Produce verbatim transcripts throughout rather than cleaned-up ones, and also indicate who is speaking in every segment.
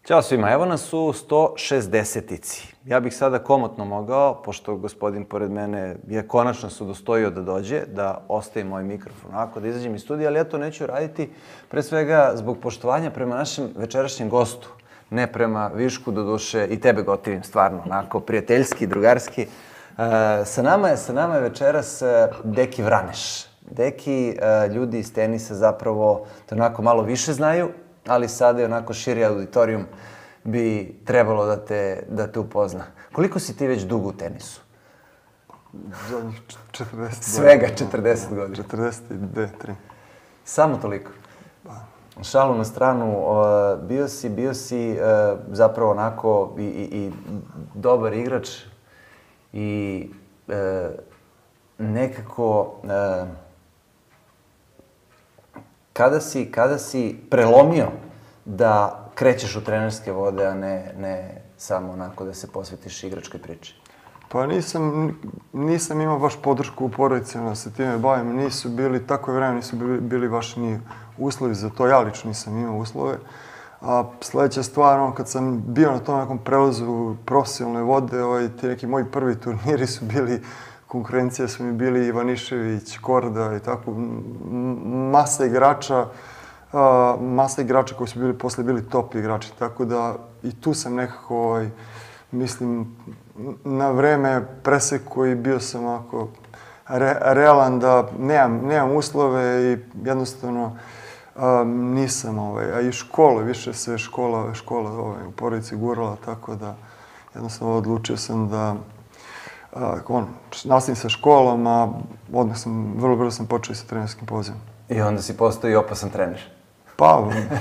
Speaker 1: Ćao svima, evo nas u sto šezdesetici. Ja bih sada komotno mogao, pošto gospodin pored mene je konačno se udostojio da dođe, da ostavim moj mikrofon onako, da izađem iz studija, ali ja to neću raditi pre svega zbog poštovanja prema našem večerašnjem gostu. Ne prema Višku, doduše, i tebe gotivim, stvarno, onako, prijateljski, drugarski. E, sa, nama je, sa nama je večeras Deki Vraneš. Deki, e, ljudi iz tenisa zapravo te onako malo više znaju, ali sada je onako širi auditorijum bi trebalo da te, da te upozna. Koliko si ti već dugo u tenisu?
Speaker 2: Zadnjih četrdeset
Speaker 1: Svega četrdeset godina.
Speaker 2: četrdeset dve, tri.
Speaker 1: Samo toliko?
Speaker 2: Pa.
Speaker 1: Šalu na stranu, bio si, bio si zapravo onako i, i, i dobar igrač i e, nekako e, kada si, kada si prelomio da krećeš u trenerske vode, a ne, ne samo onako da se posvetiš igračkoj priči?
Speaker 2: Pa nisam, nisam imao baš podršku u porodici da se time bavim. Nisu bili, tako je vreme, nisu bili, bili baš ni uslovi za to. Ja lično nisam imao uslove. A sljedeća stvar, on, kad sam bio na tom nekom prelazu profesionalne vode, ovaj, ti neki moji prvi turniri su bili, konkurencije su mi bili Ivanišević, Korda i tako, masa igrača, a, masa igrača koji su bili posle bili top igrači, tako da i tu sam nekako, ovaj, mislim, na vreme presekao i bio sam ovako re, realan da nemam, nemam uslove i jednostavno a, nisam, ovaj, a i škola, više se škola, škola ovaj, u porodici gurala, tako da jednostavno odlučio sam da Uh, on, nastavim sa školom, a odmah sam, vrlo brzo sam počeo sa trenerskim pozivom.
Speaker 1: I onda si postao i opasan trener?
Speaker 2: Pa...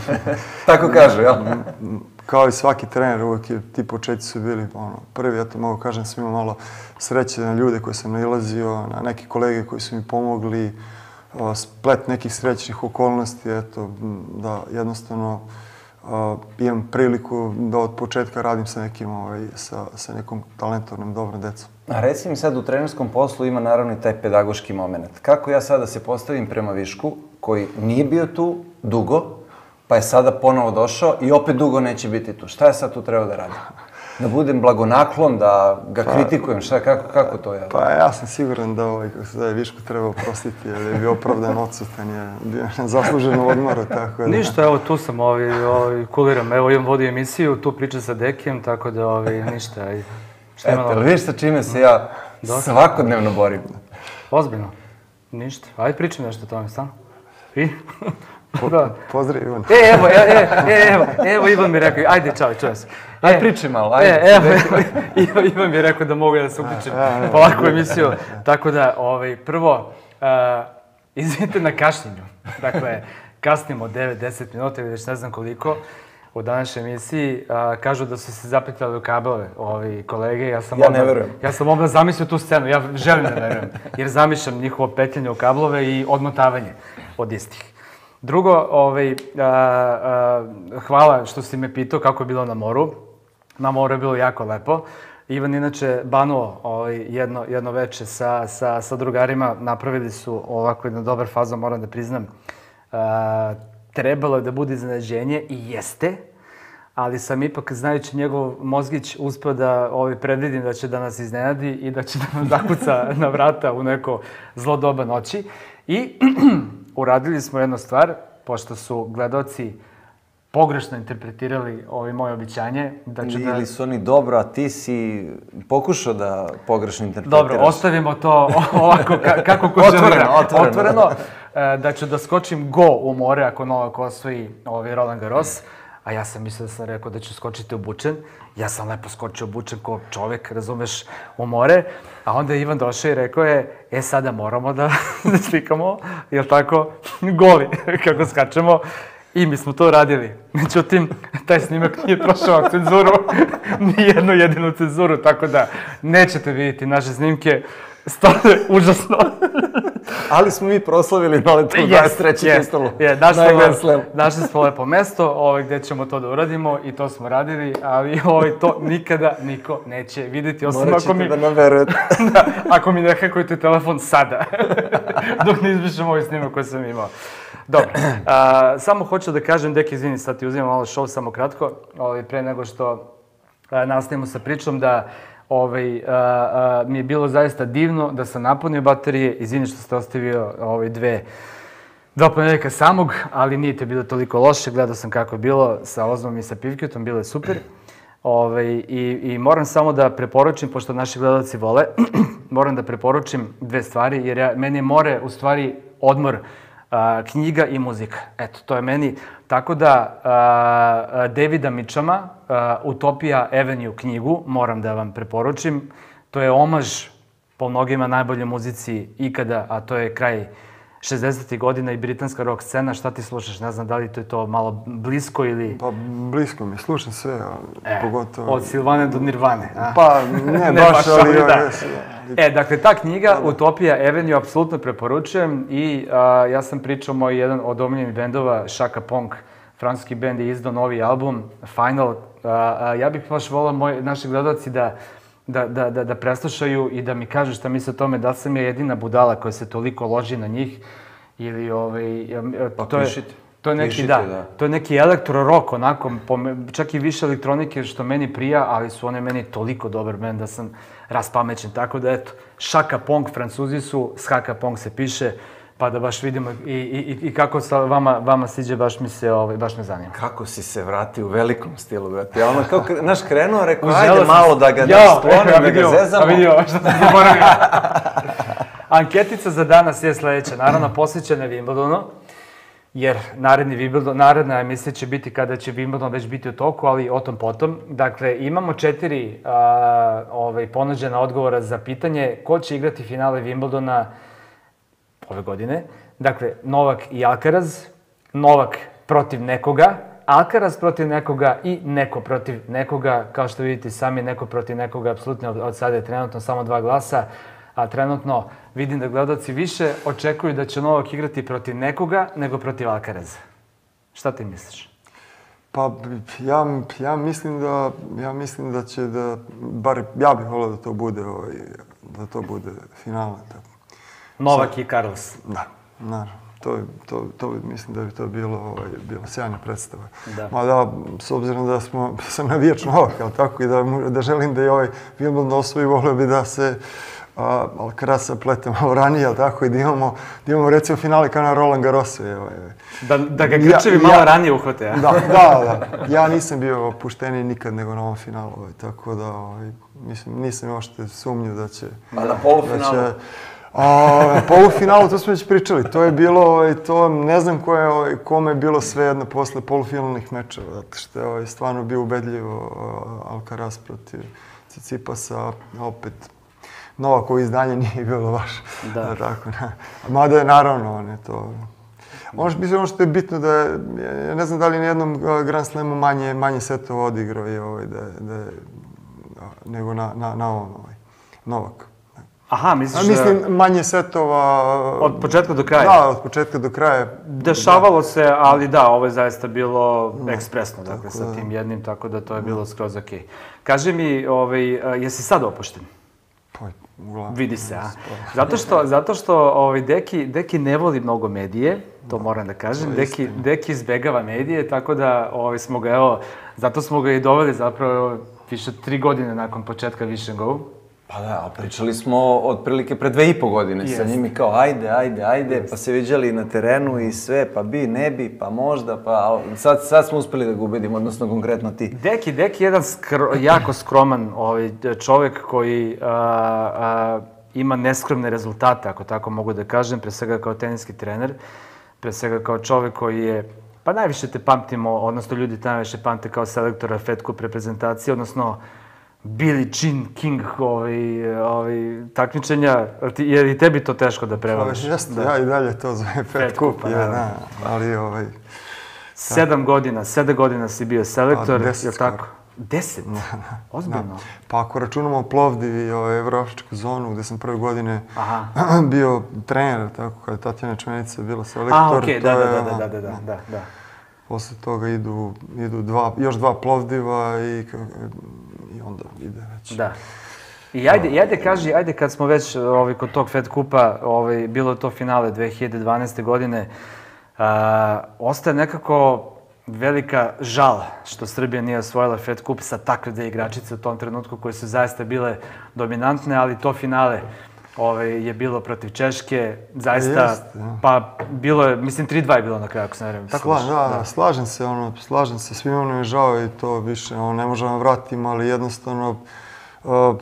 Speaker 1: Tako kažu, jel?
Speaker 2: Kao i svaki trener, uvijek je, ti početci su bili ono, prvi, ja to mogu kažem, sam imao malo sreće na ljude koje sam nailazio, na neke kolege koji su mi pomogli, uh, splet nekih srećnih okolnosti, eto, da jednostavno Uh, imam priliku da od početka radim sa nekim, ovaj, sa, sa nekom talentovnom, dobrom decom.
Speaker 1: A reci mi sad, u trenerskom poslu ima naravno i taj pedagoški moment. Kako ja sada se postavim prema Višku, koji nije bio tu dugo, pa je sada ponovo došao i opet dugo neće biti tu. Šta je sad tu trebao da radim? Da budem blagonaklon, da ga pa, kritikujem, šta, kako, kako to je?
Speaker 2: Pa ja sam siguran da ovaj, kako se daje, Višku treba oprostiti, jer je bio opravdan odsutan, je bio zasluženo odmora, tako da...
Speaker 3: Ništa, evo tu sam, ovaj, ovaj, kuliram, evo imam vodio emisiju, tu pričam sa Dekijem, tako da ovaj, ništa, ajde.
Speaker 1: Eto, vidiš sa čime se ja svakodnevno borim?
Speaker 3: Ozbiljno? Ništa, ajde pričam nešto o tome, stvarno. I?
Speaker 2: Po, da. Pozdrav, Ivan.
Speaker 3: E, evo, e, e, evo, evo, Ivan mi rekao, ajde, čao, čujem se.
Speaker 1: Ajde, pričaj malo, ajde.
Speaker 3: E, evo, evo, Ivan mi je rekao da mogu da se uključim polako u emisiju. Tako da, ovaj, prvo, uh, izvinite na kašnjenju. Dakle, kasnimo devet do deset minuta ili već ne znam koliko u današnjoj emisiji. Uh, kažu da su se zapetljali u kablove ovi kolege. Ja, sam
Speaker 1: ja
Speaker 3: odmah,
Speaker 1: ne verujem.
Speaker 3: Ja sam odmah zamislio tu scenu, ja želim da verujem. Jer zamišljam njihovo petljanje u kablove i odmotavanje od istih. Drugo, ovaj, a, a, hvala što si me pitao kako je bilo na moru. Na moru je bilo jako lepo. Ivan inače banuo ovaj, jedno, jedno veče sa, sa, sa drugarima. Napravili su ovako jedan dobar fazon, moram da priznam. A, trebalo je da bude iznenađenje i jeste, ali sam ipak, znajući njegov mozgić, uspeo da ovaj, predvidim da će da nas iznenadi i da će da nam zakuca na vrata u neko zlo doba noći. I uradili smo jednu stvar, pošto su gledaoci pogrešno interpretirali ovo moje običanje. Da ću da...
Speaker 1: Ili su oni dobro, a ti si pokušao da pogrešno interpretiraš.
Speaker 3: Dobro, ostavimo to ovako kako ko želi.
Speaker 1: Otvoreno, otvoreno.
Speaker 3: Otvoreno. Da ću da skočim go u more ako Novak osvoji ovaj Roland Garros. A ja sam mislio da sam rekao da ću skočiti obučen. Ja sam lepo skočio obučen kao čovjek, razumeš, u more. A onda je Ivan došao i rekao je, e sada moramo da, da slikamo, jel tako, goli, kako skačemo. I mi smo to radili. Međutim, taj snimak nije prošao cenzuru, ni jednu jedinu cenzuru, tako da nećete vidjeti naše snimke Stvarno, užasno.
Speaker 1: Ali smo mi proslavili Noletovu dvadeset treću titulu.
Speaker 3: Je, našli smo lepo mesto ovaj, gde ćemo to da uradimo i to smo radili, ali ovaj, to nikada niko neće vidjeti. Osim
Speaker 1: Morat
Speaker 3: ako mi,
Speaker 1: ćete da nam verujete.
Speaker 3: da, ako mi ne hakujete telefon sada, dok ne izbrišem ovaj snimak koji sam imao. Dobro, a, samo hoću da kažem, deki, izvini, sad ti uzimam malo show, samo kratko, ovaj, pre nego što a, nastavimo sa pričom, da ovaj, a, a, mi je bilo zaista divno da sam napunio baterije, izvini što ste ostavio ovaj, dve, dva ponedeljka samog, ali nije te bilo toliko loše, gledao sam kako je bilo sa Ozmom i sa Pivkjutom, bilo je super. Ovaj, i, I moram samo da preporučim, pošto naši gledalci vole, moram da preporučim dve stvari, jer ja, meni je more u stvari odmor a, knjiga i muzika. Eto, to je meni. Tako da, a, Davida Mitchama, a, Utopia Avenue knjigu, moram da vam preporučim. To je omaž po mnogima najbolje muzici ikada, a to je kraj šezdesetih godina i britanska rock scena. Šta ti slušaš? Ne znam da li to je to malo blisko ili...
Speaker 2: Pa blisko mi, slušam sve, ali
Speaker 3: e,
Speaker 2: pogotovo...
Speaker 3: Od Silvane do Nirvane, a?
Speaker 2: Pa ne,
Speaker 3: ne
Speaker 2: baš, ali...
Speaker 3: ali, da.
Speaker 2: Jes,
Speaker 3: E, dakle, ta knjiga, Utopia Avenue, apsolutno preporučujem i a, ja sam pričao moj jedan od omiljenih bendova, Chaka Ponk, francuski bend, je izdao novi album, Final. A, a, ja bih baš volao moji, naši gledalci da Da, da, da, da preslušaju i da mi kažu šta misle o tome, da li sam ja jedina budala koja se toliko loži na njih ili ovaj...
Speaker 1: Pa
Speaker 3: to je,
Speaker 1: pišite.
Speaker 3: to je neki,
Speaker 1: Pišite,
Speaker 3: da,
Speaker 1: da.
Speaker 3: to je neki elektro-rock, onako, čak i više elektronike što meni prija, ali su one meni toliko dobar band da sam raspamećen. Tako da, eto, Chaka Ponk, Francuzi su, Chaka Ponk se piše, pa da baš vidimo i, i, i kako sa vama, vama siđe, baš mi se, ovaj, baš me zanima.
Speaker 1: Kako si se vratio u velikom stilu, brate. Ja ono kao, naš krenuo, rekao,
Speaker 3: Uželao
Speaker 1: ajde
Speaker 3: sam
Speaker 1: malo
Speaker 3: se.
Speaker 1: da ga
Speaker 3: Ja,
Speaker 1: sklonim, da ga zezamo.
Speaker 3: A vidio, što sam zaboravio. Anketica za danas je sledeća, naravno posvećena Wimbledonu, jer naredni Wimbledon, naredna emisija će biti kada će Wimbledon već biti u toku, ali o tom potom. Dakle, imamo četiri a, ovaj, ponuđena odgovora za pitanje ko će igrati finale Wimbledona ove godine. Dakle, Novak i Alcaraz, Novak protiv nekoga, Alcaraz protiv nekoga i neko protiv nekoga. Kao što vidite sami, neko protiv nekoga, apsolutno od sada je trenutno samo dva glasa, a trenutno vidim da gledalci više očekuju da će Novak igrati protiv nekoga nego protiv Alcaraza. Šta ti misliš?
Speaker 2: Pa ja, ja, mislim da, ja mislim da će da, bar ja bih volio da to bude, ovaj, da to bude finale. Tako.
Speaker 3: Novak i Carlos.
Speaker 2: Da, naravno. To, to, to mislim da bi to bilo, ovaj, bila sjajna predstava.
Speaker 3: Da.
Speaker 2: Mada, s obzirom da smo, sam navijač Novak, ali tako, i da, da želim da je ovaj Wimbledon osvoji, volio bi da se a, Alcaraz se plete malo ranije, ali tako, i da imamo, da imamo recimo finale kao na Roland Garrosu. Ovaj,
Speaker 3: da, da ga Grčevi ja, malo ja, ranije uhvate, ja?
Speaker 2: Da, da, da. Ja nisam bio opušteniji nikad nego na ovom finalu, ovaj, tako da, ovaj, mislim, nisam ošte sumnju da će...
Speaker 1: A na polufinalu?
Speaker 2: Da će, A, polufinalu, to smo već pričali, to je bilo, to ne znam ko je, kome je bilo svejedno posle polufinalnih mečeva, zato što je ovaj, stvarno bio ubedljivo Alcaraz protiv Tsitsipasa, opet Novakovo izdanje nije bilo baš, da. Tako, ne. Mada je naravno, on je to... Ono što, ono što je bitno da je, ja ne znam da li na jednom Grand Slamu manje, manje setova odigrao je, ovaj, da je, da je, nego na, na, na ovom, ovaj, Novak.
Speaker 3: Aha, misliš...
Speaker 2: A mislim, manje setova...
Speaker 3: Od početka do kraja?
Speaker 2: Da, od početka do kraja.
Speaker 3: Dešavalo se, ali da, ovo je zaista bilo ekspresno, dakle, sa tim jednim, tako da to je bilo skroz okej. Kaži mi, ovaj, jesi sad opušten?
Speaker 2: Pa, uglavnom.
Speaker 3: Vidi se, a? Zato što, zato što ovaj, Deki, Deki ne voli mnogo medije, to moram da kažem. Deki, Deki izbegava medije, tako da ovaj, smo ga, evo, zato smo ga i doveli zapravo više tri godine nakon početka Wish and Go.
Speaker 1: Pa da, pričali smo otprilike pre dve i po godine sa njimi kao ajde, ajde, ajde, pa se viđali na terenu i sve, pa bi, ne bi, pa možda, pa sad, sad smo uspeli da ga ubedimo, odnosno konkretno ti.
Speaker 3: Deki, Deki je jedan skro, jako skroman ovaj, čovjek koji a, a, ima neskromne rezultate, ako tako mogu da kažem, pre svega kao teniski trener, pre svega kao čovjek koji je, pa najviše te pamtimo, odnosno ljudi te najviše pamte kao selektora Fed Cup reprezentacije, odnosno Billie Jean King ovaj, ovaj, takmičenja, je i tebi to teško da prevališ?
Speaker 2: Pa jeste, ja i dalje to zove Fed Cup, je, da, ali ovaj...
Speaker 3: Sedam godina, sedam godina si bio selektor, je li tako? Deset? Ozbiljno?
Speaker 2: Pa ako računamo Plovdiv i Evroafričku zonu, gde sam prve godine bio trener, tako kada je Tatjana Čmenica bila selektor.
Speaker 3: A, okej, da, da, da, da, da, da.
Speaker 2: Posle toga idu, idu dva, još dva Plovdiva i, i onda ide već.
Speaker 3: Da. I ajde, i ajde kaži, ajde kad smo već ovaj, kod tog Fed Kupa, ovaj, bilo je to finale dve hiljade dvanaeste. godine, a, ostaje nekako velika žal što Srbija nije osvojila Fed Kup sa takve dve igračice u tom trenutku koje su zaista bile dominantne, ali to finale ovaj, je bilo protiv Češke, zaista,
Speaker 2: Jest, ja.
Speaker 3: pa bilo je, mislim tri dva je bilo na kraju, ako se ne vrem.
Speaker 2: Sla, da, da, slažem se, ono, slažem se, svima nam je žao i to više, ono, ne možemo vratiti, ali jednostavno, uh,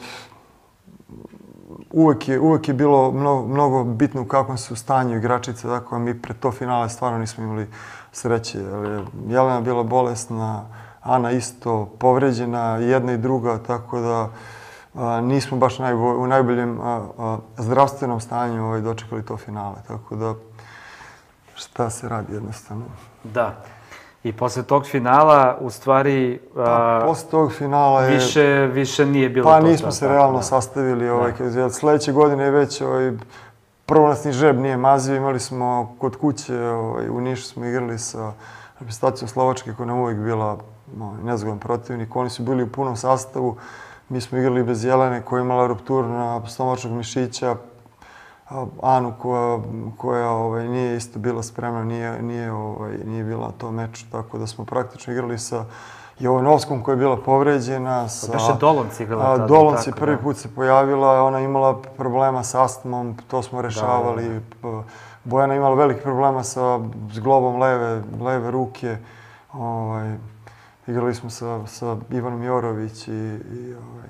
Speaker 2: uvek je, uvek je bilo mnogo, mnogo bitno u kakvom su stanju igračice, tako mi pred to finale stvarno nismo imali sreće. Jelena je bila bolesna, Ana isto povređena, jedna i druga, tako da a, nismo baš najbolj, u najboljem a, a, zdravstvenom stanju ovaj, dočekali to finale. Tako da šta se radi jednostavno.
Speaker 3: Da. I posle tog finala, u stvari,
Speaker 2: pa,
Speaker 3: a,
Speaker 2: posle tog finala je...
Speaker 3: više, više nije bilo
Speaker 2: pa,
Speaker 3: to.
Speaker 2: Pa nismo se
Speaker 3: tako,
Speaker 2: realno
Speaker 3: da.
Speaker 2: sastavili. Ovaj, da. Sledeće godine je već ovaj, prvo nas ni žreb nije mazio. Imali smo kod kuće, ovaj, u Nišu smo igrali sa reprezentacijom Slovačke koja nam uvijek bila no, nezgodan protivnik. Oni su bili u punom sastavu. Mi smo igrali bez Jelene koja je imala rupturu na stomačnog mišića. Anu koja, koja ovaj, nije isto bila spremna, nije, nije, ovaj, nije bila na tom meču, tako da smo praktično igrali sa Jovanovskom koja je bila povređena. Sa,
Speaker 3: Beše Dolonc igrala tada.
Speaker 2: Dolonc je prvi put se pojavila, ona imala problema sa astmom, to smo rešavali. Da, da. Bojana imala velike problema sa zglobom leve, leve ruke. Ovaj, igrali smo sa, sa Ivanom Jorović i, i ovaj,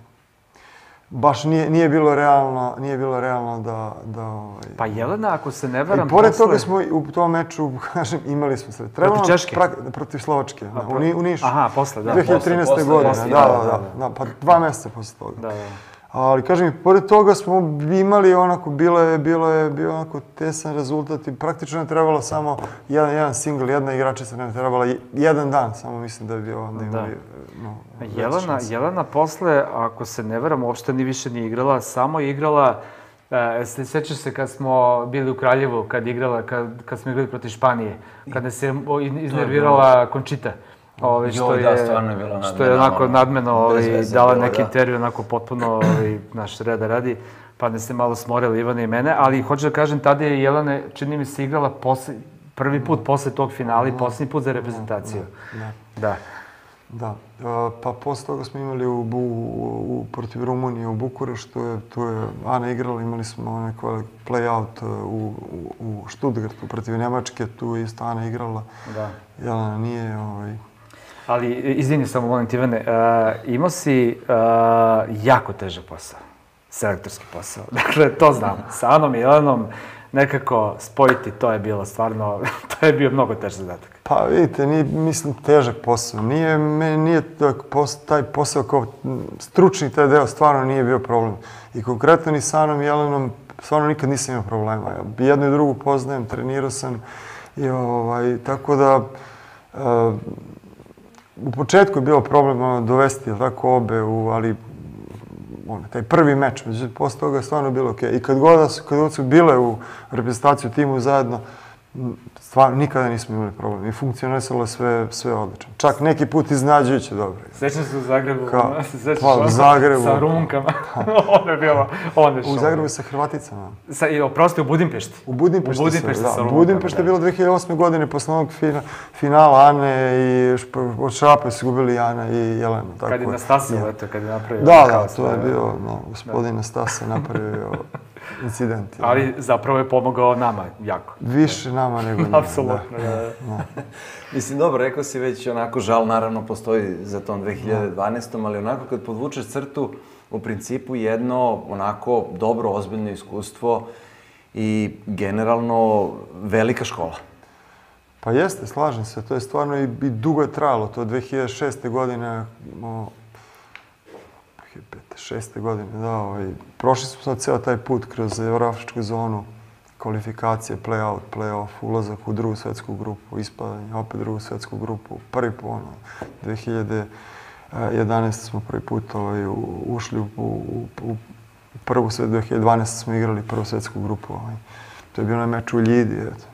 Speaker 2: baš nije, nije bilo realno, nije bilo realno da... da ovaj,
Speaker 3: pa Jelena, ako se ne varam...
Speaker 2: I pored
Speaker 3: posle...
Speaker 2: toga smo u tom meču, kažem, imali smo sve.
Speaker 3: Trebalo protiv Češke?
Speaker 2: Prak, protiv Slovačke, da, pro... u, u Nišu.
Speaker 3: Aha, posle, da.
Speaker 2: dve hiljade trinaeste. godine, da, da, da, da, pa dva mjeseca posle toga.
Speaker 3: Da, da.
Speaker 2: Ali, kažem, i pored toga smo imali onako, bilo je, bilo je, bio onako tesan rezultat i praktično je trebalo samo jedan, jedan single, jedna igračica nam je trebala jedan dan, samo mislim da je bio onda imali... No,
Speaker 3: Jelena, Jelena posle, ako se ne varam, uopšte ni više nije igrala, samo je igrala, e, sjećaš se kad smo bili u Kraljevu, kad igrala, kad, kad smo igrali protiv Španije, kada se iznervirala Končita. Ove, što
Speaker 1: jo, da,
Speaker 3: je,
Speaker 1: stvarno je bilo nadmeno.
Speaker 3: Što je onako nadmeno ovaj, dala neki
Speaker 1: da.
Speaker 3: intervju, onako potpuno ovaj, naš reda radi, pa ne se malo smorili Ivana i mene, ali hoću da kažem, tada je Jelena, čini mi se, igrala posle, prvi put posle tog finala i posljednji put za reprezentaciju.
Speaker 2: Da.
Speaker 3: Da.
Speaker 2: Da. Pa posle toga smo imali u, u, u, protiv Rumunije u Bukureštu, je, tu je Ana igrala, imali smo neko play-out u, u, u Stuttgartu protiv Njemačke, tu je isto Ana igrala.
Speaker 3: Da.
Speaker 2: Jelena nije... Ovaj...
Speaker 3: Ali, izvini samo, molim ti, Ivane, uh, imao si uh, jako težak posao, selektorski posao. Dakle, to znam. Sa Anom i Jelenom nekako spojiti, to je bilo stvarno, to je bio mnogo težak zadatak.
Speaker 2: Pa vidite, nije, mislim, težak posao. Nije, nije taj posao kao stručni taj deo stvarno nije bio problem. I konkretno ni sa Anom i Jelenom stvarno nikad nisam imao problema. Jednu i drugu poznajem, trenirao sam i ovaj, tako da uh, u početku je bio problem dovesti tako obe, u, ali on, taj prvi meč, međutim, posle toga je stvarno bilo okej. Okay. I kad god, kad god su bile u reprezentaciju timu zajedno, stvarno nikada nismo imali problem. I funkcionisalo sve, sve odlično. Čak neki put iznađujuće dobro.
Speaker 3: Sećam se u Zagrebu,
Speaker 2: Ka,
Speaker 3: se sećaš
Speaker 2: pa, u Zagrebu.
Speaker 3: Sa Rumunkama. Onda je bilo, onda je šao.
Speaker 2: U Zagrebu sa Hrvaticama.
Speaker 3: Sa, i oprosti, u Budimpešti.
Speaker 2: U Budimpešti,
Speaker 3: u Budimpešti
Speaker 2: sa,
Speaker 3: sa
Speaker 2: da.
Speaker 3: Rumunkama.
Speaker 2: Budimpešti je bilo dve hiljade osme. godine, posle onog fina, finala Ane i od Šape su gubili Ana i Jelena. Tako.
Speaker 3: Kad je Nastasija, ja. Eto, kad je napravio...
Speaker 2: Da, da, to je bio, no, gospodin Nastasija napravio incident. Ja.
Speaker 3: Ali zapravo je pomogao nama jako.
Speaker 2: Više nama nego njima.
Speaker 3: Apsolutno, da.
Speaker 2: Da.
Speaker 1: Mislim, dobro, rekao si već onako žal, naravno, postoji za tom dve hiljade dvanaestom. ali onako kad podvučeš crtu, u principu jedno onako dobro, ozbiljno iskustvo i generalno velika škola.
Speaker 2: Pa jeste, slažem se. To je stvarno i, i dugo je trajalo. To je dve hiljade šeste. godine, o, dve hiljade pete. šeste. godine, da, ovaj, prošli smo sad ceo taj put kroz Evroafričku zonu, kvalifikacije, play-out, play-off, ulazak u drugu svetsku grupu, ispadanje, opet drugu svetsku grupu, prvi po ono, dve hiljade jedanaeste smo prvi put ovaj, ušli u, u, u prvu sve, dve hiljade dvanaeste smo igrali prvu svetsku grupu. Ovaj. To je bio onaj meč u Ljidi, eto,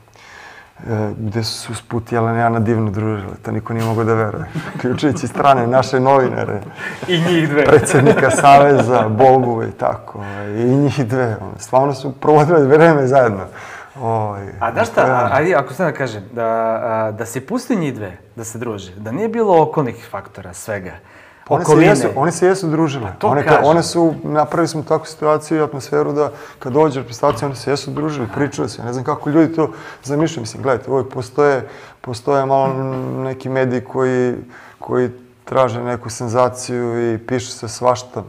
Speaker 2: gde su se usput Jelena i Ana divno družile. To niko nije mogao da veruje. Ključujući strane naše novinare.
Speaker 3: I njih dve.
Speaker 2: Predsjednika Saveza, Bogu i tako. I njih dve. Stvarno su provodile vreme zajedno. Oj,
Speaker 3: a da šta, ajde, ako sam da kažem, da, a, da se pusti njih dve, da se druže, da nije bilo okolnih faktora, svega,
Speaker 2: One se, jesu, one se jesu družile.
Speaker 3: To
Speaker 2: one,
Speaker 3: kažem.
Speaker 2: One su, napravili smo takvu situaciju i atmosferu da kad dođe reprezentacija, one se jesu družili, pričali se. Ne znam kako ljudi to zamišljaju. Mislim, gledajte, uvijek postoje, postoje malo neki mediji koji, koji traže neku senzaciju i piše se svašta.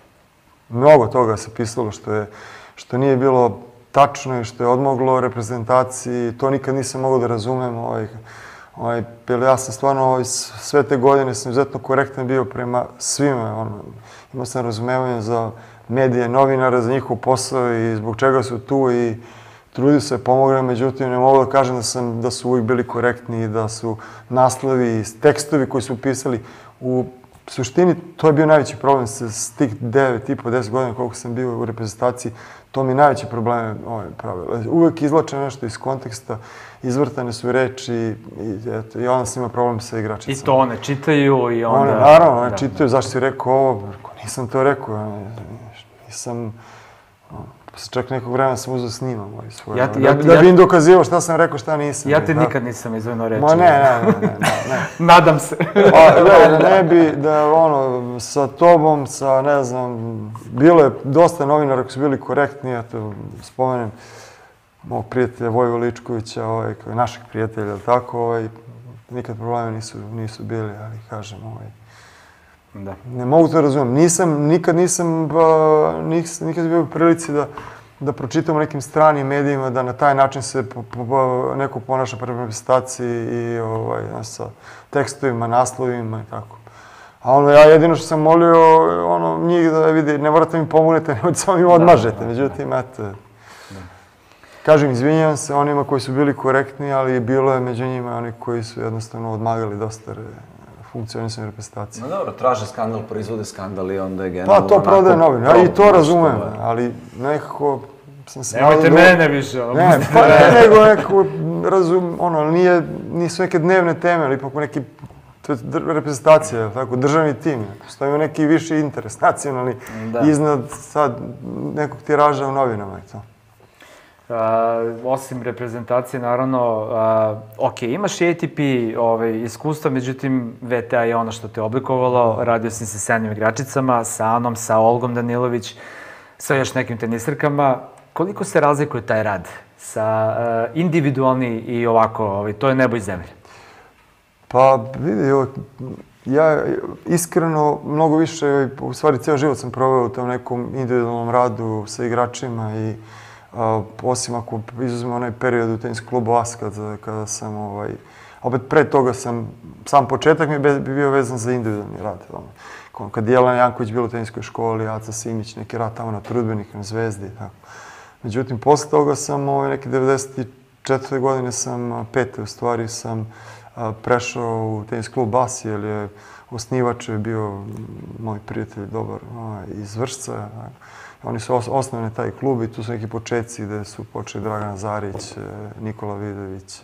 Speaker 2: Mnogo toga se pisalo što, je, što nije bilo tačno i što je odmoglo reprezentaciji. To nikad nisam mogao da razumem. Ovaj, ovaj, ja sam stvarno ovaj, sve te godine sam izuzetno korektan bio prema svima. Ono, imao sam razumevanje za medije, novinara, za njihov posao i zbog čega su tu i trudio se pomogne. Međutim, ne mogu da kažem da, sam, da su uvijek bili korektni i da su naslovi i tekstovi koji su pisali u suštini, to je bio najveći problem s tih devet i po deset godina koliko sam bio u reprezentaciji. To mi je najveći problem ovaj, pravila. Uvijek izvlače nešto iz konteksta, izvrtane su reči i, eto, i onda sam ima problem sa igračicama.
Speaker 3: I to one čitaju i onda...
Speaker 2: One, naravno, one da, čitaju, zašto si rekao ovo? Nisam to rekao, nisam... Čak nekog vremena sam uzeo snimam ovaj svoj, ja ti, ja ti, da, da bi im dokazivao šta sam rekao, šta nisam.
Speaker 3: Ja ti nikad nisam izvojno reći.
Speaker 2: Ma ne, ne, ne, ne, ne.
Speaker 3: Nadam se.
Speaker 2: A, gledaj, da ne bi, da ono, sa tobom, sa, ne znam, bilo je dosta novinara koji su bili korektni, eto, spomenem mog prijatelja Vojvo Ličkovića, ovaj, našeg prijatelja, tako, ovaj, nikad problema nisu, nisu bili, ali kažem, ovaj,
Speaker 3: da.
Speaker 2: Ne mogu to razumijem. Nisam, nikad nisam, ba, nis, nikad bio u prilici da, da pročitam u nekim stranim medijima da na taj način se po, po, neko ponaša prema reprezentaciji i ovaj, znaš, sa tekstovima, naslovima i tako. A ono, ja jedino što sam molio ono, njih da vidi, ne morate mi pomognete, nemojte samo mi odmažete. Da, da, Međutim, da. eto, da. Kažem, izvinjavam se onima koji su bili korektni, ali bilo je među njima oni koji su jednostavno odmagali dosta funkcionisanje reprezentacije.
Speaker 1: No dobro, traže skandal, proizvode skandal i onda je generalno...
Speaker 2: Pa to prodaje novine, ja i to razumem, ali nekako sam se...
Speaker 3: Nemojte mene više.
Speaker 2: Ne, pa ne, nego nekako razum, ono, nije, nisu neke dnevne teme, ali ipak neki, to je reprezentacija, tako, državni tim, postoji neki viši interes, nacionalni, da. Iznad sad nekog tiraža u novinama i to.
Speaker 3: Uh, osim reprezentacije, naravno, uh, ok, imaš i A T P ovaj, iskustva, međutim, V T A je ono što te oblikovalo, radio sam se sa jednim igračicama, sa Anom, sa Olgom Danilović, sa još nekim tenisirkama. Koliko se razlikuje taj rad sa uh, individualni i ovako, ovaj, to je nebo i zemlja?
Speaker 2: Pa, vidi, ja iskreno mnogo više, u stvari, cijel život sam proveo u tom nekom individualnom radu sa igračima i Uh, osim ako izuzmemo onaj period u tenis klubu A S kada, kada sam, ovaj, opet pre toga sam, sam početak mi je bio vezan za individualni rad. Ono. Kad je Jelena Janković bila u teniskoj školi, Aca Simić, neki rad tamo na Trudbenik, na Zvezdi. Tako. Međutim, posle toga sam, ovaj, neke devedeset četvrte godine sam, pete u stvari, sam a, prešao u tenis klub A S, jer je osnivač je bio moj prijatelj dobar ovaj, iz Vršca. Tako. Oni su os osnovni taj klub i tu su neki početci gde su počeli Dragana Zarić, Nikola Vidović,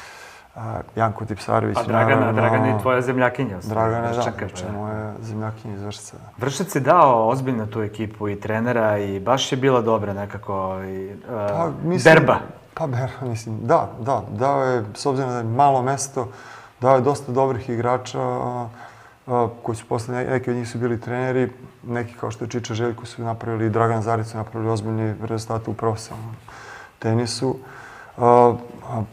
Speaker 2: Janko Tipsarević.
Speaker 3: A Dragana, naravno, Dragana je tvoja zemljakinja.
Speaker 2: Dragana je, da, znači moja zemljakinja iz Vršca.
Speaker 3: Vršac je dao ozbiljno tu ekipu i trenera i baš je bila dobra nekako i, uh, pa, mislim, berba.
Speaker 2: Pa berba, mislim, da, da. Dao je, s obzirom da je malo mesto, dao je dosta dobrih igrača, Uh, koji su posle, neki od njih su bili treneri, neki kao što je Čiča Željko su napravili, Dragan Zarić su napravili ozbiljni rezultate u profesionalnom tenisu. Uh, a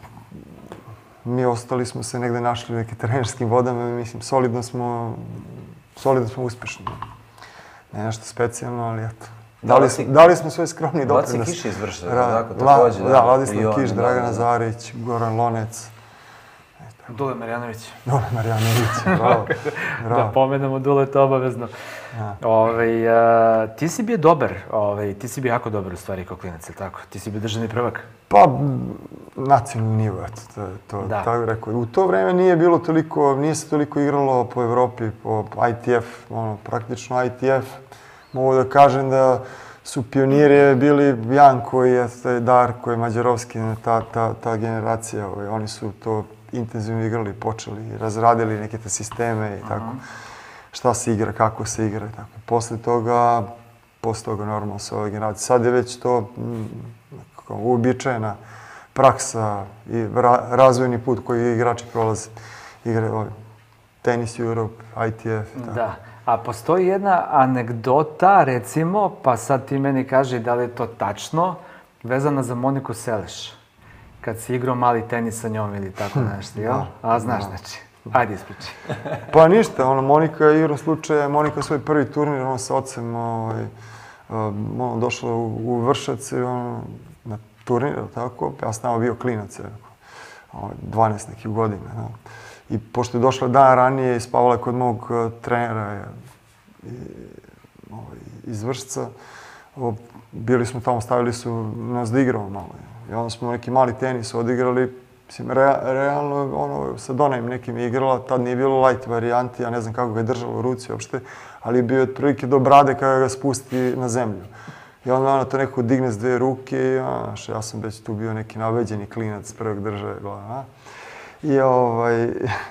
Speaker 2: mi ostali smo se negde našli u nekim trenerskim vodama i mislim, solidno smo, solidno smo uspešni. Ne nešto specijalno, ali eto. Dali, smo, dali smo svoj skromni doprinos.
Speaker 1: Vladislav Kiš izvršio, tako, takođe.
Speaker 2: Da, Vladislav Kiš, Dragana Zarić, Goran Lonec.
Speaker 3: Dule Marjanović.
Speaker 2: Dule Marjanović, bravo. bravo.
Speaker 3: Da pomenemo Dule, to obavezno. Ja. Ove, a, ti si bio dobar, ove, ti si bio jako dobar u stvari kao klinac, ili tako? Ti si bio državni prvak?
Speaker 2: Pa, nacionalni nivo, eto, to, to da. Tako rekao. U to vreme nije bilo toliko, nije se toliko igralo po Evropi, po I T F, ono, praktično I T F. Mogu da kažem da su pioniri bili Janko i Darko i Mađarovski, ta, ta, ta generacija. Ovaj, oni su to intenzivno igrali, počeli, razradili neke te sisteme i tako. Šta se igra, kako se igra i tako. Posle toga, posle toga normalno sa ove generacije. Sad je već to kao uobičajena praksa i ra, razvojni put koji igrači prolaze. Igre ovaj, tenis Europe, I T F. Tako.
Speaker 3: Da. A postoji jedna anegdota, recimo, pa sad ti meni kaži da li je to tačno, vezana za Moniku Seleš. Kad si igrao mali tenis sa njom ili tako nešto, jel? A znaš, znači. Ajde, ispriči.
Speaker 2: Pa ništa, ono, Monika je igrom slučaja, Monika svoj prvi turnir, ono, sa ocem, ovaj, ono, došla u, u Vršac i ono, na turnir, tako, ja sam tamo bio klinac, ovaj, dvanaest nekih godina, no. I pošto je došla dan ranije i spavala kod mog uh, trenera i, ovaj, iz Vršca, o, bili smo tamo, stavili su nas da igramo malo. I onda smo neki mali tenis odigrali. Mislim, rea, realno, ono, sa Donajem nekim je igrala, tad nije bilo light varijanti, ja ne znam kako ga je držala u ruci uopšte, ali je bio otprilike do brade kada ga spusti na zemlju. I onda ona to nekako digne s dve ruke i, znaš, ja sam već tu bio neki naveđeni klinac prvog države. A? I, ovaj,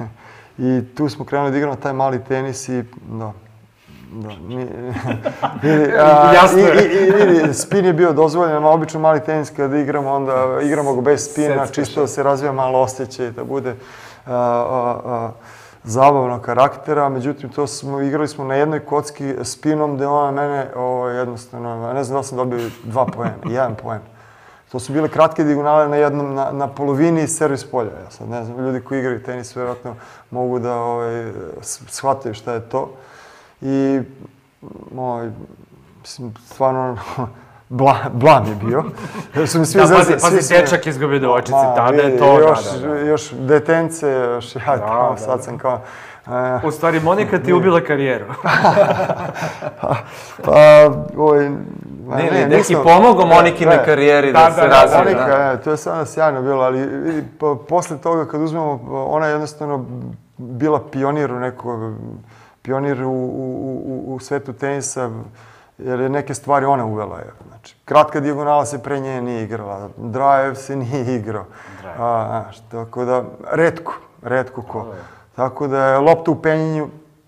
Speaker 2: I tu smo krenuli da igramo taj mali tenis i, da, da, mi, vidi, a,
Speaker 3: Jasno je.
Speaker 2: I, i, vidi, spin je bio dozvoljen, a obično mali tenis kada igramo, onda igramo ga bez spina, čisto da se razvija malo osjećaj, da bude a, a, a, zabavnog karaktera. Međutim, to smo, igrali smo na jednoj kocki spinom gde ona mene o, jednostavno, ne znam da sam dobio dva poena, jedan poen. To su bile kratke dijagonale na jednom, na, na polovini servis polja. Ja sad ne znam, ljudi koji igraju tenis vjerojatno mogu da ovaj, shvataju šta je to. I, ovaj, mislim, stvarno, bla, blam je bio. Jer su mi svi
Speaker 3: da,
Speaker 2: zezali,
Speaker 3: pazi, pazi, dečak izgubio devojčici, tada je to,
Speaker 2: još,
Speaker 3: da, da, da.
Speaker 2: Još detence, još ja,
Speaker 3: da,
Speaker 2: kao,
Speaker 3: da,
Speaker 2: sad
Speaker 3: da.
Speaker 2: sam kao... Uh,
Speaker 3: U stvari, Monika ti je ubila karijeru.
Speaker 2: pa, oj,
Speaker 1: ne, ne, neki pomogao Monikine karijeri da, da se razvije.
Speaker 2: Monika, da. Ne, to je sada sjajno bilo, ali vidi, po, posle toga kad uzmemo, ona je jednostavno bila pionir u neko, pionir u, u, u, u svetu tenisa, jer je neke stvari ona uvela. Je. Znači, kratka dijagonala se pre nje nije igrala, drive se nije igrao. A, znaš, tako da, retko, retko ko. Oh, tako da je lopta u penjenju,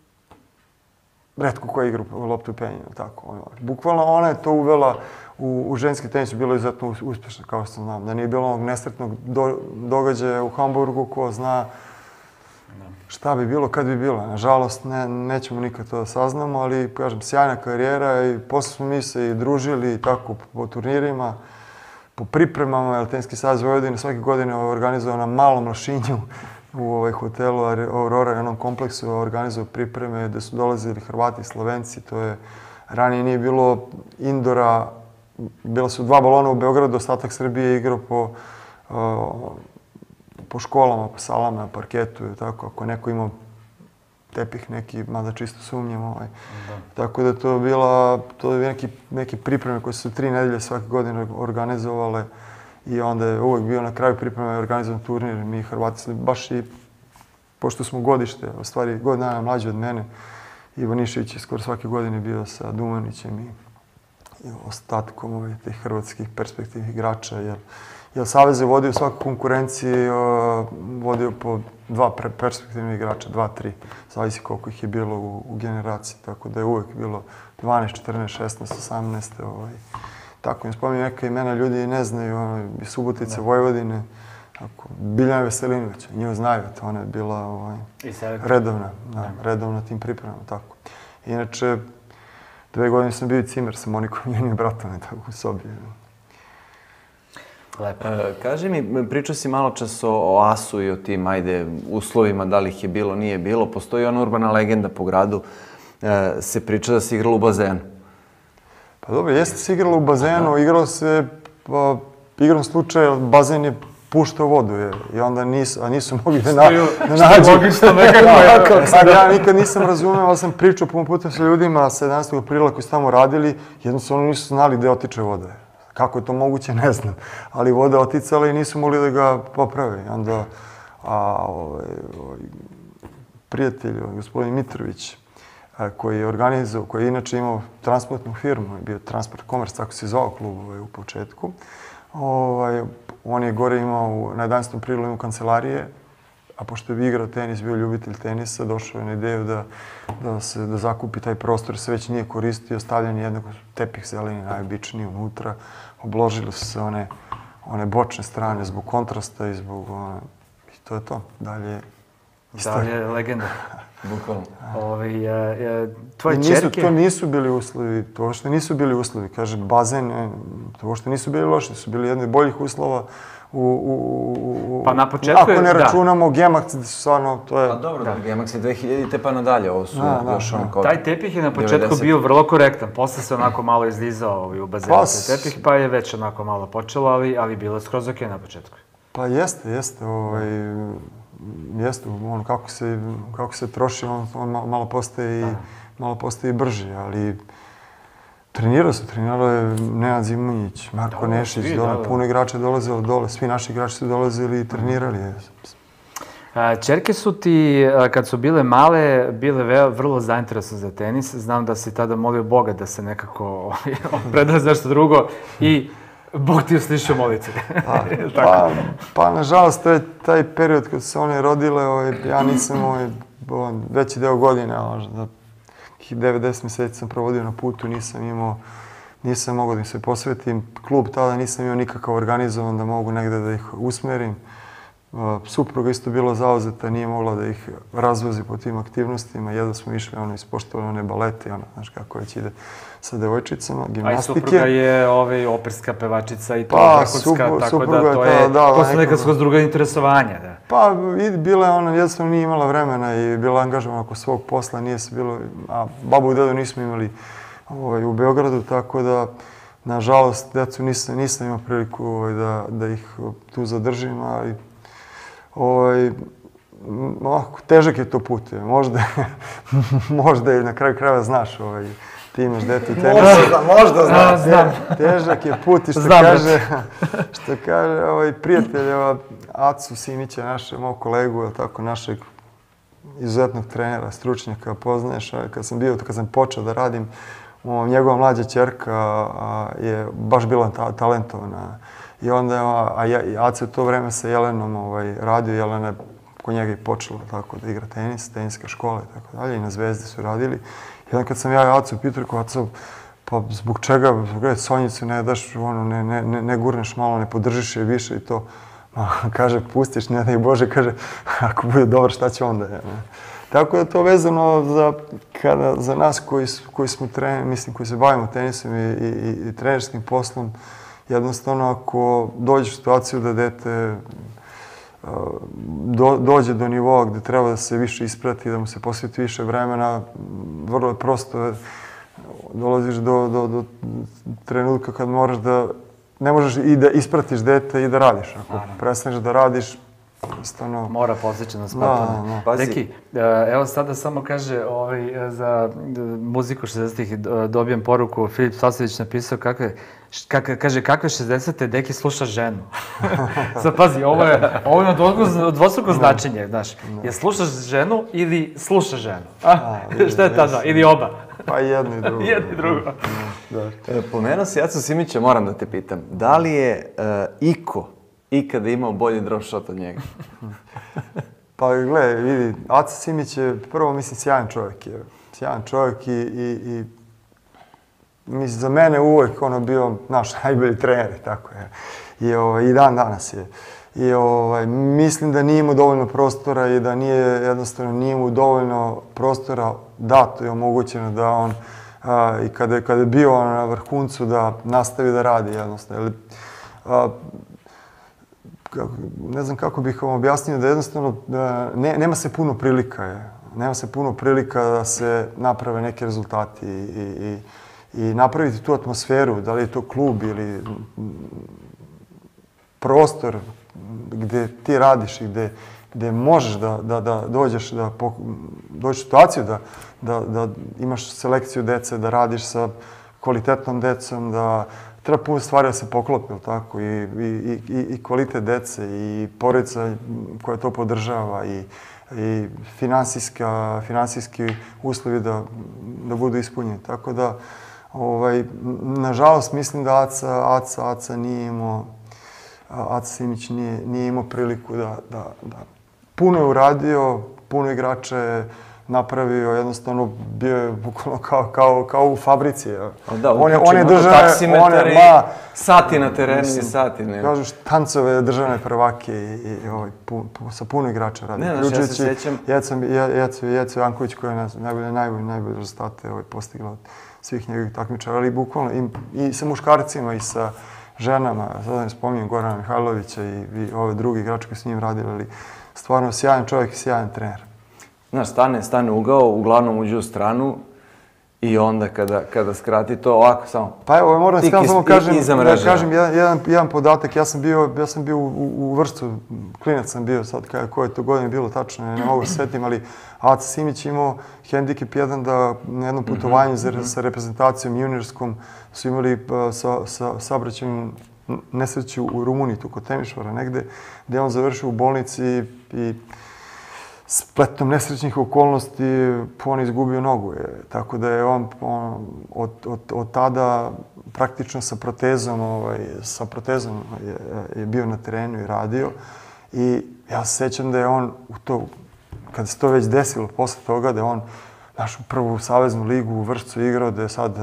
Speaker 2: retko ko je igra loptu u penjenju, tako. Ono. Bukvalno ona je to uvela u, u ženski tenis, bilo izuzetno uspješno, kao što znam. Da nije bilo onog nesretnog do, događaja u Hamburgu, ko zna šta bi bilo, kad bi bilo. Nažalost, ne, nećemo nikad to da saznamo, ali, kažem, sjajna karijera i posle smo mi se i družili i tako po turnirima, po pripremama, jer Tenski savez Vojvodine svake godine organizovao na Malom Lašinju u ovaj hotelu Aurora, jednom kompleksu, organizovao pripreme gde su dolazili Hrvati i Slovenci. To je, ranije nije bilo indora, bila su dva balona u Beogradu, ostatak Srbije je igrao po, uh, po školama, po salama, na parketu i tako. Ako neko ima tepih neki, mada čisto sumnjam. Ovaj. Da. Tako da to je bila, to je neki, neki pripreme koje su tri nedelje svake godine organizovale. I onda je uvijek bio na kraju pripreme organizovan turnir. Mi Hrvati smo baš i, pošto smo godište, u stvari godina dana mlađi od mene, Ivanišević je skoro svake godine bio sa Dumanićem i, i ostatkom ovih tih hrvatskih perspektivnih igrača. Jer, jer Savez je vodio svaku konkurenciji, uh, vodio po dva perspektivnih igrača, dva, tri. Zavisi koliko ih je bilo u, u generaciji. Tako da je uvijek bilo dvanaest, četrnaest, šesnaest, osamnaest. Ovaj. Tako, mi spominju neka imena, ljudi ne znaju, ono, i Subotice, da. Vojvodine, tako, Biljana Veselinovića, nju znaju, to ona je bila ovaj, redovna, da, redovna tim pripremama, tako. Inače, dve godine sam bio i cimer sa Monikom i njenim bratom, tako, u sobi.
Speaker 1: Lepo. E, kaži mi, pričao si malo čas o, o asu i o tim, ajde, uslovima, da li ih je bilo, nije bilo. Postoji ona urbana legenda po gradu, e, se priča da si igrala u bazenu.
Speaker 2: Pa dobro, jeste se igralo u bazenu, igralo se, pa, igrom slučaja, bazen je puštao vodu je. I onda nisu, a nisu mogli da, na,
Speaker 3: Što je-
Speaker 2: da
Speaker 3: što je
Speaker 2: nađu.
Speaker 3: logično nekako, je.
Speaker 2: Sad ja nikad nisam razumeo, ali sam pričao puno puta sa ljudima sedamnaestog aprila koji su tamo radili, jednostavno nisu znali gde otiče voda. Kako je to moguće, ne znam. Ali voda oticala i nisu mogli da ga poprave. I onda, a, ovaj, ovaj, prijatelj, gospodin Mitrović, a, koji je organizovao, koji je inače imao transportnu firmu, je bio Transport Commerce, tako se zvao klub ovaj, u početku. Ovaj, on je gore imao, u- na jedanaestom aprilu imao kancelarije, a pošto je igrao tenis, bio ljubitelj tenisa, došao je na ideju da, da se da zakupi taj prostor, se već nije koristio, stavljen je jednog tepih zeleni najobičniji unutra, obložili su se one, one bočne strane zbog kontrasta i zbog... One, i to je to. Dalje je istorija.
Speaker 3: Dalje je legenda.
Speaker 1: Bukvalno.
Speaker 3: Ovaj, e, e,
Speaker 2: I
Speaker 3: tvoje
Speaker 2: nisu,
Speaker 3: čerke...
Speaker 2: to nisu bili uslovi, to uopšte nisu bili uslovi, kaže, bazen, e, to uopšte nisu bili loši, su bili jedni od boljih uslova u... u, u
Speaker 3: Pa na početku je-
Speaker 2: ako ne
Speaker 3: da.
Speaker 2: računamo Gemax, stvarno, to je...
Speaker 1: Pa dobro, da, Gemax je dve hiljadite pa nadalje, ovo su
Speaker 2: Da, da,
Speaker 1: još ono
Speaker 2: da.
Speaker 1: kao...
Speaker 3: Taj tepih je na početku
Speaker 1: devedeset.
Speaker 3: bio vrlo korektan, posle se onako malo izlizao ovaj, u bazenu
Speaker 2: Pa,
Speaker 3: taj
Speaker 2: s-
Speaker 3: tepih, pa je već onako malo počelo, ali, ali bilo je skroz okej na početku.
Speaker 2: Pa jeste, jeste, ovaj, jeste, ono, kako se, kako se troši, on, on ma- malo postaje i, malo postaje i brži, ali trenirao se, trenirao je Nenad Zimonjić, Marko
Speaker 3: Da,
Speaker 2: Nešić,
Speaker 3: svi,
Speaker 2: dole,
Speaker 3: da, da.
Speaker 2: puno igrača je dolazilo dole, svi naši igrači su dolazili i trenirali.
Speaker 3: A, Čerke su ti, a, kad su bile male, bile veo, vrlo zainteresovane za tenis. Znam da si tada molio Boga da se nekako predaje za nešto drugo i Bog ti uslišio moliti.
Speaker 2: Pa, pa, pa, nažalost, to je taj period kad su se one rodile, ovaj, ja nisam ovaj, ovaj, veći deo godine, možda devedeset mjeseci sam provodio na putu, nisam imao, nisam mogao da im se posvetim. Klub tada nisam imao nikakav organizovan da mogu negde da ih usmerim. Uh, supruga isto bila zauzeta, nije mogla da ih razvozi po tim aktivnostima. Jedva smo išli, ono, ispoštovali one balete i ono, znaš kako već ide sa devojčicama,
Speaker 3: A i
Speaker 2: gimnastike.
Speaker 3: supruga je ovaj, operska pevačica i to
Speaker 2: Pa,
Speaker 3: vrhunska,
Speaker 2: supru-
Speaker 3: tako
Speaker 2: supruga
Speaker 3: da
Speaker 2: je
Speaker 3: to
Speaker 2: ta-
Speaker 3: je,
Speaker 2: da,
Speaker 3: to su neka
Speaker 2: nekako-
Speaker 3: skroz druga interesovanja, da.
Speaker 2: Pa, i bila je ona, jednostavno nije imala vremena i bila angažovana oko svog posla, nije se bilo, a babu i dedu nismo imali ovaj, u Beogradu, tako da, nažalost, decu nisam, nisam imao priliku ovaj, da, da ih tu zadržim, ali ovaj, m, ovako, težak je to put, je. možda, možda i na kraju krajeva znaš, ovaj, ti imaš dete u tenisu.
Speaker 1: možda
Speaker 3: A, znam.
Speaker 2: Težak je put i što
Speaker 3: Znam,
Speaker 2: kaže, što kaže ovaj prijatelj, evo, Acu Simića, našeg, mog kolegu, jel tako, našeg izuzetnog trenera, stručnjaka, poznaješ, a kad sam bio, kad sam počeo da radim, o, njegova mlađa ćerka a, je baš bila ta, talentovana. I onda, a, a ja- i Aca u to vreme sa Jelenom ovaj, radio, Jelena je kod njega i počela tako da igra tenis, teniska škola i tako dalje, i na Zvezdi su radili. I onda kad sam ja Acu pitao, rekao, Aco, pa zbog čega, zbog čega Sonjicu ne daš, ono, ne, ne, ne, ne gurneš malo, ne podržiš je više i to. Ma, kaže, pustiš, ne daj Bože, kaže, ako bude dobro, šta će onda? Ne? Tako da to vezano za, kada, za nas koji, s- koji smo trener, mislim, koji se bavimo tenisom i, i, i, i trenerskim poslom, jednostavno ako dođeš u situaciju da dete uh, do, dođe do nivoa gde treba da se više isprati, da mu se posveti više vremena, vrlo je prosto, dolaziš do, do, do trenutka kad moraš da, ne možeš i da ispratiš dete i da radiš. Ako prestaneš da radiš, jednostavno...
Speaker 3: Mora posvećeno
Speaker 2: Da,
Speaker 3: spatano.
Speaker 2: da.
Speaker 1: Pazi.
Speaker 3: Deki, e, evo sada samo kaže ovaj, e, za e, muziku šezdesetih e, dobijem poruku, Filip Sasović napisao kakve, š- kakve, kaže kakve šezdesete Deki sluša ženu. Sad pazi, ovo je, ovo ima dvostruko, dvostruko značenje, znaš. Je slušaš ženu ili sluša ženu? A, šta je ta dva? Ili oba?
Speaker 2: Pa jedno i drugo.
Speaker 3: Jedno i drugo.
Speaker 1: E, pomenuo si Acu Simića, moram da te pitam. Da li je e, Iko ikada imao bolji drop shot od njega?
Speaker 2: Pa gle, vidi, Aca Simić je prvo, mislim, sjajan čovjek je. Sjajan čovjek i, i, i mislim, za mene uvijek ono bio naš najbolji trener, tako je. I, ovaj, i dan danas je. I ovaj, mislim da nije imao dovoljno prostora i da nije, jednostavno, nije mu dovoljno prostora dato i omogućeno da on, a, i kada, je- kada je bio ono, na vrhuncu, da nastavi da radi jednostavno. Jer, a, kako, ne znam kako bih vam objasnio, da jednostavno da ne, nema se puno prilika. Je. Nema se puno prilika da se naprave neki rezultati i, i, i napraviti tu atmosferu, da li je to klub ili mm, prostor gde ti radiš i gde, gde možeš da, da, da dođeš, da dođeš u situaciju da, da, da imaš selekciju dece, da radiš sa kvalitetnom decom, da treba puno stvari da se poklopi, tako, i, i, i, i kvalitet dece, i porodica koja to podržava, i, i finansijska, finansijski uslovi da, da budu ispunjeni. Tako da, ovaj, nažalost, mislim da Aca, Aca, Aca nije imao, Aca Simić nije, nije imao priliku da, da, da puno je uradio, puno igrača je napravio, jednostavno bio je bukvalno kao, kao, kao u fabrici.
Speaker 1: Da,
Speaker 2: on je, on je države,
Speaker 1: taksimetar i
Speaker 2: ma,
Speaker 1: sati na terenu i sati. Ne.
Speaker 2: Kažu štancove državne prvake i, i, i ovaj, pu, pu, sa puno igrača radi.
Speaker 1: Ne, znaš, ja se sjećam...
Speaker 2: Jeco, Jeco Janković koja je najbolje, najbolje, najbolje rezultate ovaj, postigla od svih njegovih takmičara, ali bukvalno i, i sa muškarcima i sa ženama, sada ne spominjem Gorana Mihajlovića i, i ove drugi igrače koji su njim radili, ali stvarno sjajan čovjek i sjajan trener.
Speaker 1: Znaš, stane, stane ugao, uglavnom uđe u stranu i onda kada, kada skrati to ovako samo...
Speaker 2: Pa evo, moram da samo kažem, da kažem jedan, jedan, jedan podatak. Ja sam bio, ja sam bio u, u Vršcu, klinac sam bio sad, kada, koje to godine bilo tačno, ne, ne mogu se setim, ali Aca Simić imao hendikep jedan da na jednom putovanju mm-hmm. za, sa reprezentacijom juniorskom su imali pa, sa, sa saobraćajnom nesreću u Rumuniji, tu kod Temišvara negde, gde on završio u bolnici i spletom nesrećnih okolnosti on izgubio nogu. Je. Tako da je on, on od, od, od tada praktično sa protezom, ovaj, sa protezom je, je bio na terenu i radio. I ja se sjećam da je on u to, kada se to već desilo posle toga, da je on našu prvu saveznu ligu u Vršcu igrao, da je sad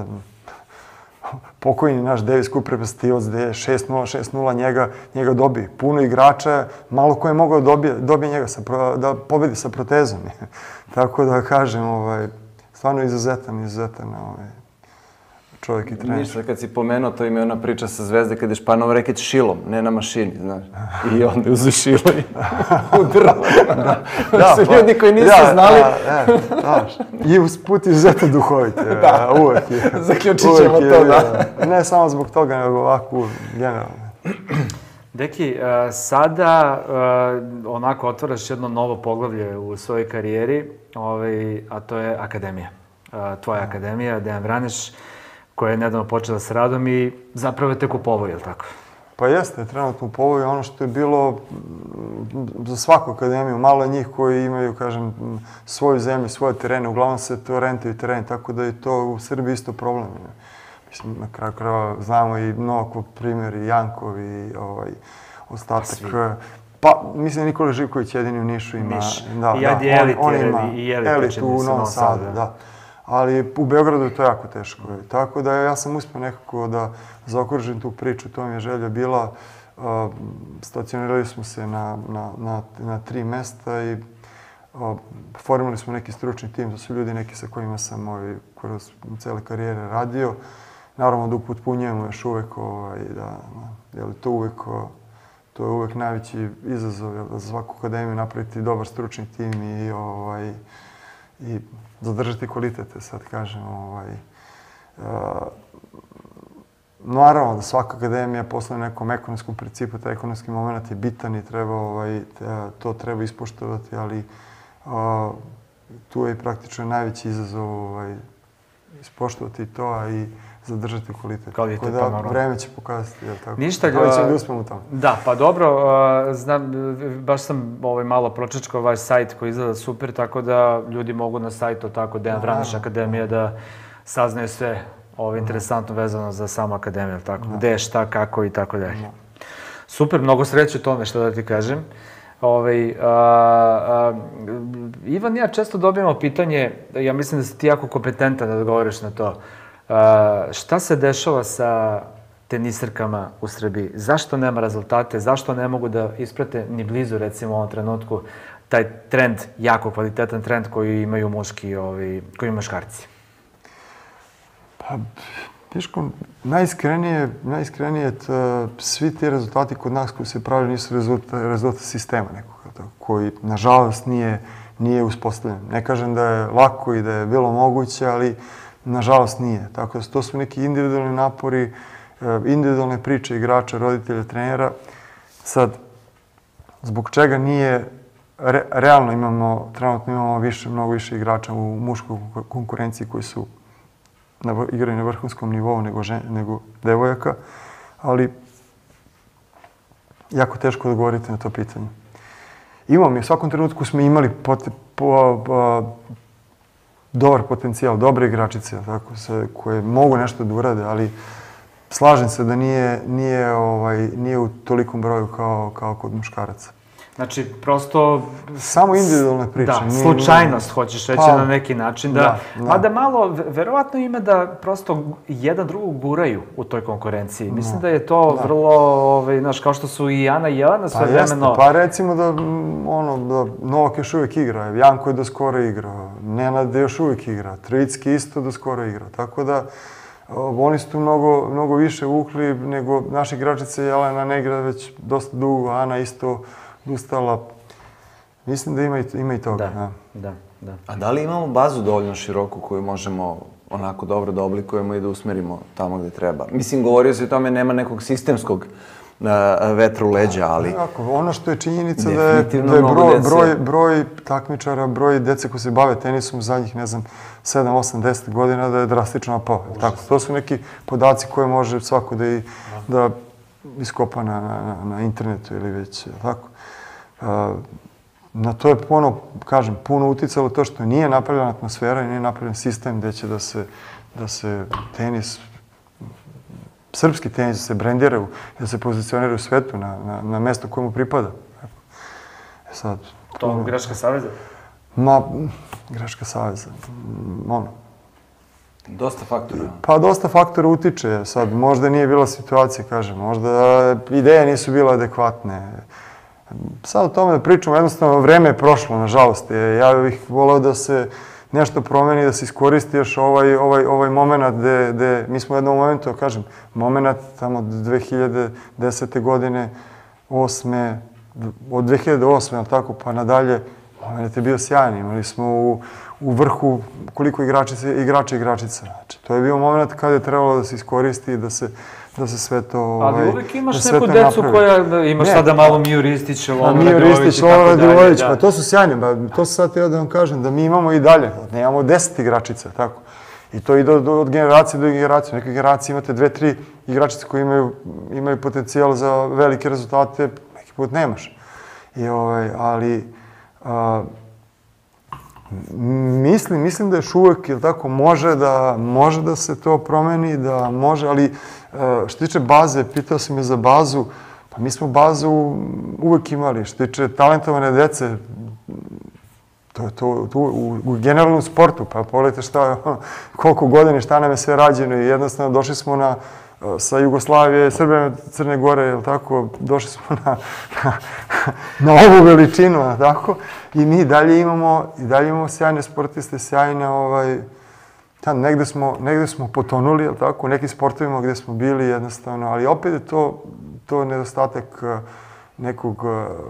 Speaker 2: pokojni naš Davis Cup reprezentativac, da je šest nula, šest nula njega, njega dobije. Puno igrača, malo ko je mogao dobije, dobije njega sa, da pobedi sa protezom. Tako da kažem, ovaj, stvarno izuzetan, izuzetan ovaj, čovjek i trener.
Speaker 1: Ništa, kad si pomenuo, to ima ona priča sa Zvezde kad je Španov reket šilom, ne na mašini, znaš. I onda uzu šilo i udrao. Da, da, su ljudi koji nisu
Speaker 2: da,
Speaker 1: znali.
Speaker 2: Da, da, da. I usput izuzetno duhovit.
Speaker 1: Da,
Speaker 2: uvek je.
Speaker 1: Zaključit ćemo
Speaker 2: uvek
Speaker 1: to,
Speaker 2: je,
Speaker 1: da.
Speaker 2: Ne samo zbog toga, nego ovako generalno.
Speaker 3: Deki, sada onako otvaraš jedno novo poglavlje u svojoj karijeri, a to je akademija. Tvoja akademija, Dejan Vraneš, koja je nedavno počela s radom i zapravo je tek u povoju, je li tako?
Speaker 2: Pa jeste, trenutno u povoju ono što je bilo za svaku akademiju. Malo je njih koji imaju, kažem, svoju zemlju, svoje terene. Uglavnom se to rentaju teren, tako da je to u Srbiji isto problem. Mislim, na kraju krajeva znamo i mnogo primjer, i Jankov, i ovaj, ostatak. Pa, mislim, Nikola Živković jedini u Nišu ima.
Speaker 3: Niš.
Speaker 2: Da,
Speaker 3: I ajde
Speaker 2: da,
Speaker 3: Elit,
Speaker 2: on, on ima
Speaker 3: i Elit,
Speaker 2: Elit u Novom Sadu, da. da. Ali u Beogradu je to jako teško. Tako da ja sam uspio nekako da zaokružim tu priču. To mi je želja bila. Uh, stacionirali smo se na, na, na, na tri mesta i uh, formili smo neki stručni tim. To su ljudi neki sa kojima sam ovaj, kroz cele karijere radio. Naravno da upotpunjujemo još uvek, ovaj, da, da, je to uvek, to je uvek najveći izazov, da za svaku akademiju napraviti dobar stručni tim i, ovaj, i zadržati kvalitete, sad kažem. Ovaj, uh, naravno da svaka akademija posle nekom ekonomskom principu, taj ekonomski moment je bitan i treba, ovaj, to treba ispoštovati, ali uh, tu je praktično najveći izazov ovaj, ispoštovati to, a i zadržati kvalitet.
Speaker 3: Kvalitet,
Speaker 2: da,
Speaker 3: pa naravno.
Speaker 2: Vreme će pokazati, jel tako?
Speaker 3: Ništa,
Speaker 2: da li ćemo da uspemo u tome?
Speaker 3: Da, pa dobro, znam, baš sam ovaj, malo pročečkao vaš sajt koji izgleda super, tako da ljudi mogu na sajtu tako Dejan Vraneš Akademija da saznaju sve ovo interesantno vezano za samu akademiju, tako? Gde, šta, kako i tako dalje. Super, mnogo sreće u tome, što da ti kažem. Ovaj, a, a, Ivan i ja često dobijamo pitanje, ja mislim da si ti jako kompetentan da odgovoriš na to. A, šta se dešava sa tenisirkama u Srbiji? Zašto nema rezultate? Zašto ne mogu da isprate ni blizu, recimo u ovom trenutku, taj trend, jako kvalitetan trend koji imaju muški, ovaj, koji imaju muškarci?
Speaker 2: Pa, teško, najiskrenije, najiskrenije t, svi ti rezultati kod nas koji se pravi nisu rezultat, rezultat sistema nekoga, koji, nažalost, nije, nije uspostavljen. Ne kažem da je lako i da je bilo moguće, ali nažalost nije. Tako da to su neki individualni napori, individualne priče igrača, roditelja, trenera. Sad, zbog čega nije, re, realno imamo, trenutno imamo više, mnogo više igrača u muškoj konkurenciji koji su na, igraju na vrhunskom nivou nego, žen, nego devojaka, ali jako teško odgovoriti na to pitanje. Imamo i u svakom trenutku smo imali pot, po, po, dobar potencijal, dobre igračice, tako se, koje mogu nešto da urade, ali slažem se da nije, nije, ovaj, nije u tolikom broju kao, kao kod muškaraca.
Speaker 3: Znači, prosto...
Speaker 2: Samo individualne priče.
Speaker 3: Da,
Speaker 2: nije,
Speaker 3: slučajnost,
Speaker 2: nije...
Speaker 3: hoćeš reći
Speaker 2: pa,
Speaker 3: na neki način. Da, da, da. Mada malo, verovatno ima da prosto jedan drugog guraju u toj konkurenciji. Mislim da, da je to da. vrlo, ovaj, znaš, kao što su i Ana i Jelena sve
Speaker 2: pa
Speaker 3: vremeno...
Speaker 2: Jeste. Pa recimo da, ono, da Novak još uvijek igra, Janko je do skoro igrao, Nenad je još uvijek igra, Trivicki isto do skoro igra. Tako da, oni su tu mnogo, mnogo više vukli nego naši igračice. Jelena ne igra već dosta dugo, Ana isto ustala. Mislim da ima i, ima i toga.
Speaker 3: Da, da, da.
Speaker 1: A da li imamo bazu dovoljno široku koju možemo onako dobro da oblikujemo i da usmerimo tamo gde treba? Mislim, govorio se o tome, nema nekog sistemskog uh, vetra u leđa, ali...
Speaker 2: Tako, ono što je činjenica da je, da je broj, broj, broj takmičara, broj dece koji se bave tenisom zadnjih, ne znam, sedam, osam, deset godina da je drastično pao. Tako, to su neki podaci koje može svako da, i, da iskopa na, na, na internetu ili već tako. Uh, na to je puno, kažem, puno uticalo to što nije napravljena atmosfera i nije napravljen sistem gdje će da se, da se tenis, srpski tenis, da se brendiraju, da se pozicioniraju u svetu na, na, na mesto koje mu pripada. E sad,
Speaker 3: to puno... Igračka saveza?
Speaker 2: Ma, Igračka saveza, ono.
Speaker 1: Dosta faktora.
Speaker 2: Pa dosta faktora utiče. Sad, možda nije bila situacija, kažem, možda ideje nisu bile adekvatne. Sad o tome da pričamo, jednostavno vreme je prošlo, nažalost. Ja bih voleo da se nešto promeni, da se iskoristi još ovaj, ovaj, ovaj moment gde, gde mi smo u jednom momentu, kažem, moment tamo dve hiljade desete godine, osme, od dve hiljade osme, ali tako, pa nadalje, moment je bio sjajan. Imali smo u, u vrhu koliko igračica, igrača i igračica. Znači, to je bio moment kada je trebalo da se iskoristi i da se da se sve to ovaj,
Speaker 3: ali uvijek imaš neku decu koja, imaš ne, sada malo Miju Ristić, Lola Radivojvić i tako dalje.
Speaker 2: Radivojvić, pa to su sjajne, ba, to sam sad teo da vam kažem, da mi imamo i dalje, ne imamo deset igračica, tako. I to ide od, od generacije do generacije. U nekoj generaciji imate dve, tri igračice koji imaju, imaju potencijal za velike rezultate, neki put nemaš. I, ovaj, ali, a, mislim, mislim da još uvijek, jel tako, može da, može da se to promeni, da može, ali što tiče baze, pitao sam je za bazu, pa mi smo bazu uvijek imali. Što tiče talentovane dece, to je to, to u, u generalnom sportu, pa pogledajte šta, koliko godina, šta nam je sve rađeno i jednostavno došli smo na, sa Jugoslavije, Srbije, Crne Gore, jel tako, došli smo na, na, na ovu veličinu, tako, i mi dalje imamo, i dalje imamo sjajne sportiste, sjajne, ovaj, ja, negde smo, negde smo potonuli, jel tako, u nekim sportovima gdje smo bili jednostavno, ali opet je to, to nedostatak nekog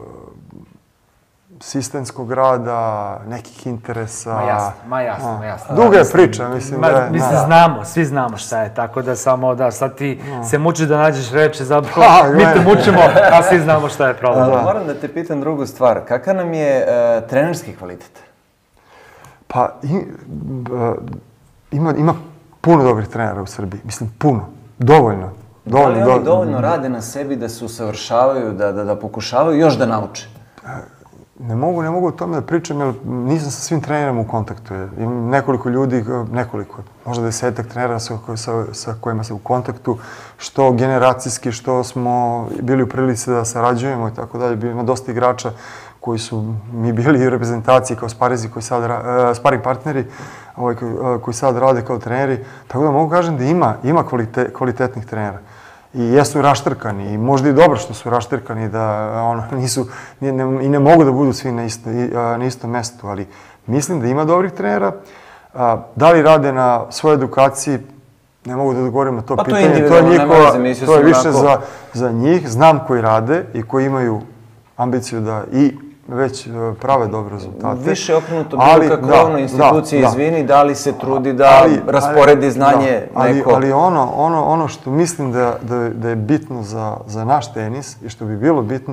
Speaker 2: sistemskog rada, nekih interesa.
Speaker 3: Ma jasno, ma jasno, ma jasno.
Speaker 2: Duga je priča, mislim
Speaker 3: ma,
Speaker 2: da je...
Speaker 3: Mislim, znamo, svi znamo šta je, tako da samo, da, sad ti no. se mučiš da nađeš reči, zapravo
Speaker 2: ha,
Speaker 3: mi te mučimo, a svi znamo šta je problem.
Speaker 1: Da. Moram da te pitam drugu stvar, kakav nam je uh, trenerski kvalitet?
Speaker 2: Pa, i, uh, Ima, ima puno dobrih trenera u Srbiji. Mislim, puno. Dovoljno.
Speaker 1: Dovoljno, da li oni dovoljno rade na sebi da se usavršavaju, da, da, da pokušavaju još da nauče?
Speaker 2: Ne mogu, ne mogu o tome da pričam, jer nisam sa svim trenerima u kontaktu. Imam nekoliko ljudi, nekoliko, možda desetak trenera sa, sa, sa kojima sam u kontaktu, što generacijski, što smo bili u prilici da sarađujemo i tako dalje. Ima dosta igrača koji su mi bili u reprezentaciji kao sparizi, koji sad, uh, sparing partneri, ovaj, koji, uh, koji sad rade kao treneri. Tako da mogu kažem da ima, ima kvalite, kvalitetnih trenera. I jesu raštrkani i možda i dobro što su raštrkani, da ono, nisu, ne, ne, i ne mogu da budu svi na, isto, na istom mestu, ali mislim da ima dobrih trenera. A, da li rade na svojoj edukaciji, ne mogu da odgovorim na to
Speaker 1: pa
Speaker 2: pitanje.
Speaker 1: To je,
Speaker 2: to je, njihova,
Speaker 1: veze,
Speaker 2: to je više za, za njih. Znam koji rade i koji imaju ambiciju da i već prave dobre rezultate.
Speaker 1: Više okrenuto bilo kako krovno institucije, izvini, da li se trudi da ali, rasporedi ali, znanje
Speaker 2: da, ali,
Speaker 1: neko...
Speaker 2: Ali ono, ono, ono što mislim da, da, da je bitno za, za naš tenis i što bi bilo bitno,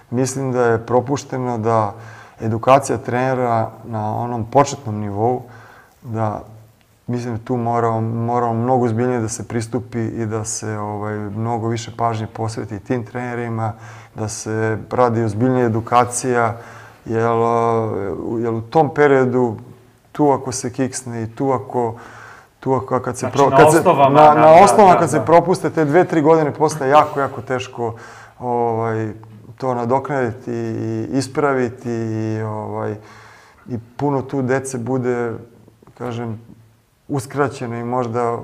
Speaker 2: mislim da je propušteno da edukacija trenera na onom početnom nivou, da mislim da tu moramo, moramo mnogo ozbiljnije da se pristupi i da se ovaj, mnogo više pažnje posveti tim trenerima, da se radi ozbiljnija edukacija, jer, jer u tom periodu tu ako se kiksne i tu ako tu ako kad se
Speaker 3: znači,
Speaker 2: pro,
Speaker 3: na
Speaker 2: kad
Speaker 3: osnovama,
Speaker 2: se, na,
Speaker 3: da,
Speaker 2: na osnovama
Speaker 3: da,
Speaker 2: kad
Speaker 3: da.
Speaker 2: se propuste te dve, tri godine postaje jako, jako teško ovaj, to nadoknaditi i ispraviti i, ovaj, i puno tu dece bude, kažem, uskraćeno i možda...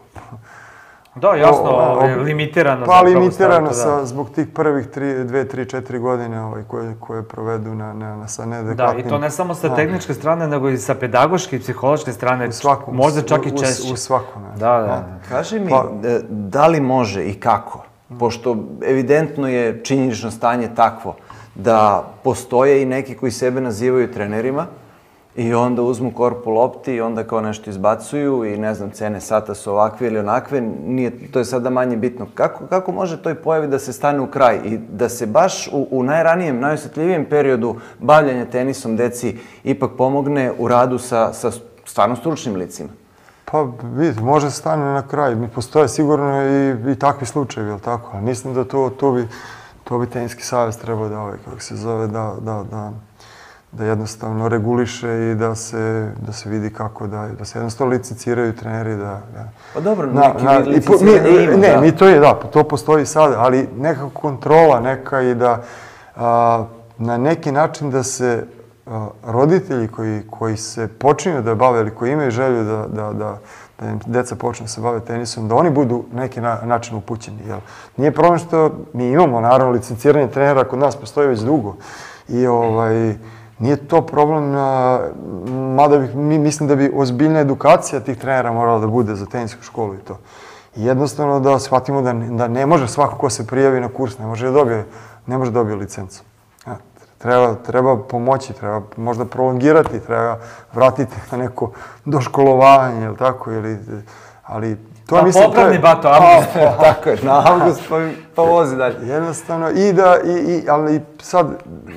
Speaker 3: Da, jasno,
Speaker 2: o, o,
Speaker 3: ovaj, limitirano.
Speaker 2: Pa limitirano
Speaker 3: staviti,
Speaker 2: sa,
Speaker 3: da.
Speaker 2: zbog tih prvih tri, dve, tri, četiri godine ovaj, koje, koje provedu na, na, na, sa neadekvatnim...
Speaker 3: Da, i to ne samo sa tehničke strane, nego i sa pedagoške i psihološke strane,
Speaker 2: u svakom,
Speaker 3: možda čak i
Speaker 2: u,
Speaker 3: češće.
Speaker 2: U, u svakome.
Speaker 3: Da, da. da.
Speaker 1: Kaži mi,
Speaker 2: Pa-
Speaker 1: da li može i kako? Pošto evidentno je činjenično stanje takvo da postoje i neki koji sebe nazivaju trenerima i onda uzmu korpu lopti i onda kao nešto izbacuju i ne znam, cene sata su ovakve ili onakve, nije, to je sada manje bitno. Kako, kako može toj pojavi da se stane u kraj i da se baš u, u najranijem, najosjetljivijem periodu bavljanja tenisom deci ipak pomogne u radu sa, sa stvarno stručnim licima?
Speaker 2: Pa vidite, može se stane na kraj. Mi postoje sigurno i, i takvi slučajevi, jel tako? Ali mislim da to, to bi, to bi Teniski savez trebao da, ovaj, kako se zove, da, da, da, da jednostavno reguliše i da se, da se vidi kako da, da se jednostavno licenciraju treneri, da... da
Speaker 1: Pa dobro,
Speaker 2: na,
Speaker 1: neki
Speaker 2: na,
Speaker 1: vid
Speaker 2: i po, mi,
Speaker 1: licenciranja ima,
Speaker 2: Ne,
Speaker 1: da.
Speaker 2: mi to je, da, to postoji sada, ali neka kontrola, neka i da a, na neki način da se a, roditelji koji, koji se počinju da bave ili koji imaju želju da, da, da, da im deca počnu da se bave tenisom, da oni budu na neki na, način upućeni. Jel? Nije problem što mi imamo, naravno, licenciranje trenera kod nas postoji već dugo. I ovaj, nije to problem, a, mada bih, mi mislim da bi ozbiljna edukacija tih trenera morala da bude za tenisku školu i to. I jednostavno da shvatimo da, da ne može svako ko se prijavi na kurs, ne može da dobije, ne može da dobije licencu. Ja, treba, treba pomoći, treba možda prolongirati, treba vratiti na neko doškolovanje, ili tako, ili, ali to
Speaker 3: Pa
Speaker 2: mislim...
Speaker 3: popravni
Speaker 2: to je-
Speaker 3: bato, avgust.
Speaker 1: Tako je, na avgust pa, pa vozi dalje.
Speaker 2: Jednostavno, i da, i, i, ali sad,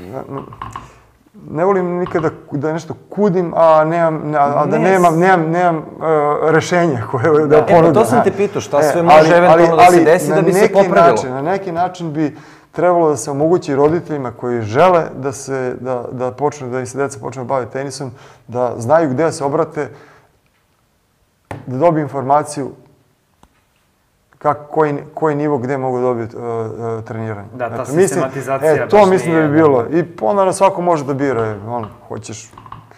Speaker 2: ne volim nikada da nešto kudim, a, nemam, a, a da
Speaker 1: Ne,
Speaker 2: nemam, nemam, nemam uh, rešenje koje da
Speaker 1: E, pa
Speaker 2: ponudim.
Speaker 1: to sam te pitao, šta sve
Speaker 2: E,
Speaker 1: može
Speaker 2: ali-
Speaker 1: eventualno
Speaker 2: ali-
Speaker 1: da se desi
Speaker 2: ali
Speaker 1: da bi
Speaker 2: na
Speaker 1: se
Speaker 2: neki
Speaker 1: popravilo?
Speaker 2: Način, na neki način bi trebalo da se omogući roditeljima koji žele da, se, da, da, počnu, da im se deca počnu baviti tenisom, da znaju gde se obrate, da dobiju informaciju kako, koji, koji nivo gde mogu dobiti uh, uh, treniranje.
Speaker 3: Da, ta
Speaker 2: Eto, mislim-
Speaker 3: sistematizacija
Speaker 2: E, to
Speaker 3: baš
Speaker 2: mislim da
Speaker 3: nije,
Speaker 2: bi bilo. I onda na svako može da bira. On, hoćeš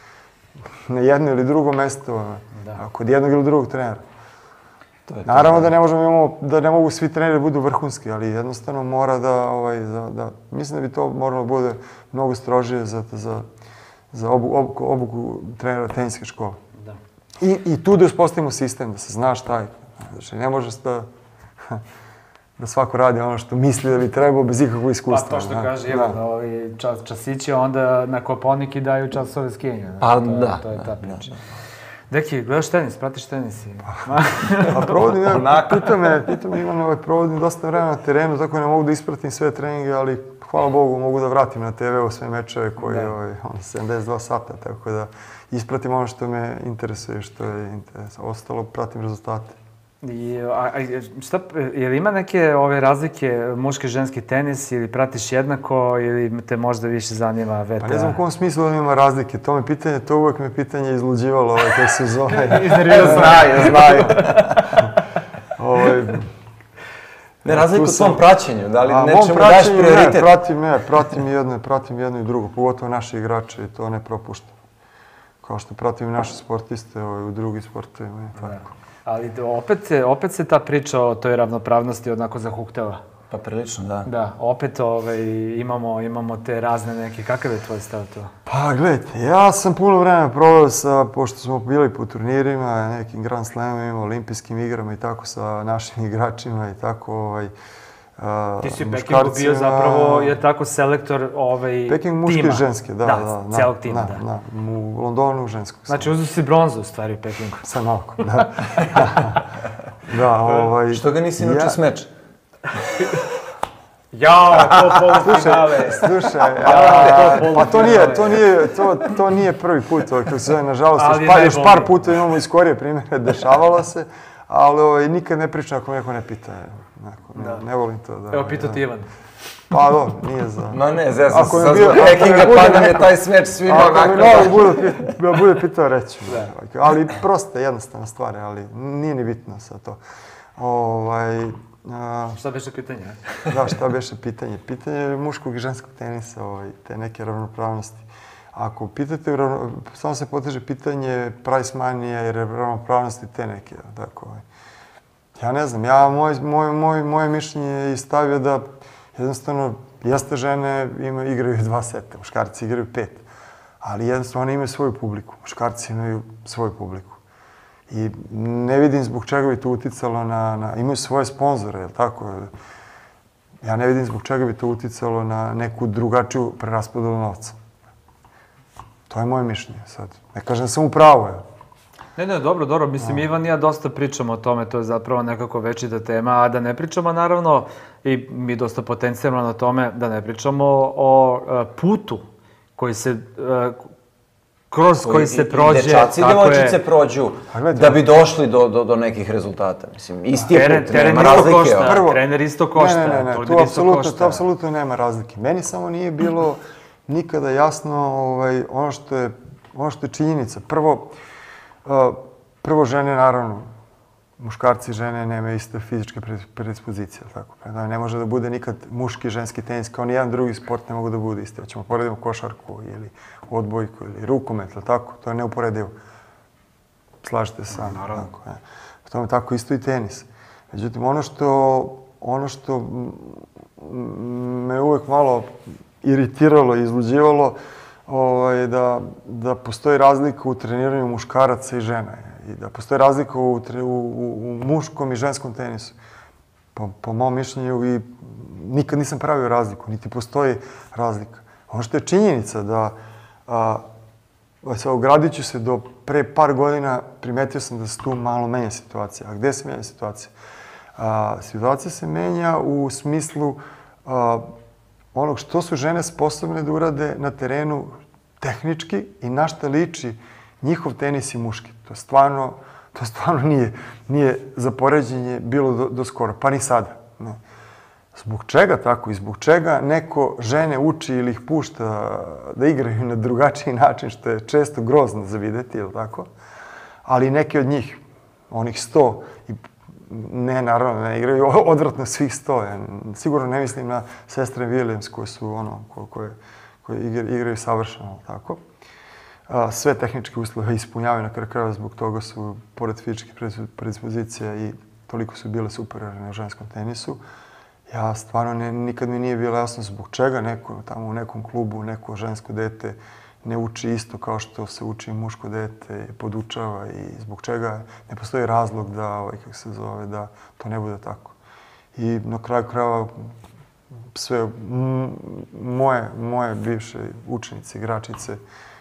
Speaker 2: na jedno ili drugo mesto,
Speaker 3: Da.
Speaker 2: a kod jednog ili drugog trenera.
Speaker 1: To je to,
Speaker 2: Naravno da ne možemo imamo, da ne mogu svi treneri da budu vrhunski, ali jednostavno mora da, ovaj, da, da mislim da bi to moralo bude mnogo strožije za, za, za obu, obuku, obuku trenera teniske škole.
Speaker 3: Da.
Speaker 2: I, I tu da uspostavimo sistem, da se zna šta je. Znači, ne može se da, da svako radi ono što misli da bi trebao bez ikakvog
Speaker 3: Pa
Speaker 2: iskustva.
Speaker 3: to što
Speaker 2: da.
Speaker 3: kaže,
Speaker 2: Da.
Speaker 3: evo, da ovi čas, časići onda na Koponiki daju časove skijanja.
Speaker 1: Pa
Speaker 3: to,
Speaker 1: da,
Speaker 3: To je
Speaker 1: da,
Speaker 3: ta
Speaker 1: da,
Speaker 3: priča. Deki, gledaš tenis, pratiš tenis? i-
Speaker 2: Pa provodim, ja,
Speaker 1: Onako.
Speaker 2: pita me, pita me Ivan, ovaj, provodim dosta vremena na terenu, tako ne mogu da ispratim sve treninge, ali hvala Bogu mogu da vratim na te ve sve mečeve koji je ovaj, ono, sedamdeset dva sata, tako da ispratim ono što me interesuje, što je interes. Ostalo pratim rezultate.
Speaker 3: I, a, a, šta, je li ima neke ove razlike, muški, ženski tenis, ili pratiš jednako, ili te možda više zanima ve te a?
Speaker 2: Pa ne znam u kom smislu da ima razlike, to me pitanje, to uvek me pitanje izluđivalo, ovaj, kako se zove.
Speaker 3: Iznervirao sam.
Speaker 1: Znaju, znaju.
Speaker 2: ovaj,
Speaker 1: Ne, razliku
Speaker 2: tu
Speaker 1: u tvom
Speaker 2: sam-
Speaker 1: praćenju, da li
Speaker 2: A, mom
Speaker 1: nečemu daš
Speaker 2: praćenju,
Speaker 1: prioritet?
Speaker 2: Ne, pratim, ne, pratim jedno, pratim jedno i drugo, pogotovo naše igrače i to ne propuštam. Kao što pratim i naše sportiste ovaj, u drugim sportovima i tako.
Speaker 3: Da. Ali da, opet, se, opet se ta priča o toj ravnopravnosti onako zahuktava.
Speaker 1: Pa prilično, da.
Speaker 3: Da, opet ovaj, imamo, imamo te razne neke. Kakav je tvoj stav to?
Speaker 2: Pa gledajte, ja sam puno vremena proveo sa, pošto smo bili po turnirima, nekim Grand Slamovima, olimpijskim igrama i tako sa našim igračima i tako ovaj, uh,
Speaker 3: Ti si u Pekingu bio zapravo, je tako, selektor ovaj,
Speaker 2: Peking muške
Speaker 3: tima.
Speaker 2: i ženske, da,
Speaker 3: da.
Speaker 2: da.
Speaker 3: celog tima,
Speaker 2: da.
Speaker 3: da.
Speaker 2: da. U Londonu ženskog.
Speaker 3: Znači, uzeo si bronzu u stvari u Pekingu.
Speaker 2: Sa naukom, da. da, ovaj...
Speaker 1: Što ga nisi naučio
Speaker 2: ja-
Speaker 1: s meča?
Speaker 3: Jao, to polufinale.
Speaker 2: Slušaj,
Speaker 3: Ja, to
Speaker 2: pa to nije, to nije, to, to nije prvi put, ovaj, kako se zove, nažalost,
Speaker 3: Ali
Speaker 2: još par, još
Speaker 3: najbolnije.
Speaker 2: par puta imamo iz skorije primjere, dešavalo se, ali ovaj, nikad ne pričam ako me neko ne pita. Neko, ne, ne volim to da...
Speaker 3: Evo, pitao ti Ivan.
Speaker 2: Pa dobro, nije za...
Speaker 1: Ma ne, zezam se,
Speaker 2: Ako mi
Speaker 1: sad
Speaker 2: bio-
Speaker 1: zbog
Speaker 2: ako mi
Speaker 1: hackinga
Speaker 2: bude
Speaker 1: pa nam je
Speaker 2: neko-
Speaker 1: taj smeč svima
Speaker 2: Ako mi
Speaker 1: onako.
Speaker 2: novi bude, pit- bude pitao, reći ću. Ali prosto je jednostavna stvar, ali nije ni bitno sad to. Ovaj, a,
Speaker 3: Šta beše pitanje?
Speaker 2: da, šta beše pitanje? Pitanje muškog i ženskog tenisa, ovaj, te neke ravnopravnosti. Ako pitate, ravno- samo se poteže pitanje price money i ravnopravnosti te neke, tako ovaj. Ja ne znam, ja, moj, moj, moj, moje mišljenje je stavio da jednostavno, jeste žene ima, igraju dva seta, muškarci igraju pet, ali jednostavno one imaju svoju publiku, muškarci imaju svoju publiku. I ne vidim zbog čega bi to uticalo na, na imaju svoje sponzore, jel tako? Ja ne vidim zbog čega bi to uticalo na neku drugačiju preraspodelu novca. To je moje mišljenje sad. Ne kažem da sam u pravu, jel?
Speaker 3: Ne, ne, dobro, dobro. Mislim, Ivan i ja dosta pričamo o tome, to je zapravo nekako večita tema, a da ne pričamo, naravno, i mi dosta potencijamo na tome, da ne pričamo o e, putu koji se, e, kroz koji se prođe.
Speaker 1: I dečaci i
Speaker 3: tako
Speaker 1: devojčice
Speaker 3: je.
Speaker 1: prođu
Speaker 2: A gledaj,
Speaker 1: da bi došli do, do, do nekih rezultata. Mislim, isti je
Speaker 3: Teren,
Speaker 1: put,
Speaker 3: teren
Speaker 1: nema
Speaker 3: isto
Speaker 1: razlike.
Speaker 3: košta,
Speaker 1: ono.
Speaker 2: Prvo-
Speaker 3: trener isto košta,
Speaker 2: Ne, ne, ne,
Speaker 3: turnir
Speaker 2: tu
Speaker 3: isto
Speaker 2: apsolutno,
Speaker 3: košta.
Speaker 2: tu apsolutno nema razlike. Meni samo nije bilo nikada jasno ovaj, ono što je, ono što je činjenica. Prvo, uh, prvo žene, naravno, muškarci i žene nemaju iste fizičke predispozicije, tako? Prema ne može da bude nikad muški i ženski tenis, kao ni jedan drugi sport ne mogu da bude isti. Hoćemo poredimo košarku ili odbojku ili rukomet, tako? To je neuporedivo. Slažete se sa mnom,
Speaker 3: Naravno.
Speaker 2: tako, ne. U tome tako isto i tenis. Međutim, ono što, ono što m- m- me uvek malo iritiralo i izluđivalo, ovaj, da, da postoji razlika u treniranju muškaraca i žena. I da postoji razlika u, tre- u, u, u muškom i ženskom tenisu. Po, po mom mišljenju i nikad nisam pravio razliku, niti postoji razlika. Ono što je činjenica da, a, sad ogradit ću se, do pre par godina primetio sam da se tu malo menja situacija. A gde se menja situacija? A, situacija se menja u smislu a, onog što su žene sposobne da urade na terenu tehnički i na šta liči njihov tenis i muški. To stvarno, to stvarno nije, nije za poređenje bilo do, do skoro, pa ni sada. Ne. Zbog čega tako i zbog čega neko žene uči ili ih pušta da igraju na drugačiji način, što je često grozno za videti, je li tako? Ali neki od njih, onih sto, i ne, naravno, ne igraju odvratno svih sto. Ja sigurno ne mislim na sestre Williams koje su, ono, ko, koje, koje igraju savršeno, tako? A, sve tehničke uslove ispunjavaju na kraju krajeva, zbog toga su, pored fizičkih predispozicija, i toliko su bile superiorne u ženskom tenisu. Ja stvarno ne, nikad mi nije bilo jasno zbog čega neko tamo u nekom klubu, neko žensko dete ne uči isto kao što se uči muško dete, podučava, i zbog čega ne postoji razlog da, ovaj, kako se zove, da to ne bude tako. I na kraju krajeva sve m, moje, moje bivše učenice, igračice,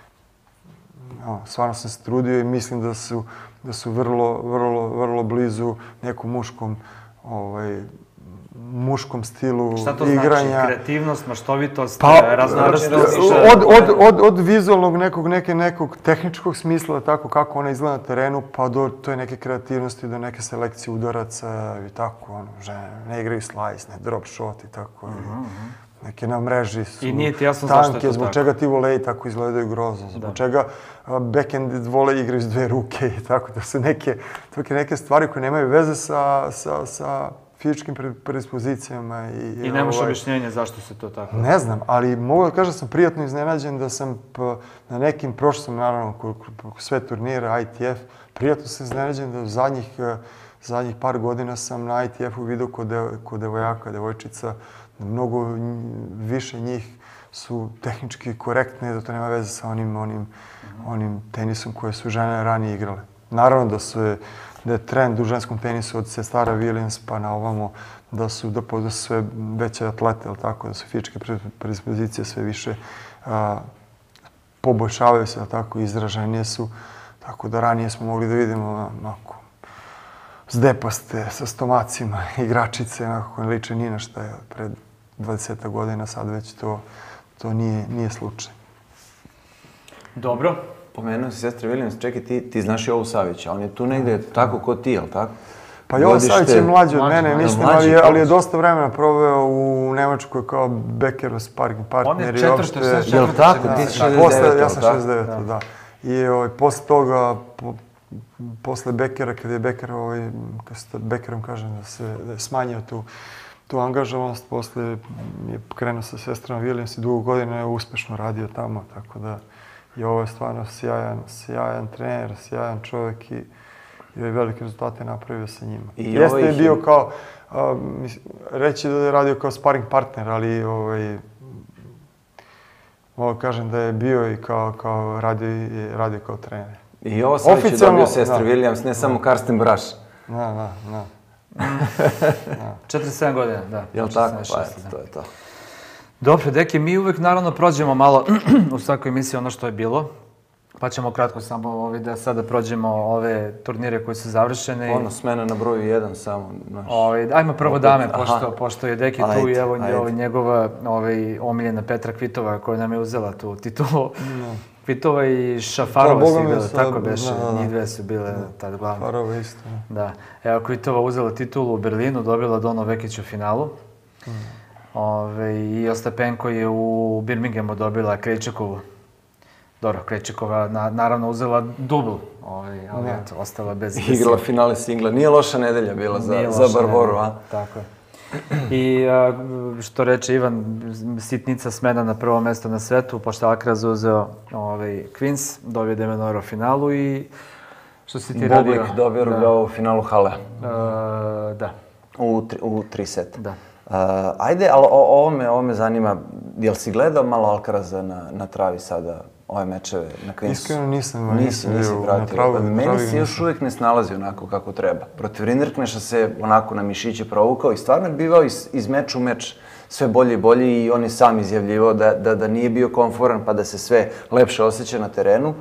Speaker 2: ono, stvarno sam se trudio i mislim da su, da su vrlo, vrlo, vrlo blizu nekom muškom, ovaj, muškom stilu
Speaker 3: Šta to
Speaker 2: igranja.
Speaker 3: znači? Kreativnost, maštovitost,
Speaker 2: Pa,
Speaker 3: raznovrsnost?
Speaker 2: od, od, od, od vizualnog nekog, neke, nekog tehničkog smisla, tako kako ona izgleda na terenu, pa do to je neke kreativnosti, do neke selekcije udaraca i tako, ono, žene ne igraju slice, ne drop shot i tako. Uh-huh. Neke na mreži su
Speaker 3: I nije ti jasno zašto je
Speaker 2: tanke,
Speaker 3: to
Speaker 2: zbog
Speaker 3: tako.
Speaker 2: čega ti voleji tako izgledaju grozno, zbog
Speaker 3: Da.
Speaker 2: čega a, backhand vole igraju s dve ruke i tako, da su neke, neke, neke stvari koje nemaju veze sa, sa, sa fizičkim predispozicijama. I,
Speaker 3: I nemaš
Speaker 2: ovaj,
Speaker 3: objašnjenje zašto se to tako?
Speaker 2: Ne znam, ali mogu da kažem da sam prijatno iznenađen da sam p, na nekim, prošlo sam naravno ko, ko, sve turnire I T F, prijatno sam iznenađen da u zadnjih, eh, zadnjih par godina sam na I T F-u vidio kod, de, kod devojaka, devojčica, da mnogo nj- više njih su tehnički korektne, da to nema veze sa onim, onim, onim tenisom koje su žene ranije igrale. Naravno da su je, da je trend u ženskom tenisu od sestara Williams pa na ovamo da su, da, da su sve veće atlete, ali tako, da su fizičke predispozicije sve više a, poboljšavaju se, ali tako, izraženije su. Tako da ranije smo mogli da vidimo onako zdepaste sa stomacima igračice, onako koje ne liče ni na šta. Pred dvadeset godina, sad već to, to nije, nije slučaj.
Speaker 3: Dobro.
Speaker 1: Pomenuo si sestre Williams, čekaj, ti, ti znaš Jovu Savića, on je tu negde tako ko ti, jel tako?
Speaker 2: Pa Jovo Savić je mlađi od mene,
Speaker 3: mlađi,
Speaker 2: mislim,
Speaker 1: mlađi,
Speaker 2: ali, je,
Speaker 1: kako
Speaker 2: ali je
Speaker 1: si?
Speaker 2: dosta vremena proveo u Nemačkoj kao Beckerov sparring partner.
Speaker 3: On je
Speaker 2: i
Speaker 3: četvrto,
Speaker 2: uopšte-
Speaker 3: šezdeset četvrto,
Speaker 1: Jel tako?
Speaker 3: da,
Speaker 1: Ti
Speaker 3: da.
Speaker 1: si
Speaker 2: Posle,
Speaker 1: šezdeset deveto,
Speaker 2: ja sam
Speaker 1: jel tako?
Speaker 2: šezdeset, da. I ovaj, posle toga, po, posle Beckera, kada je Becker, ovaj, kad se Beckerom kažem da, se, da je smanjio tu, tu angažovanost, posle je krenuo sa sestrama Williams i dugo godina je uspešno radio tamo, tako da i ovo je stvarno sjajan, sjajan trener, sjajan čovjek i, i velike rezultate napravio sa njima.
Speaker 1: I
Speaker 2: Jeste
Speaker 1: ovaj
Speaker 2: je bio
Speaker 1: him-
Speaker 2: kao, a, mislim, reći da je radio kao sparring partner, ali ovaj, mogu kažem da je bio i kao, kao radio, i radio kao trener.
Speaker 1: I Jovo Savić je
Speaker 2: Oficijalno,
Speaker 1: dobio sestre
Speaker 2: da.
Speaker 1: Williams, ne samo Karsten Braš.
Speaker 2: Da, da, da.
Speaker 3: četrdeset sedam godina, da.
Speaker 1: Jel tako? Pa
Speaker 3: četrdeset šest,
Speaker 1: eto,
Speaker 3: da.
Speaker 1: to je to.
Speaker 3: Dobro, deki, mi uvek naravno prođemo malo u svakoj emisiji ono što je bilo. Pa ćemo kratko samo ovaj, da sada prođemo ove turnire koji su završene.
Speaker 1: Ono, smena na broju jedan samo, znaš.
Speaker 3: Ovaj, ajmo prvo
Speaker 1: Opet,
Speaker 3: dame,
Speaker 1: aha.
Speaker 3: pošto, pošto je Deki tu
Speaker 1: Ajde,
Speaker 3: i evo
Speaker 1: ajde.
Speaker 3: ovaj, njegova ovaj, omiljena Petra Kvitova koja nam je uzela tu titulu. Kvitova i Šafarova
Speaker 2: Pa,
Speaker 3: su
Speaker 2: Boga mi
Speaker 3: bile,
Speaker 2: sad,
Speaker 3: tako beše,
Speaker 2: da, da.
Speaker 3: njih dve su bile tad glavne.
Speaker 2: Farova isto.
Speaker 3: Da. Evo, Kvitova uzela titulu u Berlinu, dobila Dono Vekić u finalu. Ove, i Ostapenko je u Birminghamu dobila Krejčikovu. Dobro, Krejčikova na, naravno uzela dubl, ovaj, ali
Speaker 2: Da.
Speaker 3: eto, ostala bez... bez
Speaker 1: Igrala finale singla. Nije loša nedelja bila za,
Speaker 3: Nije
Speaker 1: za
Speaker 3: loša
Speaker 1: Barboru,
Speaker 3: nedelja,
Speaker 1: a?
Speaker 3: Tako je. I a, što reče Ivan, sitnica smena na prvo mesto na svetu, pošto Alcaraz uzeo ovaj, Queens, dobio de Minaur u finalu i što si ti radio?
Speaker 1: Bublik dobio
Speaker 3: Da.
Speaker 1: u finalu hale.
Speaker 3: E, da,
Speaker 1: U, tri, u tri seta.
Speaker 3: da.
Speaker 1: Uh, ajde, ali o- ovo me, ovo me zanima, jel si gledao malo Alcaraza na, na travi sada, ove mečeve na Queensu?
Speaker 2: Iskreno nisam,
Speaker 1: Nisi,
Speaker 2: nisam
Speaker 1: nisi
Speaker 2: bio na
Speaker 1: pratio.
Speaker 2: travi, na
Speaker 1: Meni
Speaker 2: travi
Speaker 1: se još
Speaker 2: nisam.
Speaker 1: uvijek ne snalazi onako kako treba. Protiv Rinderkneša se onako na mišiće provukao i stvarno je bivao iz, iz meča u meč sve bolje i bolje i on je sam izjavljivao da, da, da nije bio komforan pa da se sve lepše osjeća na terenu.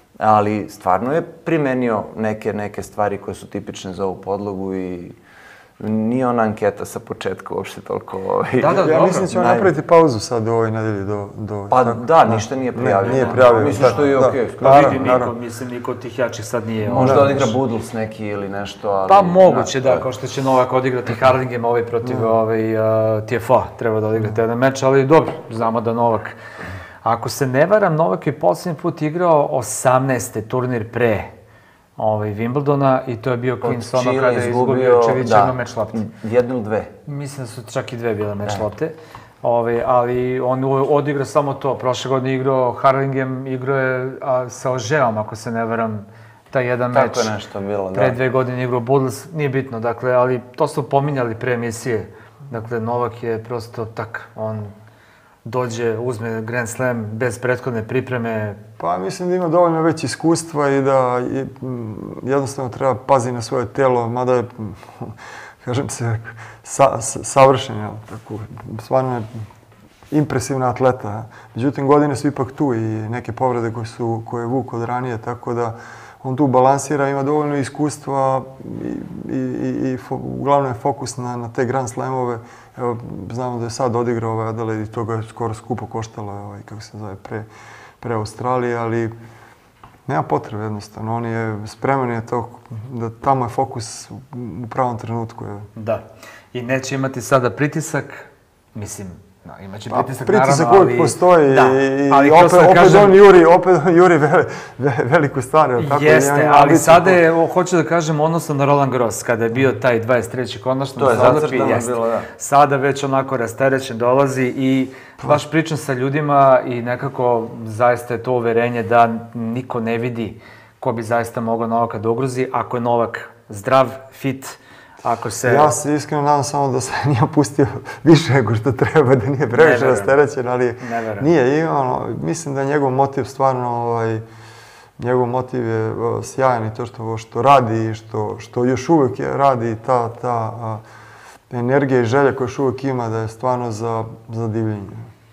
Speaker 1: Ali stvarno je primenio neke, neke stvari koje su tipične za ovu podlogu i nije ona anketa sa početka uopšte toliko... Ovaj,
Speaker 3: Da, da,
Speaker 2: Ja
Speaker 3: dobro.
Speaker 2: mislim da ćemo
Speaker 1: Naj-
Speaker 2: napraviti pauzu sad u ovoj nedelji do... do
Speaker 1: Pa
Speaker 2: tako.
Speaker 1: da, ništa nije prijavio.
Speaker 2: Ne, nije
Speaker 1: Da.
Speaker 2: prijavio.
Speaker 1: Misliš što je
Speaker 2: da,
Speaker 1: okej,
Speaker 2: da.
Speaker 1: skroz.
Speaker 2: Naravno,
Speaker 3: Vidi niko,
Speaker 2: naravno.
Speaker 3: mislim, niko od tih jačih sad nije...
Speaker 1: Možda
Speaker 3: ono,
Speaker 1: odigra
Speaker 3: baš-
Speaker 1: Budls neki ili nešto, ali...
Speaker 3: Pa moguće,
Speaker 1: znaš,
Speaker 3: da,
Speaker 1: to je-
Speaker 3: kao što će Novak odigrati Harlingem ovaj protiv ovaj, uh, T F A, treba da odigrate jedan meč, ali dobro, znamo da Novak... Ako se ne varam, Novak je posljednji put igrao osamnaesti turnir pre ovaj, Wimbledona i to je bio
Speaker 1: Od
Speaker 3: Queens ono
Speaker 1: Čile
Speaker 3: kada je izgubio Čević jednu meč lopte.
Speaker 1: Jednu ili dve.
Speaker 3: Mislim da su čak i dve bile meč lopte. Ove, ali on u- odigra samo to. Prošle godine igrao Harlingem, igrao je a, sa Ožeom, ako se ne varam, taj jedan meč.
Speaker 1: Tako je nešto bilo, da.
Speaker 3: Pre dve godine igrao Budls, nije bitno, dakle, ali to su pominjali pre emisije. Dakle, Novak je prosto tak, on dođe, uzme Grand Slam bez prethodne pripreme.
Speaker 2: Pa mislim da ima dovoljno već iskustva i da i, m, jednostavno treba pazi na svoje telo, mada je, m, kažem se, sa, sa- savršen, jel, tako, stvarno je impresivna atleta. a. Međutim, godine su ipak tu i neke povrede koje su, koje je vuk od ranije, tako da on tu balansira, ima dovoljno iskustva i, i, i, i fo, uglavnom je fokus na, na te Grand Slamove. Evo, znamo da je sad odigrao ovaj Adelaide i to ga je skoro skupo koštalo, ovaj, kako se zove, pre, pre Australije, ali nema potrebe jednostavno. On je spreman je to, da tamo je fokus u pravom trenutku. Je.
Speaker 3: Da. I neće imati sada pritisak, mislim, no, imaće
Speaker 2: Pa,
Speaker 3: pritisak,
Speaker 2: pritisak
Speaker 3: naravno,
Speaker 2: uvijek
Speaker 3: ali...
Speaker 2: postoji
Speaker 3: Da,
Speaker 2: i
Speaker 3: ali
Speaker 2: opet,
Speaker 3: htio sam da
Speaker 2: opet
Speaker 3: kažem-
Speaker 2: on juri, opet on juri ve, ve, veliku stvar. jel tako? I on
Speaker 3: Jeste,
Speaker 2: ima
Speaker 3: ali
Speaker 2: ambiciju
Speaker 3: sada
Speaker 2: koju-
Speaker 3: je, o, hoću da kažem, odnosno na Roland Garros, kada je bio taj dvadeset treći konačno,
Speaker 1: To je
Speaker 3: da se odlepi,
Speaker 1: zacrtano
Speaker 3: jeste.
Speaker 1: bilo, da.
Speaker 3: Sada već onako rasterećen dolazi i baš pričam sa ljudima i nekako zaista je to uverenje da niko ne vidi ko bi zaista mogao Novaka da ugrozi, ako je Novak zdrav, fit, ako se...
Speaker 2: Ja se iskreno nadam samo da se nije opustio više nego što treba, da nije previše
Speaker 3: verujem.
Speaker 2: rasterećen, ali
Speaker 3: Ne verujem.
Speaker 2: nije. I ono, mislim da je njegov motiv stvarno, ovaj, njegov motiv je o, sjajan i to što, što radi i što, što još uvijek je, radi ta, ta a, energija i želja koju još uvijek ima da je stvarno za, za divljenje.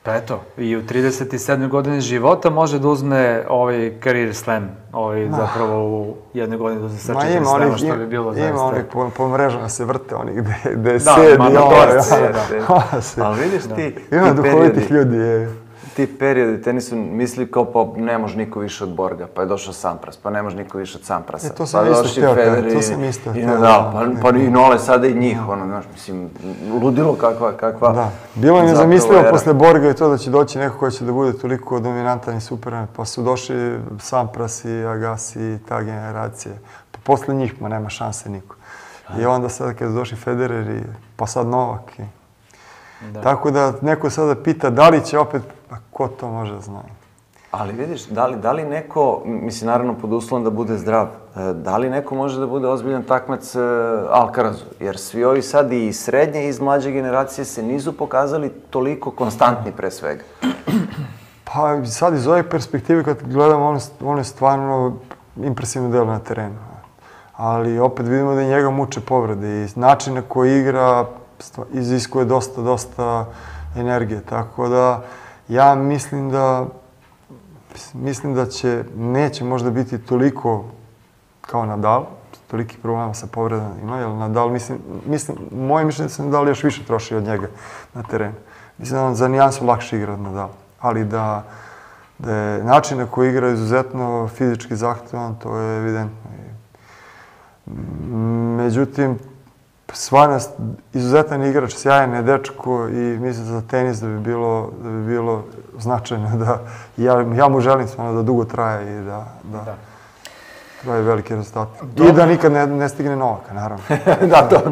Speaker 3: Pa eto, i u trideset sedmoj godini života može da uzme ovaj career slam, ovaj zapravo u jednoj godini da uzme sa četiri slama, što bi bilo zaista.
Speaker 2: Ima onih po, po mrežama se vrte, oni gde, gde
Speaker 3: da,
Speaker 2: sedi.
Speaker 3: Da,
Speaker 1: da. Ali vidiš ti,
Speaker 2: ima duhovitih ljudi, je.
Speaker 1: Ti periodi tenisu misli kao pa ne može niko više od Borga, pa je došao Sampras, pa ne može niko više od Samprasa.
Speaker 2: E, to sam isto htio, to sam isto htio.
Speaker 1: Da, pa, pa i Nole sada i njih, ono, znaš, mislim, ludilo kakva, kakva...
Speaker 2: Da, bilo mi nezamislivo posle Borga i to da će doći neko koji će da bude toliko dominantan i superan, pa su došli Sampras i Agassi i ta generacija. Pa posle njih, ma nema šanse niko. I onda sada kad su došli Federer i pa sad Novak i... Da. Tako da neko sada pita da li će opet, pa ko to može da zna.
Speaker 1: Ali vidiš, da li, da li neko, mislim naravno pod uslovom da bude zdrav, da li neko može da bude ozbiljan takmac Alcarazu? Jer svi ovi sad i srednje i iz mlađe generacije se nisu pokazali toliko konstantni pre svega.
Speaker 2: Pa sad iz ove perspektive kad gledamo, on, on je stvarno impresivno delo na terenu. Ali opet vidimo da i njega muče povrede i način na koji igra iziskuje dosta, dosta energije. Tako da ja mislim da mislim da će, neće možda biti toliko kao Nadal, toliki problema sa povredama ima, jer Nadal, mislim, mislim, moje mišljenje se Nadal još više troši od njega na terenu. Mislim da on za nijansu lakše igra od Nadal, ali da, da je način na koji igra izuzetno fizički zahtevan, to je evidentno. Međutim, stvarno izuzetan igrač, sjajan je dečko i mislim za tenis da bi bilo, da bi bilo značajno da ja, ja mu želim stvarno da dugo traje i da, da, da. traje velike rezultate. I da nikad ne, ne stigne Novaka, naravno.
Speaker 1: Da, to,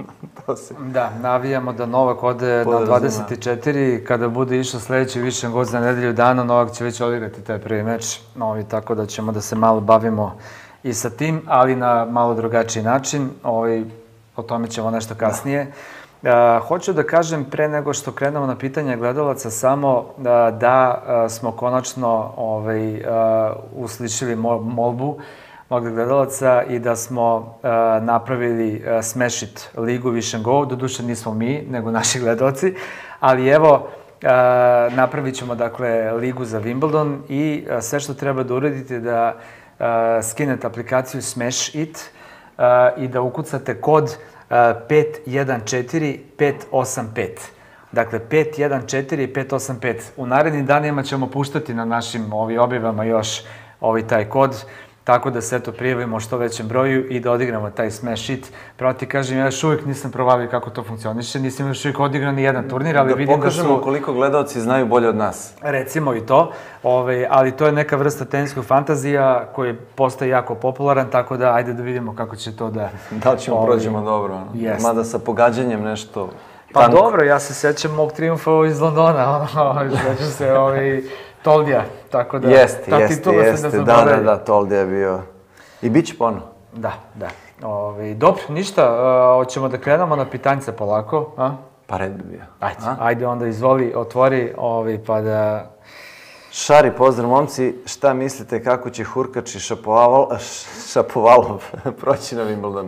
Speaker 1: to se...
Speaker 3: Da, navijamo da Novak ode na dvadeset četiri, kada bude išao sledeći Višen god za nedelju dana, Novak će već odigrati taj prvi meč, novi, tako da ćemo da se malo bavimo i sa tim, ali na malo drugačiji način. Ovaj, O tome ćemo nešto kasnije. Uh, hoću da kažem, pre nego što krenemo na pitanje gledalaca, samo uh, da uh, smo konačno ovaj, uh, uslišili molbu mnogih gledalaca i da smo uh, napravili uh, Smash It ligu Wish and Go. Doduše nismo mi, nego naši gledalci. Ali evo, uh, napravit ćemo dakle ligu za Wimbledon i uh, sve što treba da uradite da uh, skinete aplikaciju Smash It Uh, i da ukucate kod uh, pet jedan četiri pet osam pet. Dakle, pet jedan četiri pet osam pet. U narednim danima ćemo puštati na našim ovi objavama još ovaj taj kod, tako da se eto prijavimo što većem broju i da odigramo taj Smash It. Pravo ti kažem, ja još uvijek nisam provalio kako to funkcioniše, nisam još uvijek odigrao ni jedan turnir, ali
Speaker 1: da
Speaker 3: vidim da su...
Speaker 1: Da pokažemo koliko gledalci znaju bolje od nas.
Speaker 3: Recimo i to, ovaj, ali to je neka vrsta teniskog fantazija koji postaje jako popularan, tako da ajde da vidimo kako će to da...
Speaker 1: Da li ćemo ovaj, prođemo dobro, no?
Speaker 3: Jest.
Speaker 1: Mada sa pogađanjem nešto...
Speaker 3: Pa
Speaker 1: tanko.
Speaker 3: Dobro, ja se sećam mog trijumfa iz Londona, ono, sećam se ovaj... Toldija, tako da...
Speaker 1: Jeste, jeste, jeste, da, da, da, Toldija je bio... I bit će ponovno.
Speaker 3: Da, da. Ove, dobro, ništa, uh, hoćemo da krenemo na pitanjce polako, a?
Speaker 1: Pa red bi bio.
Speaker 3: Ajde, a? Ajde onda izvoli, otvori, ovi, pa da...
Speaker 1: Šari, pozdrav momci, šta mislite kako će Hurkač i Šapovalov, Šapovalov proći na Wimbledon?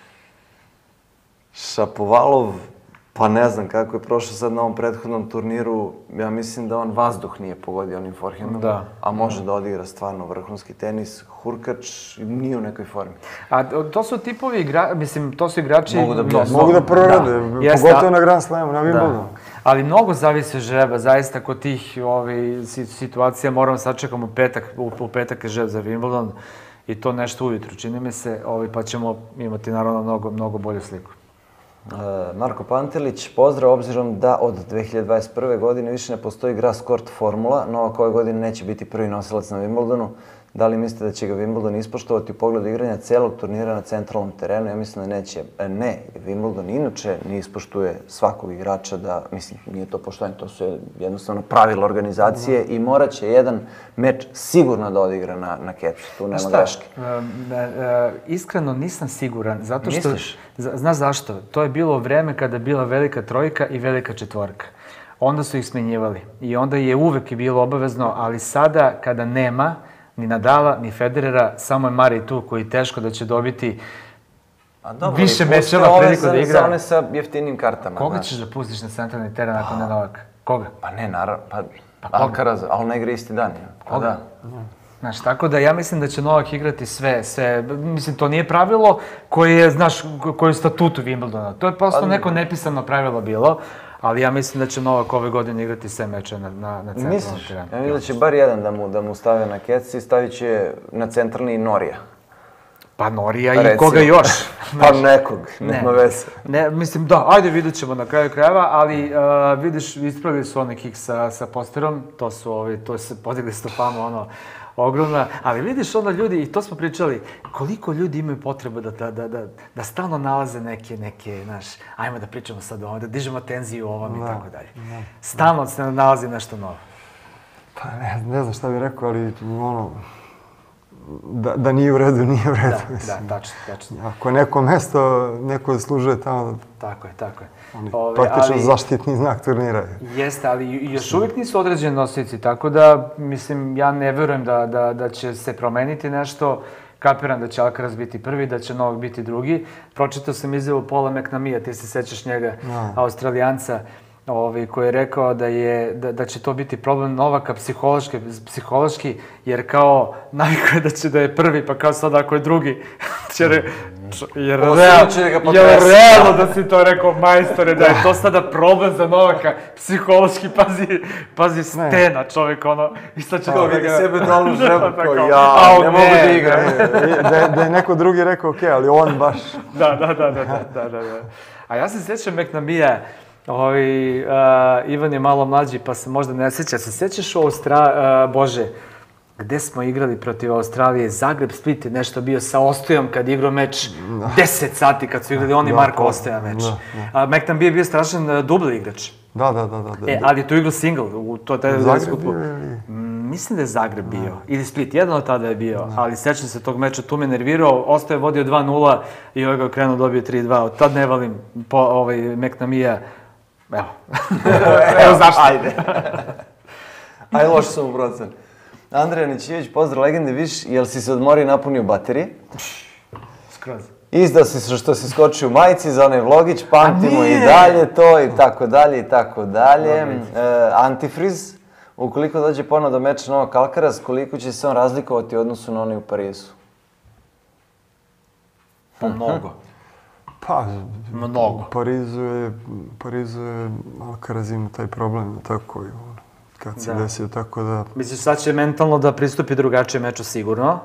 Speaker 1: Šapovalov, pa ne znam kako je prošao sad na ovom prethodnom turniru, ja mislim da on vazduh nije pogodio onim forehandom,
Speaker 3: da.
Speaker 1: A može da odigra stvarno vrhunski tenis. Hurkač nije u nekoj formi.
Speaker 3: A to su tipovi igrači, mislim, to su igrači...
Speaker 1: Mogu da,
Speaker 2: no, mogu da prorade, da. Pogotovo na Grand Slamu, na Wimbledonu.
Speaker 3: Da. Ali mnogo zavisi od žreba, zaista kod tih ovaj, situacija moramo sačekamo petak, u, u petak je žreb za Wimbledon i to nešto ujutru, čini mi se, ovaj, pa ćemo imati naravno mnogo, mnogo bolju sliku.
Speaker 1: Marko Pantelić, pozdrav, obzirom da od dve hiljade dvadeset prve. godine više ne postoji Grascourt formula, Novak ove godine neće biti prvi nosilac na Wimbledonu. Da li mislite da će ga Wimbledon ispoštovati u pogledu igranja celog turnira na centralnom terenu? Ja mislim da neće. Ne, Wimbledon inače ne ispoštuje svakog igrača da, mislim, nije to poštovanje, to su jednostavno pravila organizacije i morat će jedan meč sigurno da odigra na, na keču, tu nema greške.
Speaker 3: Uh, uh, iskreno nisam siguran, zato što...
Speaker 1: Misliš?
Speaker 3: Znaš zašto? To je bilo vreme kada je bila velika trojka i velika četvorka. Onda su ih smenjivali i onda je uvek bilo obavezno, ali sada kada nema ni Nadala, ni Federera, samo je Murray tu koji teško da će dobiti
Speaker 1: A dobro,
Speaker 3: više mečeva priliku da igra.
Speaker 1: Za one sa jeftinim kartama.
Speaker 3: Koga
Speaker 1: znaš.
Speaker 3: ćeš da pustiš na centralni teren ako ne Novaka? Koga?
Speaker 1: Pa ne, naravno, pa Alcaraz, ali ne igra isti dan. Pa da.
Speaker 3: Znaš, tako da ja mislim da će Novak igrati sve, sve, mislim, to nije pravilo koje je, znaš, koje je u statutu Wimbledona. To je prosto neko nepisano pravilo bilo, ali ja mislim da će Novak ove godine igrati sve meče na, na, na centralnom
Speaker 1: Misliš?
Speaker 3: terenu.
Speaker 1: Ja mislim da će bar jedan da mu, da mu stave na kec i stavit će na centralni Norija.
Speaker 3: Pa Norija i koga još.
Speaker 1: Pa nekog, nema veze.
Speaker 3: Ne, mislim, da, ajde vidjet ćemo na kraju krajeva, ali uh, vidiš, ispravili su onaj kick sa, sa posterom, to su ovi, to se podigli stopama, ono, ogromna, ali vidiš onda ljudi, i to smo pričali, koliko ljudi imaju potrebu da, da, da, da, da stalno nalaze neke, neke, znaš, ajmo da pričamo sad o ovom, da dižemo tenziju o ovom i tako dalje. Stalno se nalazi nešto novo.
Speaker 2: Pa ne, ne znam šta bih rekao, ali ono, da, da nije u redu, nije u redu.
Speaker 3: Da, da, tačno, tačno.
Speaker 2: Ako je neko mesto, neko zaslužuje tamo,
Speaker 3: tako je, tako je.
Speaker 2: Oni
Speaker 3: Ove,
Speaker 2: praktično
Speaker 3: ali,
Speaker 2: zaštitni znak turnira.
Speaker 3: Jeste, ali još uvijek nisu određeni nosioci, tako da, mislim, ja ne verujem da, da, da će se promeniti nešto. Kapiram da će Alcaraz biti prvi, da će Novak biti drugi. Pročitao sam izjavu Paula McNamee, ti se sećaš njega, no. Australijanca, Ovi, koji je rekao da, je, da, da će to biti problem Novaka psihološki, psihološki jer kao navikao je da će da je prvi, pa kao sad ako je drugi, će re, jer, real, jer realno da si to rekao majstore, da je to sada problem za Novaka, psihološki, pazi, pazi stena čovjek, ono, i sad će
Speaker 1: to
Speaker 3: vidi
Speaker 1: ga... sebe dolu u žepu, kao ja, ne mogu da igram.
Speaker 2: Da, da je neko drugi rekao, okej, ali on baš...
Speaker 3: Da, da, da, da, da, da, da. A ja se sjećam McNamee, Ovi, uh, Ivan je malo mlađi, pa se možda ne sjeća. Se sjećaš u Australiji, uh, Bože, gde smo igrali protiv Australije? Zagreb Split je nešto bio sa Ostojom kad je igrao meč no. deset sati kad su igrali oni no, Marko Ostoja meč. No, no. Uh, McNamee je bio strašan uh, dubli igrač.
Speaker 2: Da, da, da. da, da.
Speaker 3: E, ali je tu igrao single. U to, taj
Speaker 2: Zagreb bio ili?
Speaker 3: Mislim da je Zagreb bio. No. Ili Split, jedan od tada je bio. No. Ali sjećam se tog meča, tu me nervirao. Ostoja je vodio dva nula i ovaj ga okrenuo dobio tri dva. Od tad ne valim po, ovaj, McNamee. Evo. Evo zašto.
Speaker 1: Ajde. Ajde, loš sam u procen. Andrija Nićijević, pozdrav legende, viš, jel si se odmorio i napunio baterije?
Speaker 3: Skroz.
Speaker 1: Izdao si se što si skočio u majici za onaj vlogić, pamtimo i dalje to i tako dalje i tako dalje. E, antifriz, ukoliko dođe ponovno do meča Novak Alcaraz, koliko će se on razlikovati u odnosu na onaj u Parizu?
Speaker 3: Pa mnogo.
Speaker 2: Pa,
Speaker 3: mnogo.
Speaker 2: U Parizu je, Parizu je Alcaraz ima taj problem, tako je, kad se da. desio, tako da...
Speaker 3: Misliš, sad će mentalno da pristupi drugačije meču sigurno?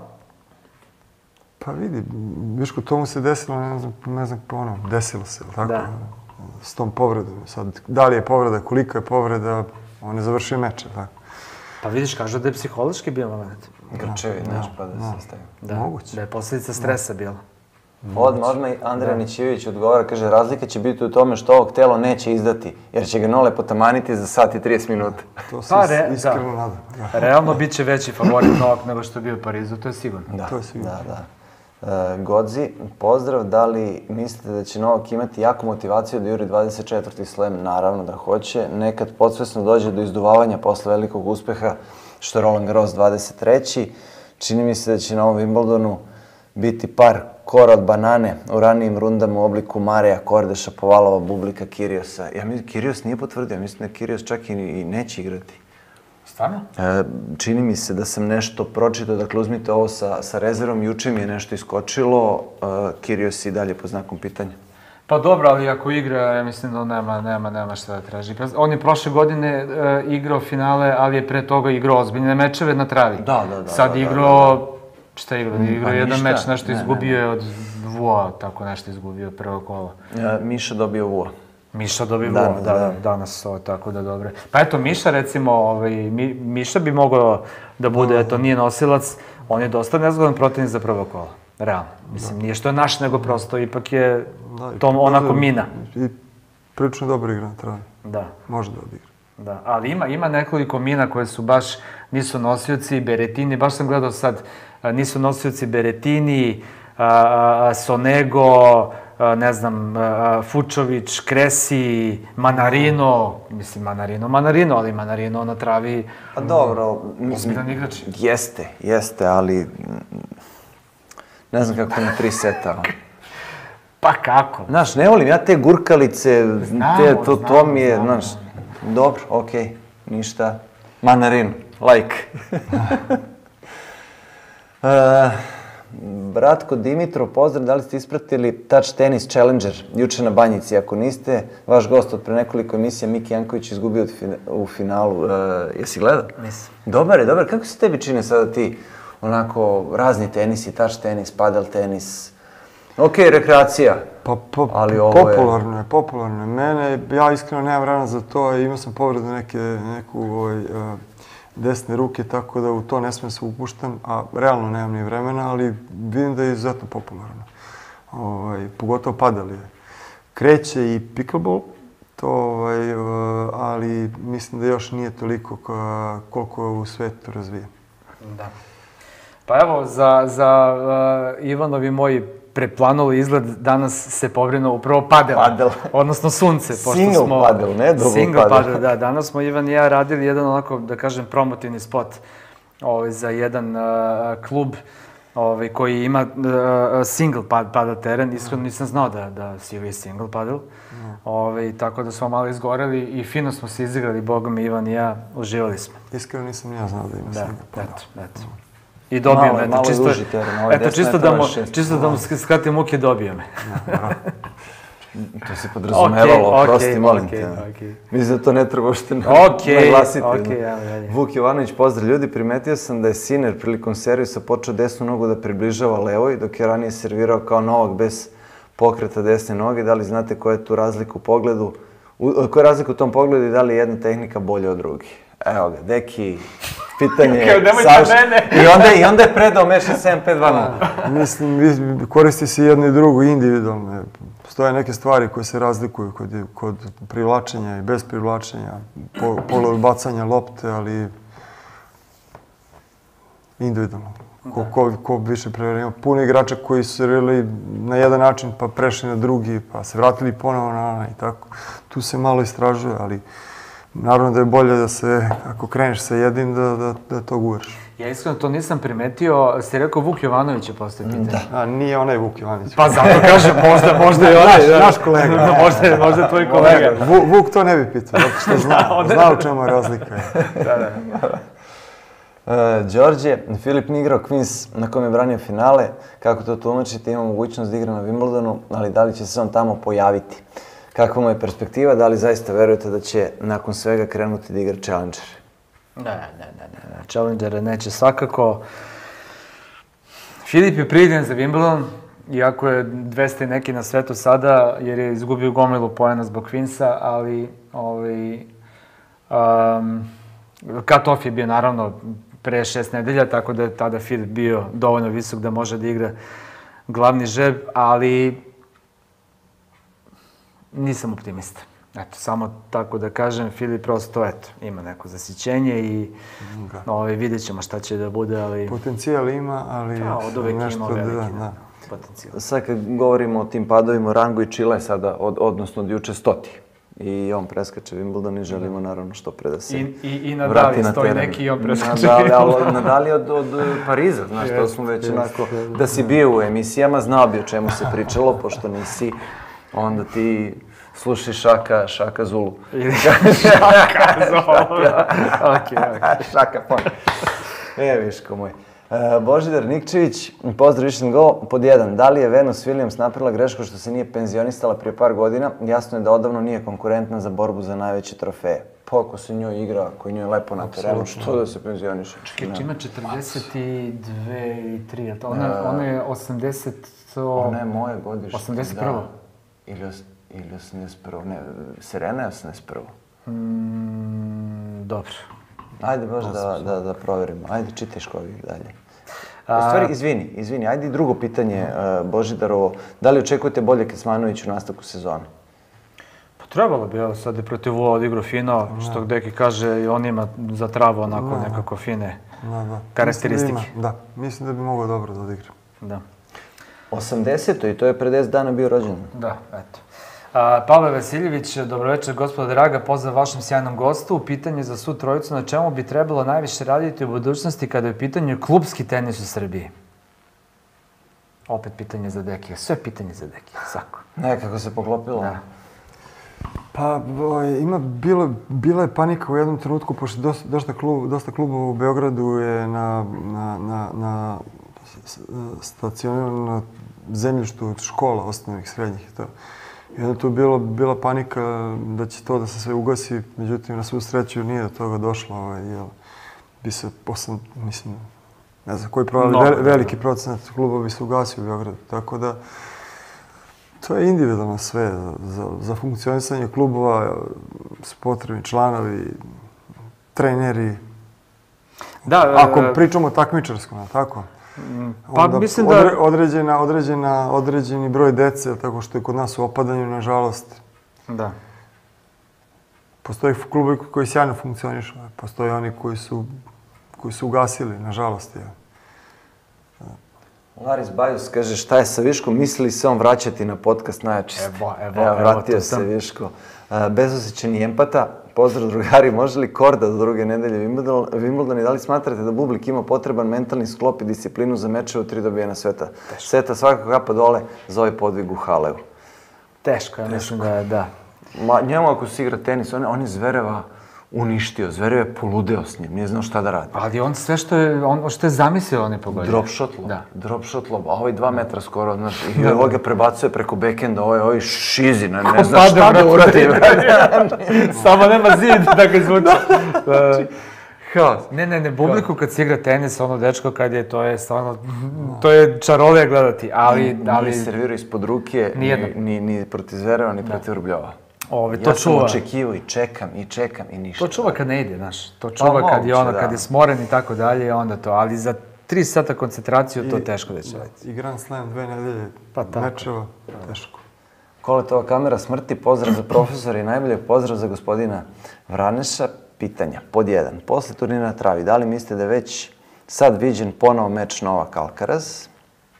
Speaker 2: Pa vidi, Viško, to mu se desilo, ne znam, ne znam ono, desilo se, tako? Da. S tom povredom. Sad, da li je povreda, koliko je povreda, on je završio meč, tako?
Speaker 3: Pa vidiš, kažu da je psihološki bio moment.
Speaker 1: Grčevi, znaš, pa da se stavio.
Speaker 3: Da, moguće. Da je posljedica stresa bila.
Speaker 1: Odmah, odmah Andrija Nićijević odgovara, kaže, razlika će biti u tome što ovog telo neće izdati, jer će ga Nole potamaniti za sat i trideset minuta.
Speaker 2: To se pa, re, iskreno nadam.
Speaker 3: Realno bit će veći favorit Novak nego što je bio u Parizu, to je sigurno.
Speaker 1: Da,
Speaker 2: to je sigurno.
Speaker 1: Da, da. Uh, Godzi, pozdrav, da li mislite da će Novak imati jaku motivaciju da juri dvadeset četvrti slam? Naravno da hoće. Nekad podsvesno dođe do izduvavanja posle velikog uspeha, što je Roland Garros dvadeset treći. Čini mi se da će na ovom Wimbledonu biti par kora od banane u ranijim rundama u obliku Mareja, Kordeša, Povalova, Bublika, Kiriosa. Ja mislim, Kirios nije potvrdio, ja mislim da Kirios čak i, i neće igrati.
Speaker 3: Stvarno?
Speaker 1: E, čini mi se da sam nešto pročitao, dakle uzmite ovo sa, sa rezervom, juče mi je nešto iskočilo, e, Kirios i dalje po znakom pitanja.
Speaker 3: Pa dobro, ali ako igra, ja mislim da nema, nema, nema šta da traži. On je prošle godine e, igrao finale, ali je pre toga igrao ozbiljne mečeve na travi.
Speaker 1: Da, da, da.
Speaker 3: Sad
Speaker 1: da,
Speaker 3: igrao...
Speaker 1: Da, da.
Speaker 3: Šta je igrao? Igrao pa jedan meč, nešto ne, izgubio je od Vua, tako nešto izgubio prvo kolo.
Speaker 1: Ja, Miša dobio Vua.
Speaker 3: Miša dobio Vua, da, da, da, danas, o, tako da dobro. Pa eto, Miša recimo, ovaj, Mi, Miša bi mogao da bude, eto, nije nosilac, on je dosta nezgodan protivnik za prvo kolo, realno. Mislim, nije što je naš, nego prosto ipak je to onako mina.
Speaker 2: I prilično dobro igra na travi.
Speaker 3: Da.
Speaker 2: Može da odigra.
Speaker 3: Da, ali ima, ima nekoliko mina koje su baš, nisu nosioci, Berettini, baš sam gledao sad, nisu nosioci Berettini, Sonego, ne znam, Fučović, Kresi, Manarino, mislim Manarino, Manarino, ali Manarino na travi...
Speaker 1: Pa dobro,
Speaker 3: ozbiljan igrač.
Speaker 1: Jeste, jeste, ali ne znam kako na tri seta.
Speaker 3: Pa kako?
Speaker 1: Znaš, ne volim ja te gurkalice,
Speaker 3: znamo,
Speaker 1: te, to,
Speaker 3: znamo,
Speaker 1: to mi je,
Speaker 3: znamo.
Speaker 1: znaš, Dobro, okej, ništa. Manarin, like. e, Bratko Dimitro, pozdrav, da li ste ispratili Touch Tennis Challenger juče na Banjici? Ako niste, vaš gost od pre nekoliko emisija, Miki Janković, izgubio u finalu. E, jesi gledao?
Speaker 3: Nisam.
Speaker 1: Dobar je, dobar. Kako se tebi čine sada ti onako razni tenisi, touch tenis, padel tenis? Ok, rekreacija.
Speaker 2: Pa, pa
Speaker 1: ali ovo
Speaker 2: popularno je, popularno je. Mene, ja iskreno nemam vremena za to, imao sam povredu neke, neku ovaj, uh, desne ruke, tako da u to ne smem se upuštam, a realno nemam ni vremena, ali vidim da je izuzetno popularno. Ovaj, pogotovo padel je. Kreće i pickleball, to, ovaj, uh, ali mislim da još nije toliko ka, koliko je u svetu razvijen.
Speaker 3: Da. Pa evo, za, za uh, Ivanovi moji preplanuli izgled danas se pobrinuo upravo padel,
Speaker 1: padel.
Speaker 3: odnosno sunce. Pošto
Speaker 1: single
Speaker 3: smo,
Speaker 1: padel, ne double
Speaker 3: single
Speaker 1: padel.
Speaker 3: padel, da. Danas smo Ivan i ja radili jedan onako, da kažem, promotivni spot ovaj, za jedan uh, klub ovaj, koji ima uh, single pad, padel teren. Iskreno nisam znao da, da si vi single padel. Mm. Ovaj, tako da smo malo izgoreli i fino smo se izigrali, Bogom, Ivan i ja, uživali smo.
Speaker 2: Iskreno nisam ja znao da ima
Speaker 3: da,
Speaker 2: single padel.
Speaker 3: Eto, eto. I dobio me, eto, čisto,
Speaker 1: teren,
Speaker 3: eto, čisto da mu, čisto da mu skratim muke, dobio me.
Speaker 1: To se podrazumevalo,
Speaker 3: okay,
Speaker 1: prosti,
Speaker 3: okay,
Speaker 1: molim
Speaker 3: okay,
Speaker 1: te.
Speaker 3: Okay.
Speaker 1: Mislim da to ne treba uopšte
Speaker 3: okay,
Speaker 1: naglasiti.
Speaker 3: Okay, ja,
Speaker 1: Vuk Jovanović, pozdrav. Ljudi, primetio sam da je Sinner prilikom servisa počeo desnu nogu da približava levoj, dok je ranije servirao kao Novak bez pokreta desne noge. Da li znate koja je tu razlika u pogledu, u, koja je razlika u tom pogledu i da li je jedna tehnika bolja od druge? Evo ga, deki, pitanje Saša. I onda, I onda je predao meša sedam pet dva nula.
Speaker 2: Mislim, koristi se jedno i drugo individualno. Postoje neke stvari koje se razlikuju kod, kod privlačenja i bez privlačenja, po, pogled bacanja lopte, ali individualno. Ko, ko, ko više preverimo. Puno igrača koji su servirali na jedan način, pa prešli na drugi, pa se vratili ponovo na onaj i tako. Tu se malo istražuje, ali naravno da je bolje da se, ako kreneš sa jednim, da, da, da to guraš.
Speaker 3: Ja iskreno to nisam primetio. Ste rekao Vuk Jovanović je postoje pitanje.
Speaker 2: Da. A nije onaj Vuk Jovanović.
Speaker 3: Pa zato kažem, možda, možda je onaj.
Speaker 2: Naš, naš kolega.
Speaker 3: možda, možda tvoj kolega.
Speaker 2: Vuk, Vuk to ne bi pitao, zato što zna, zna u čemu je razlika.
Speaker 3: Da, da.
Speaker 1: Uh, Đorđe, Filip nije igrao Queens na kom je branio finale. Kako to tumačite? Ima mogućnost da igra na Wimbledonu, ali da li će se on tamo pojaviti? Kakva mu je perspektiva? Da li zaista verujete da će nakon svega krenuti da igra Challenger?
Speaker 3: Ne, ne, ne, ne. Challengere neće svakako. Filip je priđen za Wimbledon, iako je dvesta i neki na svetu sada, jer je izgubio gomilu poena zbog Queensa, ali ovaj, um, cut-off je bio naravno pre šest nedelja, tako da je tada Filip bio dovoljno visok da može da igra glavni žreb, ali nisam optimista. Eto, samo tako da kažem, Filip prosto, eto, ima neko zasićenje i okay. ovaj, vidjet ćemo šta će da bude, ali...
Speaker 2: Potencijal ima, ali...
Speaker 3: Da, od uvek
Speaker 2: nešto,
Speaker 3: ima veliki
Speaker 2: da, da.
Speaker 3: potencijal.
Speaker 1: Sad kad govorimo o tim padovima, Rango i Čile sada, od, odnosno od juče stoti. I on preskače Wimbledon i želimo naravno što pre da se
Speaker 3: I, i, i
Speaker 1: vrati na
Speaker 3: stoji
Speaker 1: teren.
Speaker 3: neki i on preskače
Speaker 1: Nadali,
Speaker 3: Wimbledon.
Speaker 1: Nadali od, od Pariza, znaš, to smo već onako... Da si bio u emisijama, znao bi o čemu se pričalo, pošto nisi, onda ti... Slušaj Šaka, Šaka Zulu.
Speaker 3: Šaka Zulu, okej, okej.
Speaker 1: Šaka pon. E, viško moj. E, Božidar Nikčević, pozdrav Vision Go, pod jedan. Da li je Venus Williams napravila grešku što se nije penzionistala prije par godina? Jasno je da odavno nije konkurentna za borbu za najveće trofeje. Pa ako se njoj igra, ako je njoj lepo na terenu, što da se penzioniše?
Speaker 3: Čekaj, ima četrdeset dve i tri, ona, ona je osamdeset...
Speaker 1: Ona je moje godište.
Speaker 3: osamdeset prvo.
Speaker 1: Ili Ili osamdeset prvo, ne, Serena je osamdeset prvo.
Speaker 3: Mm, dobro.
Speaker 1: Ajde baš da, da, da proverimo. Ajde, čitaj škovi dalje. U stvari, izvini, izvini, ajde i drugo pitanje, uh, Božidarovo. Da li očekujete bolje Kecmanović u nastavku sezone?
Speaker 3: Pa trebalo bi, evo sad je protiv Vula odigrao fino, što Deki kaže, i on ima za travu onako
Speaker 2: da.
Speaker 3: nekako fine
Speaker 2: da, da.
Speaker 3: karakteristike.
Speaker 2: Mislim da, da, mislim da bi mogao dobro da odigra.
Speaker 3: Da.
Speaker 1: osamdeseto i to je pre deset dana bio rođen.
Speaker 3: Da, eto. A, Pavle Vasiljević, dobrovečer, gospodo draga, pozdrav vašem sjajnom gostu. Pitanje za svu trojicu, na čemu bi trebalo najviše raditi u budućnosti kada je u pitanju klubski tenis u Srbiji? Opet pitanje za Dekija, sve pitanje za Dekija, svako.
Speaker 1: Nekako se poklopilo.
Speaker 3: Da.
Speaker 2: Pa, ima, bilo, bila je panika u jednom trenutku, pošto dosta, dosta, klub, dosta klubova u Beogradu je na, na, na, na stacionirano zemljištu od škola, osnovnih, srednjih i to. I onda tu bilo, bila panika da će to da se sve ugasi, međutim, na svu sreću nije do toga došlo, ovaj, jel, bi se posle, mislim, ne znam koji pravi, no, ve, veliki procenat klubova bi se ugasio u Beogradu, tako da to je individualno sve. Za, za funkcionisanje klubova su potrebni članovi, treneri.
Speaker 3: Da,
Speaker 2: ako e... pričamo takmičarskom, tako?
Speaker 3: Pa
Speaker 2: onda
Speaker 3: mislim da...
Speaker 2: Odre, određena, određena, određeni broj dece, tako što je kod nas u opadanju, nažalost.
Speaker 3: Da.
Speaker 2: Postoje klubovi koji sjajno funkcionišu, postoje oni koji su, koji su ugasili, nažalost. Je.
Speaker 1: Laris Bajus kaže šta je sa Viškom, misli se on vraćati na podcast Najjači ste.
Speaker 3: Evo, evo,
Speaker 1: evo, vratio
Speaker 3: evo,
Speaker 1: se sam. Viško. Bezosjećan i empata. Pozdrav drugari, može li Korda do druge nedelje Wimbledon i da li smatrate da Bublik ima potreban mentalni sklop i disciplinu za mečeve u tri dobijena sveta? Sveta svakako kapa dole za ovaj podvig u Halevu.
Speaker 3: Teško, ja mislim da je, da.
Speaker 1: Ma, njemu ako se igra tenis, on, on je Zvereva uništio, Zverev je poludeo s njim, nije znao šta da radi.
Speaker 3: Ali on sve što je, on, što je zamislio, on je pogodio.
Speaker 1: Drop shot lob, da. Drop shot lob, a ovaj dva metra skoro, znaš, i ovo ga prebacuje preko backenda, ovaj, ovaj šizi, ne, ne zna šta da uradi.
Speaker 3: Samo nema zid da ga izvuče. Haos. Ne, ne, ne, Bubliku kad se igra tenis, ono dečko kad je, to je stvarno, to je čarolija gledati, ali... ali...
Speaker 1: Nije servirao ispod ruke, ni, ni, ni protiv Zvereva, ni protiv Rubljova.
Speaker 3: Ove, to
Speaker 1: ja
Speaker 3: čuva.
Speaker 1: sam očekivao i čekam, i čekam, i ništa.
Speaker 3: To čuva kad ne ide, znaš. To čuva pa, kad je ono, da. Kad je smoren i tako dalje, onda to. Ali za tri sata koncentraciju I, to teško da će raditi.
Speaker 2: I Grand Slam dve nedelje
Speaker 3: pa,
Speaker 2: mečeva, teško.
Speaker 1: Koletova kamera smrti, pozdrav za profesora i najbolje pozdrav za gospodina Vraneša. Pitanja. Pod jedan. Posle turnira na travi, da li mislite da je već sad viđen ponovo meč Novak Alcaraz?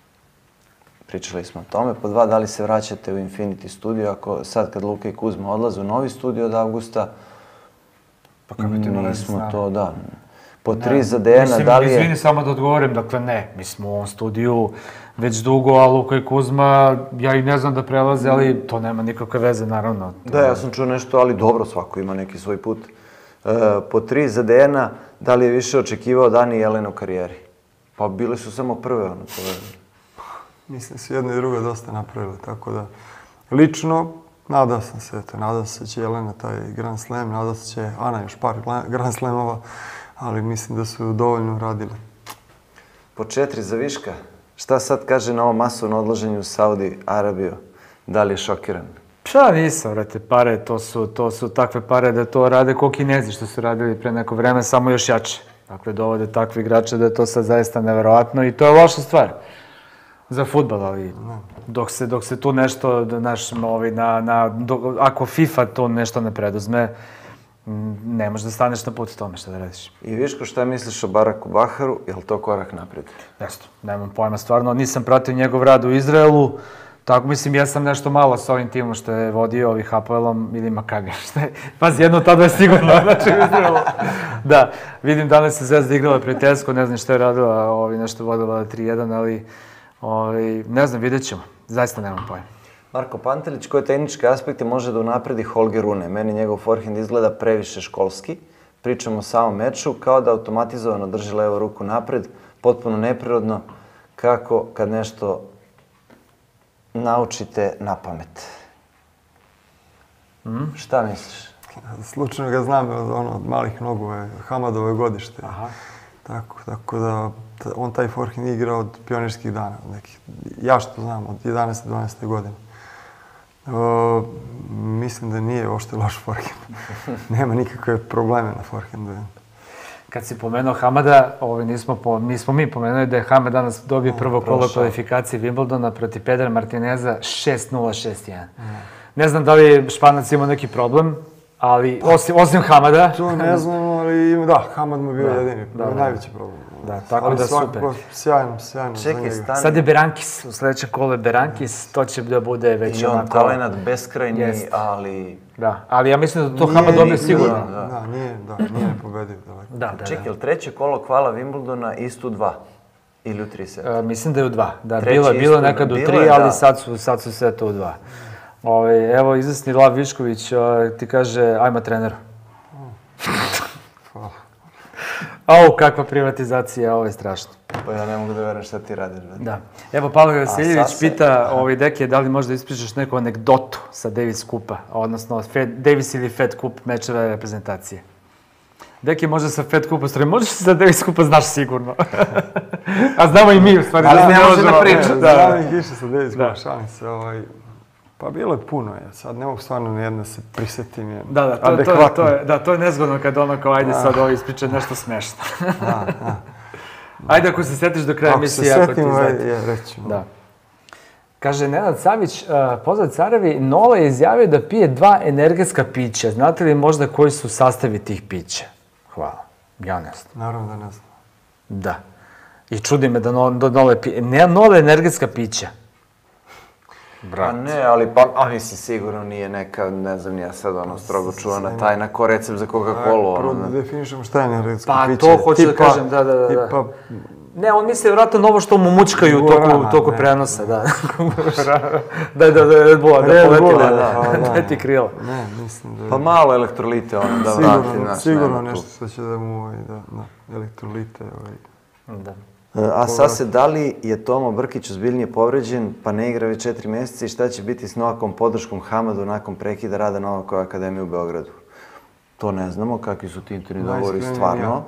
Speaker 1: Pričali smo o tome. Po dva, da li se vraćate u Infinity Studio, ako sad kad Luka i Kuzma odlaze u novi studio od avgusta?
Speaker 3: Pa kako ti
Speaker 1: nismo to, da. Po ne, tri, za Dejana, da li je...
Speaker 3: Izvini, samo da odgovorim, dakle ne. Mi smo u ovom studiju već dugo, a Luka i Kuzma, ja ih ne znam da prelaze, ali to nema nikakve veze, naravno.
Speaker 1: Da, ja sam čuo nešto, ali dobro, svako ima neki svoj put. Uh, po tri, za Dejana, da li je više očekivao Dani i Jelena u karijeri? Pa bile su samo prve, ono, povedane.
Speaker 2: Mislim se jedna i druga dosta napravila, tako da lično nadao sam se, eto, nadao se će Jelena taj Grand Slam, nadao se će Ana još par Grand Slamova, ali mislim da su dovoljno radile.
Speaker 1: Po četiri za Viška, šta sad kaže na ovom masovnom odlaženju u Saudi Arabiju? Da li je šokiran?
Speaker 3: Pa nisam, vrate, pare, to su, to su takve pare da to rade ko Kinezi što su radili pre neko vreme, samo još jače. Dakle, dovode takve igrače da je to sad zaista neverovatno i to je loša stvar. Za fudbal, ali dok se, dok se tu nešto, naš, ovaj, na, na, do, ako FIFA to nešto ne preduzme, ne možeš da staneš na put tome, šta da radiš.
Speaker 1: I Viško, šta misliš o Baraku Baharu? Je li to korak naprijed?
Speaker 3: Jeste, nemam pojma, stvarno, nisam pratio njegov rad u Izraelu, tako mislim, ja sam nešto malo sa ovim timom što je vodio ovih Hapoelom ili Makabija, šta je, pazi, jedno tada je sigurno, znači u Izraelu. Da, vidim danas se Zvezda igrala prijateljsko, ne znam šta je radila, ovi nešto vodila tri jedan, ali Ovi, ne znam, vidjet ćemo. Zaista nemam pojma.
Speaker 1: Marko Pantelić, koje tehničke aspekte može da unapredi Holger Rune? Meni njegov forehand izgleda previše školski. Pričamo o samom meču, kao da automatizovano drži levu ruku napred, potpuno neprirodno, kako kad nešto naučite na pamet. Mm? Šta misliš?
Speaker 2: Slučajno ga znam ono, od malih nogu, je Hamadove godište.
Speaker 3: Aha.
Speaker 2: Tako, tako da on taj forehand igra od pionirskih dana, nekih, ja što znam, od jedanaeste dvanaeste godine. E, mislim da nije uopšte loš forehand. Nema nikakve probleme na forehandu.
Speaker 3: Kad si pomenuo Hamada, ovaj, nismo, po, nismo mi pomenuli da je Hamad danas dobio prvo kolo kvalifikacije Wimbledona protiv Pedra Martineza šest nula šest jedan. Mm. Ne znam da li je Španac imao neki problem, ali osim, osim Hamada...
Speaker 2: To ne znam, ali da, Hamad mu je bio da, jedini, da, da, najveći problem.
Speaker 3: Da, tako ali da super.
Speaker 2: Sjajno, sjajno
Speaker 1: Čekaj,
Speaker 2: za njega.
Speaker 1: stani.
Speaker 3: Sad je Berankis, u sljedećem kolu je Berankis, to će da bude već
Speaker 1: I on
Speaker 3: onako...
Speaker 1: talenat beskrajni,
Speaker 3: jest.
Speaker 1: ali...
Speaker 3: Da, ali ja mislim da to Hamad dobio sigurno.
Speaker 2: Da, da, nije, da, nije pobediv daleko.
Speaker 3: Da, da,
Speaker 1: Čekaj,
Speaker 3: da.
Speaker 1: ili treće kolo kvala Wimbledona isto u dva? Ili u tri seta?
Speaker 3: Uh, mislim da je u dva. Da, treći bilo je bilo nekad u tri, ali sad su, sad su sve to u dva. Ove, evo, izvesni Lav Višković o, ti kaže, ajmo treneru. Au, kakva privatizacija, ovo je strašno.
Speaker 1: Pa ja ne mogu da verujem šta ti radiš. Brate.
Speaker 3: Da. Evo, Pavle Vasiljević
Speaker 1: se...
Speaker 3: pita, ovaj, Deki, da li možda ispričaš neku anegdotu sa Davis Kupa, odnosno Fed, Davis ili Fed Kup mečeva reprezentacije? Deki, možda sa Fed Kupa, stvari, možeš sa Davis Kupa, znaš sigurno. A znamo i mi, u stvari.
Speaker 1: Ali ne može da priča.
Speaker 2: Znam ih više sa Davis Kupa, šalim se. Ovaj, pa bilo je puno, ja. Sad ne mogu stvarno nijedno se prisetim. Je
Speaker 3: da, da, to, to, to, je, da, to je nezgodno kad ono kao, ajde sad ovo ispriča nešto smešno.
Speaker 2: Da, da.
Speaker 3: Ajde, ako se setiš do kraja emisije, ako ti
Speaker 2: setimo,
Speaker 3: znate.
Speaker 2: je, reći.
Speaker 3: Da. Kaže Nenad Savić, uh, pozdrav carevi, Nola je izjavio da pije dva energetska pića. Znate li možda koji su sastavi tih pića? Hvala. Ja ne znam.
Speaker 2: Naravno da ne znam.
Speaker 3: Da. I čudi me da Nole pije. Ne Nole energetska pića.
Speaker 1: Brat. Pa ne, ali pa, a mislim, sigurno nije neka, ne znam, ja sad ono strogo čuvana tajna ko recept za Coca-Cola.
Speaker 2: Prvo
Speaker 1: ono,
Speaker 2: da definišemo šta je energetsko
Speaker 3: pa,
Speaker 2: piće.
Speaker 3: Pa to hoću
Speaker 2: tipa,
Speaker 3: da kažem, da, da, da.
Speaker 2: Tipa,
Speaker 3: ne, on misli vjerojatno novo što mu mučkaju u toku, toku prenosa, da. da, da, da, Red Bulla, da poleti, da, da, da, da ti krila.
Speaker 2: Ne, mislim da...
Speaker 1: Pa malo elektrolite, ono, da vrati naš.
Speaker 2: Sigurno nešto što će da mu, ovaj, da, da, elektrolite, ovaj.
Speaker 3: Da.
Speaker 1: A sad se, da li je Tomo Brkić ozbiljnije povređen, pa ne igra već četiri mjeseca i šta će biti s Novakom podrškom Hamadu nakon prekida rada Novakove akademije u Beogradu? To ne znamo, kakvi su ti interni dogovori stvarno.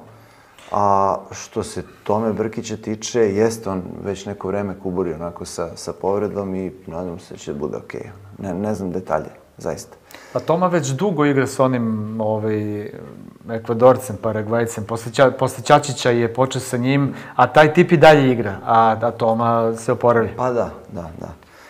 Speaker 1: A što se Tome Brkića tiče, jeste on već neko vreme kuburi onako sa, sa povredom i nadam se da će bude okej. Okay. Ne, ne znam detalje, zaista.
Speaker 3: Pa Toma već dugo igra s onim ovaj, Ekvadorcem, Paragvajcem. Posle, Ča, posle Čačića je počeo sa njim, a taj tip i dalje igra, a, a Toma se oporavi.
Speaker 1: Pa da, da, da.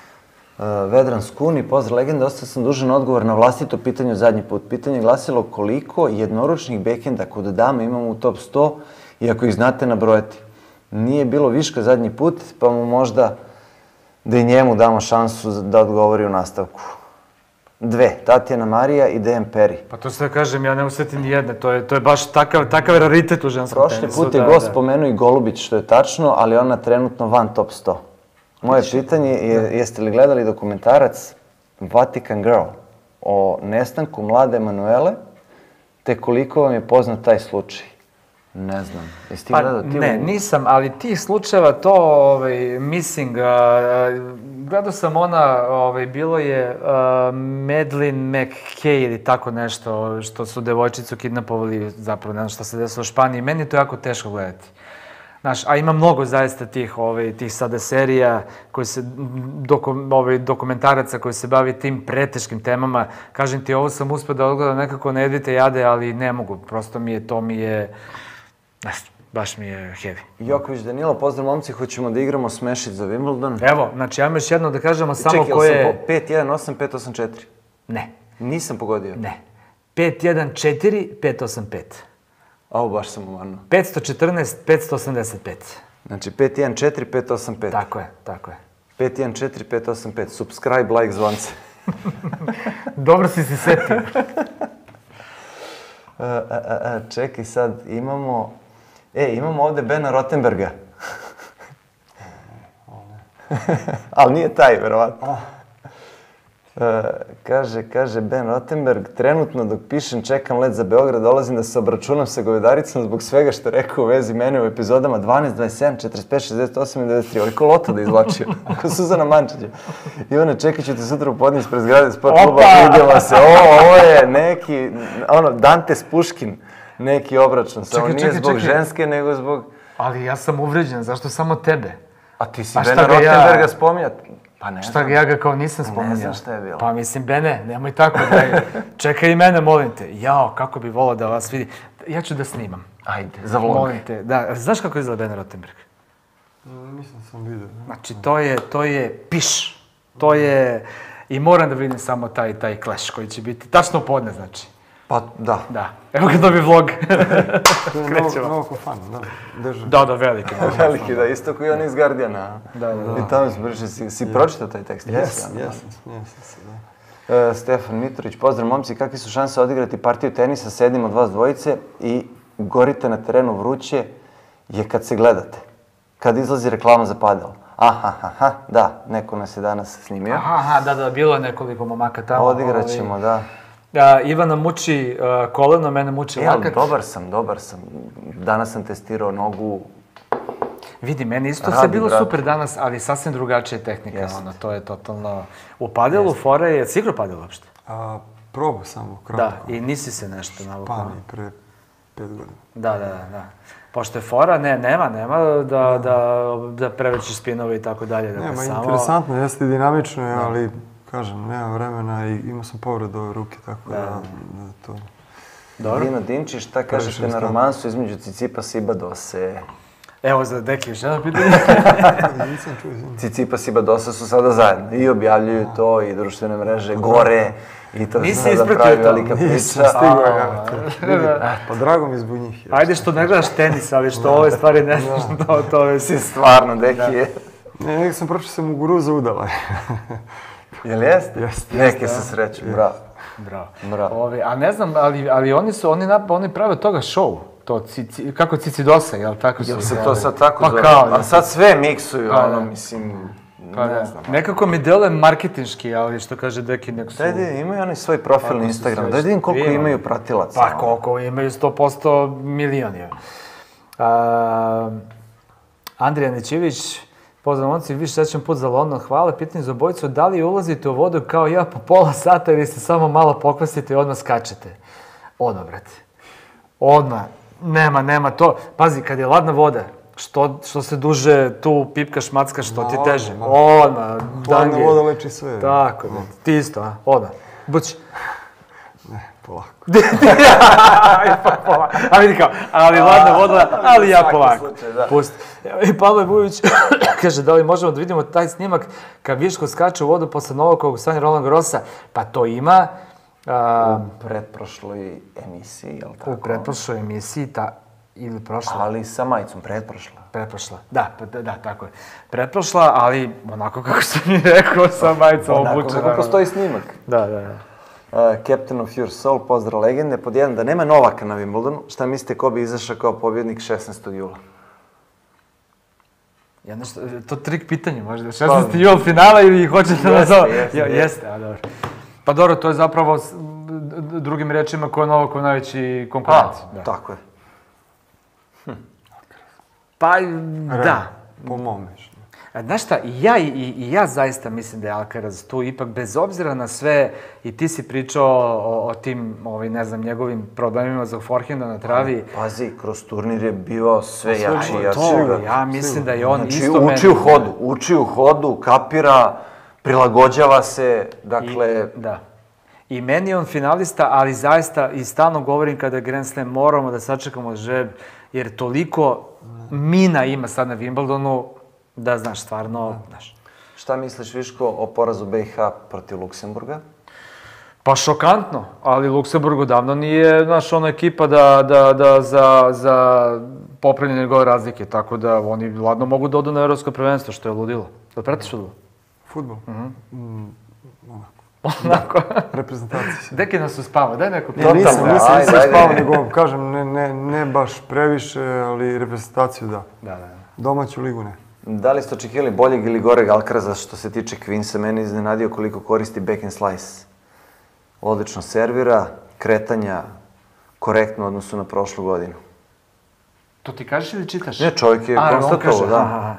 Speaker 1: Uh, Vedran Skuni, pozdrav legende, ostao sam dužan odgovor na vlastito pitanje zadnji put. Pitanje je glasilo koliko jednoručnih bekenda kod dama imamo u top sto i ako ih znate nabrojati. Nije bilo viška zadnji put, pa mu možda da i njemu damo šansu da odgovori u nastavku. Dve, Tatjana Marija i Dejan Peri.
Speaker 3: Pa to se da kažem, ja ne osjetim ni jedne, to je, to je baš takav, takav raritet u ženskom
Speaker 1: Prošli
Speaker 3: tenisu.
Speaker 1: Prošli put je
Speaker 3: da,
Speaker 1: gost
Speaker 3: da.
Speaker 1: spomenuo i Golubić, što je tačno, ali ona trenutno van top sto. Moje pitanje je, jeste li gledali dokumentarac Vatican Girl o nestanku mlade Emanuele, te koliko vam je poznat taj slučaj? Ne znam. Jesi ti
Speaker 3: pa,
Speaker 1: gledao? Ti
Speaker 3: ne,
Speaker 1: u...
Speaker 3: nisam, ali tih slučajeva, to, ovaj, missing, uh, gledao sam ona, ovaj, bilo je uh, Madeleine McKay ili tako nešto, što su devojčicu kidnapovali, zapravo ne znam šta se desilo u Španiji. Meni je to jako teško gledati. Znaš, a ima mnogo zaista tih, ovaj, tih sada serija, koji se, doku, ovaj, dokumentaraca koji se bavi tim preteškim temama. Kažem ti, ovo sam uspio da odgledam nekako na Edvite Jade, ali ne mogu. Prosto mi je, to mi je, znaš, baš mi je heavy.
Speaker 1: Joković Danilo, pozdrav momci, hoćemo da igramo smešić za Wimbledon.
Speaker 3: Evo, znači, ajmo još jedno da kažemo samo
Speaker 1: Čekaj,
Speaker 3: koje...
Speaker 1: Čekaj, jel sam po pet jedan osam pet osam četiri?
Speaker 3: Ne.
Speaker 1: Nisam pogodio?
Speaker 3: Ne. pet jedan četiri pet osam pet.
Speaker 1: Au, baš sam umarno.
Speaker 3: petsto četrnaest petsto osamdeset pet.
Speaker 1: Znači pet jedan četiri pet osam pet.
Speaker 3: Tako je, tako je.
Speaker 1: pet jedan četiri pet osam pet. Subscribe, like, zvonce.
Speaker 3: Dobro si se setio.
Speaker 1: uh, uh, uh, čekaj, sad imamo... E, imamo ovde Bena Rotenberga. Ali nije taj, verovatno. Uh, kaže, kaže Ben Rotenberg, trenutno dok pišem čekam let za Beograd, dolazim da se obračunam sa govedaricom zbog svega što rekao u vezi mene u epizodama dvanaest, dvadeset sedam, četrdeset pet, šezdeset osam i devedeset tri. Oliko lota da izvlačio, ako Suzana Mančića. Ivane, čekat ću te sutra u podne ispred zgrade sport kluba, vidimo se. O, ovo je neki, ono, Dantes Puškin, neki obračun. Samo
Speaker 3: čekaj,
Speaker 1: nije
Speaker 3: čekaj,
Speaker 1: zbog
Speaker 3: čekaj.
Speaker 1: ženske, nego zbog...
Speaker 3: Ali ja sam uvređen, zašto samo tebe?
Speaker 1: A ti si
Speaker 3: A šta
Speaker 1: Bena
Speaker 3: ga ja-
Speaker 1: Rotenberga spominjat? Pa ne
Speaker 3: Šta
Speaker 1: znam.
Speaker 3: ga ja ga kao nisam spominjao?
Speaker 1: znam šta je bilo.
Speaker 3: Pa mislim, Bene, nemoj tako, daj. Čekaj i mene, molim te. Jao, kako bi volao da vas vidi. Ja ću da snimam.
Speaker 1: Ajde, za vlog.
Speaker 3: Molim te. Da, znaš kako izgleda Bene Rotenberg?
Speaker 2: Mislim sam vidio.
Speaker 3: Znači, to je, to je piš. To je... I moram da vidim samo taj, taj clash koji će biti. Tačno u podne, znači.
Speaker 1: Pa, da.
Speaker 3: Da. Evo ga dobi vlog.
Speaker 2: To je
Speaker 3: Krećemo.
Speaker 2: mnogo ko fan, da. Drža.
Speaker 3: Da, da, veliki.
Speaker 1: Veliki, da, isto koji on iz Guardiana.
Speaker 3: Da, da, da.
Speaker 1: I tamo smo prišli, si, si pročitao taj tekst?
Speaker 2: Jes,
Speaker 1: ja,
Speaker 2: jesam, jesam se, da.
Speaker 1: E, Stefan Mitrović, pozdrav momci, kakve su šanse odigrati partiju tenisa s jednim od vas dvojice i gorite na terenu vruće je kad se gledate, kad izlazi reklama za padel. Aha, aha, da, neko nas je danas snimio.
Speaker 3: Aha, aha, da, da, bilo je nekoliko momaka tamo.
Speaker 1: Odigrat ćemo, da.
Speaker 3: Da, Ivana muči uh, koleno, mene muči
Speaker 1: Ja,
Speaker 3: lakat.
Speaker 1: dobar sam, dobar sam. Danas sam testirao nogu.
Speaker 3: Vidi, meni isto
Speaker 1: Radi,
Speaker 3: sve bilo
Speaker 1: brate.
Speaker 3: super danas, ali sasvim drugačija tehnika.
Speaker 1: Jeste.
Speaker 3: Ono, to je totalno... U padelu fora je... Si igrao padel uopšte?
Speaker 2: A, probao samo
Speaker 3: Da,
Speaker 2: kratko.
Speaker 3: i nisi se nešto navukao.
Speaker 2: Španiji pre pet godina.
Speaker 3: Da, da, da, da. Pošto je fora, ne, nema, nema da, da, da preveći spinove i tako dalje. Dakle,
Speaker 2: Nema,
Speaker 3: samo...
Speaker 2: interesantno, jeste i dinamično, je, ali, kažem, nema vremena i imao sam povredu ove ruke, tako da, da to...
Speaker 3: Dobro.
Speaker 1: Dino Dinčić, šta kažete na romansu između Cicipasa i Badose?
Speaker 3: Evo za deki, još jedno pitanje.
Speaker 2: Nisam čuo, izvini.
Speaker 1: Cicipas i Badosa su sada zajedno i objavljuju to i društvene mreže gore i to
Speaker 3: Nisi
Speaker 1: se sada
Speaker 3: ispratio
Speaker 1: pravi
Speaker 3: to?
Speaker 1: velika
Speaker 2: Nisam
Speaker 1: priča.
Speaker 2: stigao ja.
Speaker 3: Da.
Speaker 2: Pa drago mi je zbog njih. jer-
Speaker 3: Ajde što ne gledaš tenis, ali što ove stvari ne znaš, to, to je...
Speaker 1: Si stvarno, deki je.
Speaker 2: Ne, nek sam prošao sam u Guruza udala.
Speaker 1: Jel jeste?
Speaker 2: Jeste.
Speaker 1: Neke se sreću, bravo.
Speaker 3: Bravo.
Speaker 1: Bravo.
Speaker 3: Ove, a ne znam, ali, ali oni su, oni, nap, oni prave od toga show. To, cici, kako Cicidosa, jel tako su?
Speaker 1: Jel se
Speaker 3: zvali?
Speaker 1: to sad tako
Speaker 3: Pa
Speaker 1: zove?
Speaker 3: kao,
Speaker 1: A
Speaker 3: jel?
Speaker 1: sad sve miksuju,
Speaker 3: Pa,
Speaker 1: ono,
Speaker 3: da.
Speaker 1: mislim,
Speaker 3: Pa
Speaker 1: ne
Speaker 3: da.
Speaker 1: znam.
Speaker 3: Nekako mi deluje marketinški, ali što kaže Deki, nek su...
Speaker 1: Daj da imaju oni svoj profil na
Speaker 3: su
Speaker 1: Instagram,
Speaker 3: sve
Speaker 1: daj da vidim koliko
Speaker 3: svi,
Speaker 1: imaju
Speaker 3: ono.
Speaker 1: pratilaca.
Speaker 3: Pa koliko, imaju sto posto milioni. A, Andrija Nećević, pozdrav momci, više srećan put za London, hvala. Pitanje za obojicu, da li ulazite u vodu kao ja po pola sata ili se samo malo pokvasite i odmah skačete? Odmah, brate. Odmah. Nema, nema to. Pazi, kad je ladna voda, što, što se duže tu pipkaš, mackaš, što ti
Speaker 2: Ma,
Speaker 3: teže.
Speaker 2: ma.
Speaker 3: Odmah,
Speaker 2: Hladna
Speaker 3: dange.
Speaker 2: voda leči sve.
Speaker 3: Tako, brate. Ti isto, a? Odmah. Buć.
Speaker 2: Ne, polako.
Speaker 3: Aj, pa polako. A vidi kao, ali ladna voda, ali ja
Speaker 1: svaki
Speaker 3: polako.
Speaker 1: slučaj, da.
Speaker 3: Pusti. I Pavle Vujović kaže, da li možemo da vidimo taj snimak kad Viško skače u vodu posle Novakovog stanja Roland Garrosa? Pa to ima. A,
Speaker 1: U pretprošloj emisiji, jel tako?
Speaker 3: u pretprošloj emisiji, ta, ili prošla?
Speaker 1: Ali sa majicom, pretprošla.
Speaker 3: Pretprošla. Da, pa da, da, tako je. Pretprošla, ali onako kako sam mi rekao, sa majicom
Speaker 1: Onako
Speaker 3: obučena.
Speaker 1: kako postoji snimak.
Speaker 3: Da, da, da.
Speaker 1: Uh, Captain of Your Soul, pozdrav legende. Pod jedan, da nema Novaka na Wimbledonu, šta mislite ko bi izašao kao pobjednik šesnaestog jula?
Speaker 3: Ja nešto, to trik pitanje možda, šesnaesti jul finala ili hoćete da
Speaker 1: Jeste,
Speaker 3: zove?
Speaker 1: jeste,
Speaker 3: Ja,
Speaker 1: jeste.
Speaker 3: jeste, a dobro. Pa dobro, to je zapravo, s- d- d- drugim rečima, ko je Novakov najveći konkurent. Da.
Speaker 1: Tako je.
Speaker 3: Pa, da.
Speaker 2: Po mom mišljenju.
Speaker 3: A znaš šta, i ja, i, i ja zaista mislim da je Alcaraz tu ipak, bez obzira na sve, i ti si pričao o, o tim, ovaj, ne znam, njegovim problemima za forehenda na travi.
Speaker 1: Pazi, kroz turnir je bio sve
Speaker 2: sve
Speaker 1: jači i
Speaker 2: bolje.
Speaker 1: jači.
Speaker 3: To,
Speaker 1: brate.
Speaker 3: ja mislim da je on
Speaker 1: Znači,
Speaker 3: isto
Speaker 1: uči u hodu, uči u hodu, kapira, prilagođava se, dakle...
Speaker 3: I, da. I meni je on finalista, ali zaista i stalno govorim kada je Grand Slam moramo da sačekamo žreb, jer toliko mina ima sad na Wimbledonu da, znaš, stvarno, znaš.
Speaker 1: Šta misliš, Viško, o porazu B i H protiv Luksemburga?
Speaker 3: Pa šokantno, ali Luksemburg odavno nije, znaš, ona ekipa da, da, da za, za popravljanje gole razlike, tako da oni ladno mogu da odu na evropsko prvenstvo, što je ludilo. Da pratiš ludilo?
Speaker 2: Futbol? Mm,
Speaker 3: Onako.
Speaker 2: reprezentacija.
Speaker 3: Deki nas uspava, daj neku
Speaker 2: Ne, nisam,
Speaker 1: Totalno,
Speaker 2: nisam,
Speaker 1: ajde,
Speaker 2: nisam
Speaker 1: ajde.
Speaker 2: spao, nego kažem, ne, ne, ne baš previše, ali reprezentaciju da.
Speaker 3: Da, da, da.
Speaker 2: Domaću ligu ne.
Speaker 1: Da li ste očekivali boljeg ili goreg Alcaraza što se tiče Queensa? Mene iznenadio koliko koristi backhand slice. Odlično servira, kretanja, korektno u odnosu na prošlu godinu.
Speaker 3: To ti kažeš ili čitaš?
Speaker 1: Ne, čovjek je
Speaker 3: A, on
Speaker 1: konstatovao,
Speaker 3: kaže,
Speaker 1: da.
Speaker 3: aha, aha.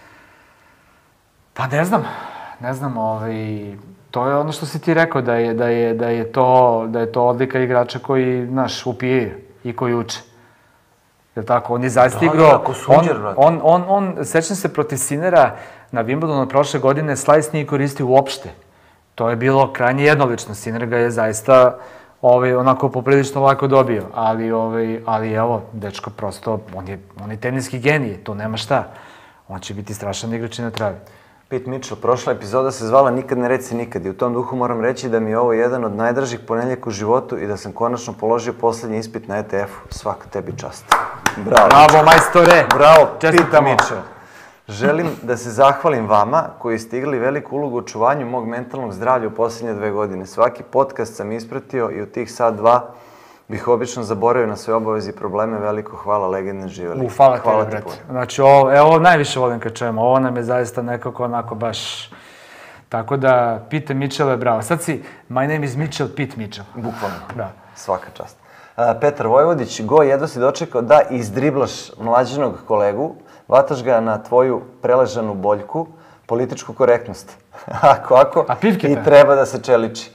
Speaker 3: Pa ne znam, ne znam, ovaj, to je ono što si ti rekao, da je, da je, da je, to, da je to odlika igrača koji, znaš, upijaju i koji uče. Jel tako? On je zaista
Speaker 1: Da,
Speaker 3: igrao...
Speaker 1: da, ko sunđer,
Speaker 3: on,
Speaker 1: brate.
Speaker 3: on, on, on, sećam se protiv Sinera na Wimbledonu od prošle godine, slice nije koristio uopšte. To je bilo krajnje jednolično. Sinner ga je zaista ovaj, onako poprilično lako dobio. Ali, ovaj, ali evo, dečko prosto, on je, on je teniski genij, to nema šta. On će biti strašan igrač i na travi.
Speaker 1: Pete Mitchell, prošla epizoda se zvala Nikad ne reci nikad i u tom duhu moram reći da mi je ovo jedan od najdražih ponedjeljaka u životu i da sam konačno položio posljednji ispit na E T F-u. Svaka tebi čast. Bravo.
Speaker 3: Bravo, majstore!
Speaker 1: Bravo, Pete
Speaker 3: Čestitamo.
Speaker 1: Mitchell. Želim da se zahvalim vama koji ste igrali veliku ulogu u očuvanju mog mentalnog zdravlja u posljednje dve godine. Svaki podcast sam ispratio i u tih sad dva bih obično zaboravio na sve obaveze i probleme. Veliko hvala, legendne živeli.
Speaker 3: U, hvala, hvala tebi, brate. Znači, ovo, e, ovo najviše volim kad čujemo. Ovo nam je zaista nekako onako baš... Tako da, Pete Mitchell je bravo. Sad si, my name is Mitchell, Pete Mitchell.
Speaker 1: Bukvalno.
Speaker 3: Da.
Speaker 1: Svaka čast. Uh, Petar Vojvodić, go, jedva si dočekao da izdriblaš mlađenog kolegu, vataš ga na tvoju preležanu boljku, političku korektnost. Ako, ako,
Speaker 3: A pivke
Speaker 1: i treba da se čeliči.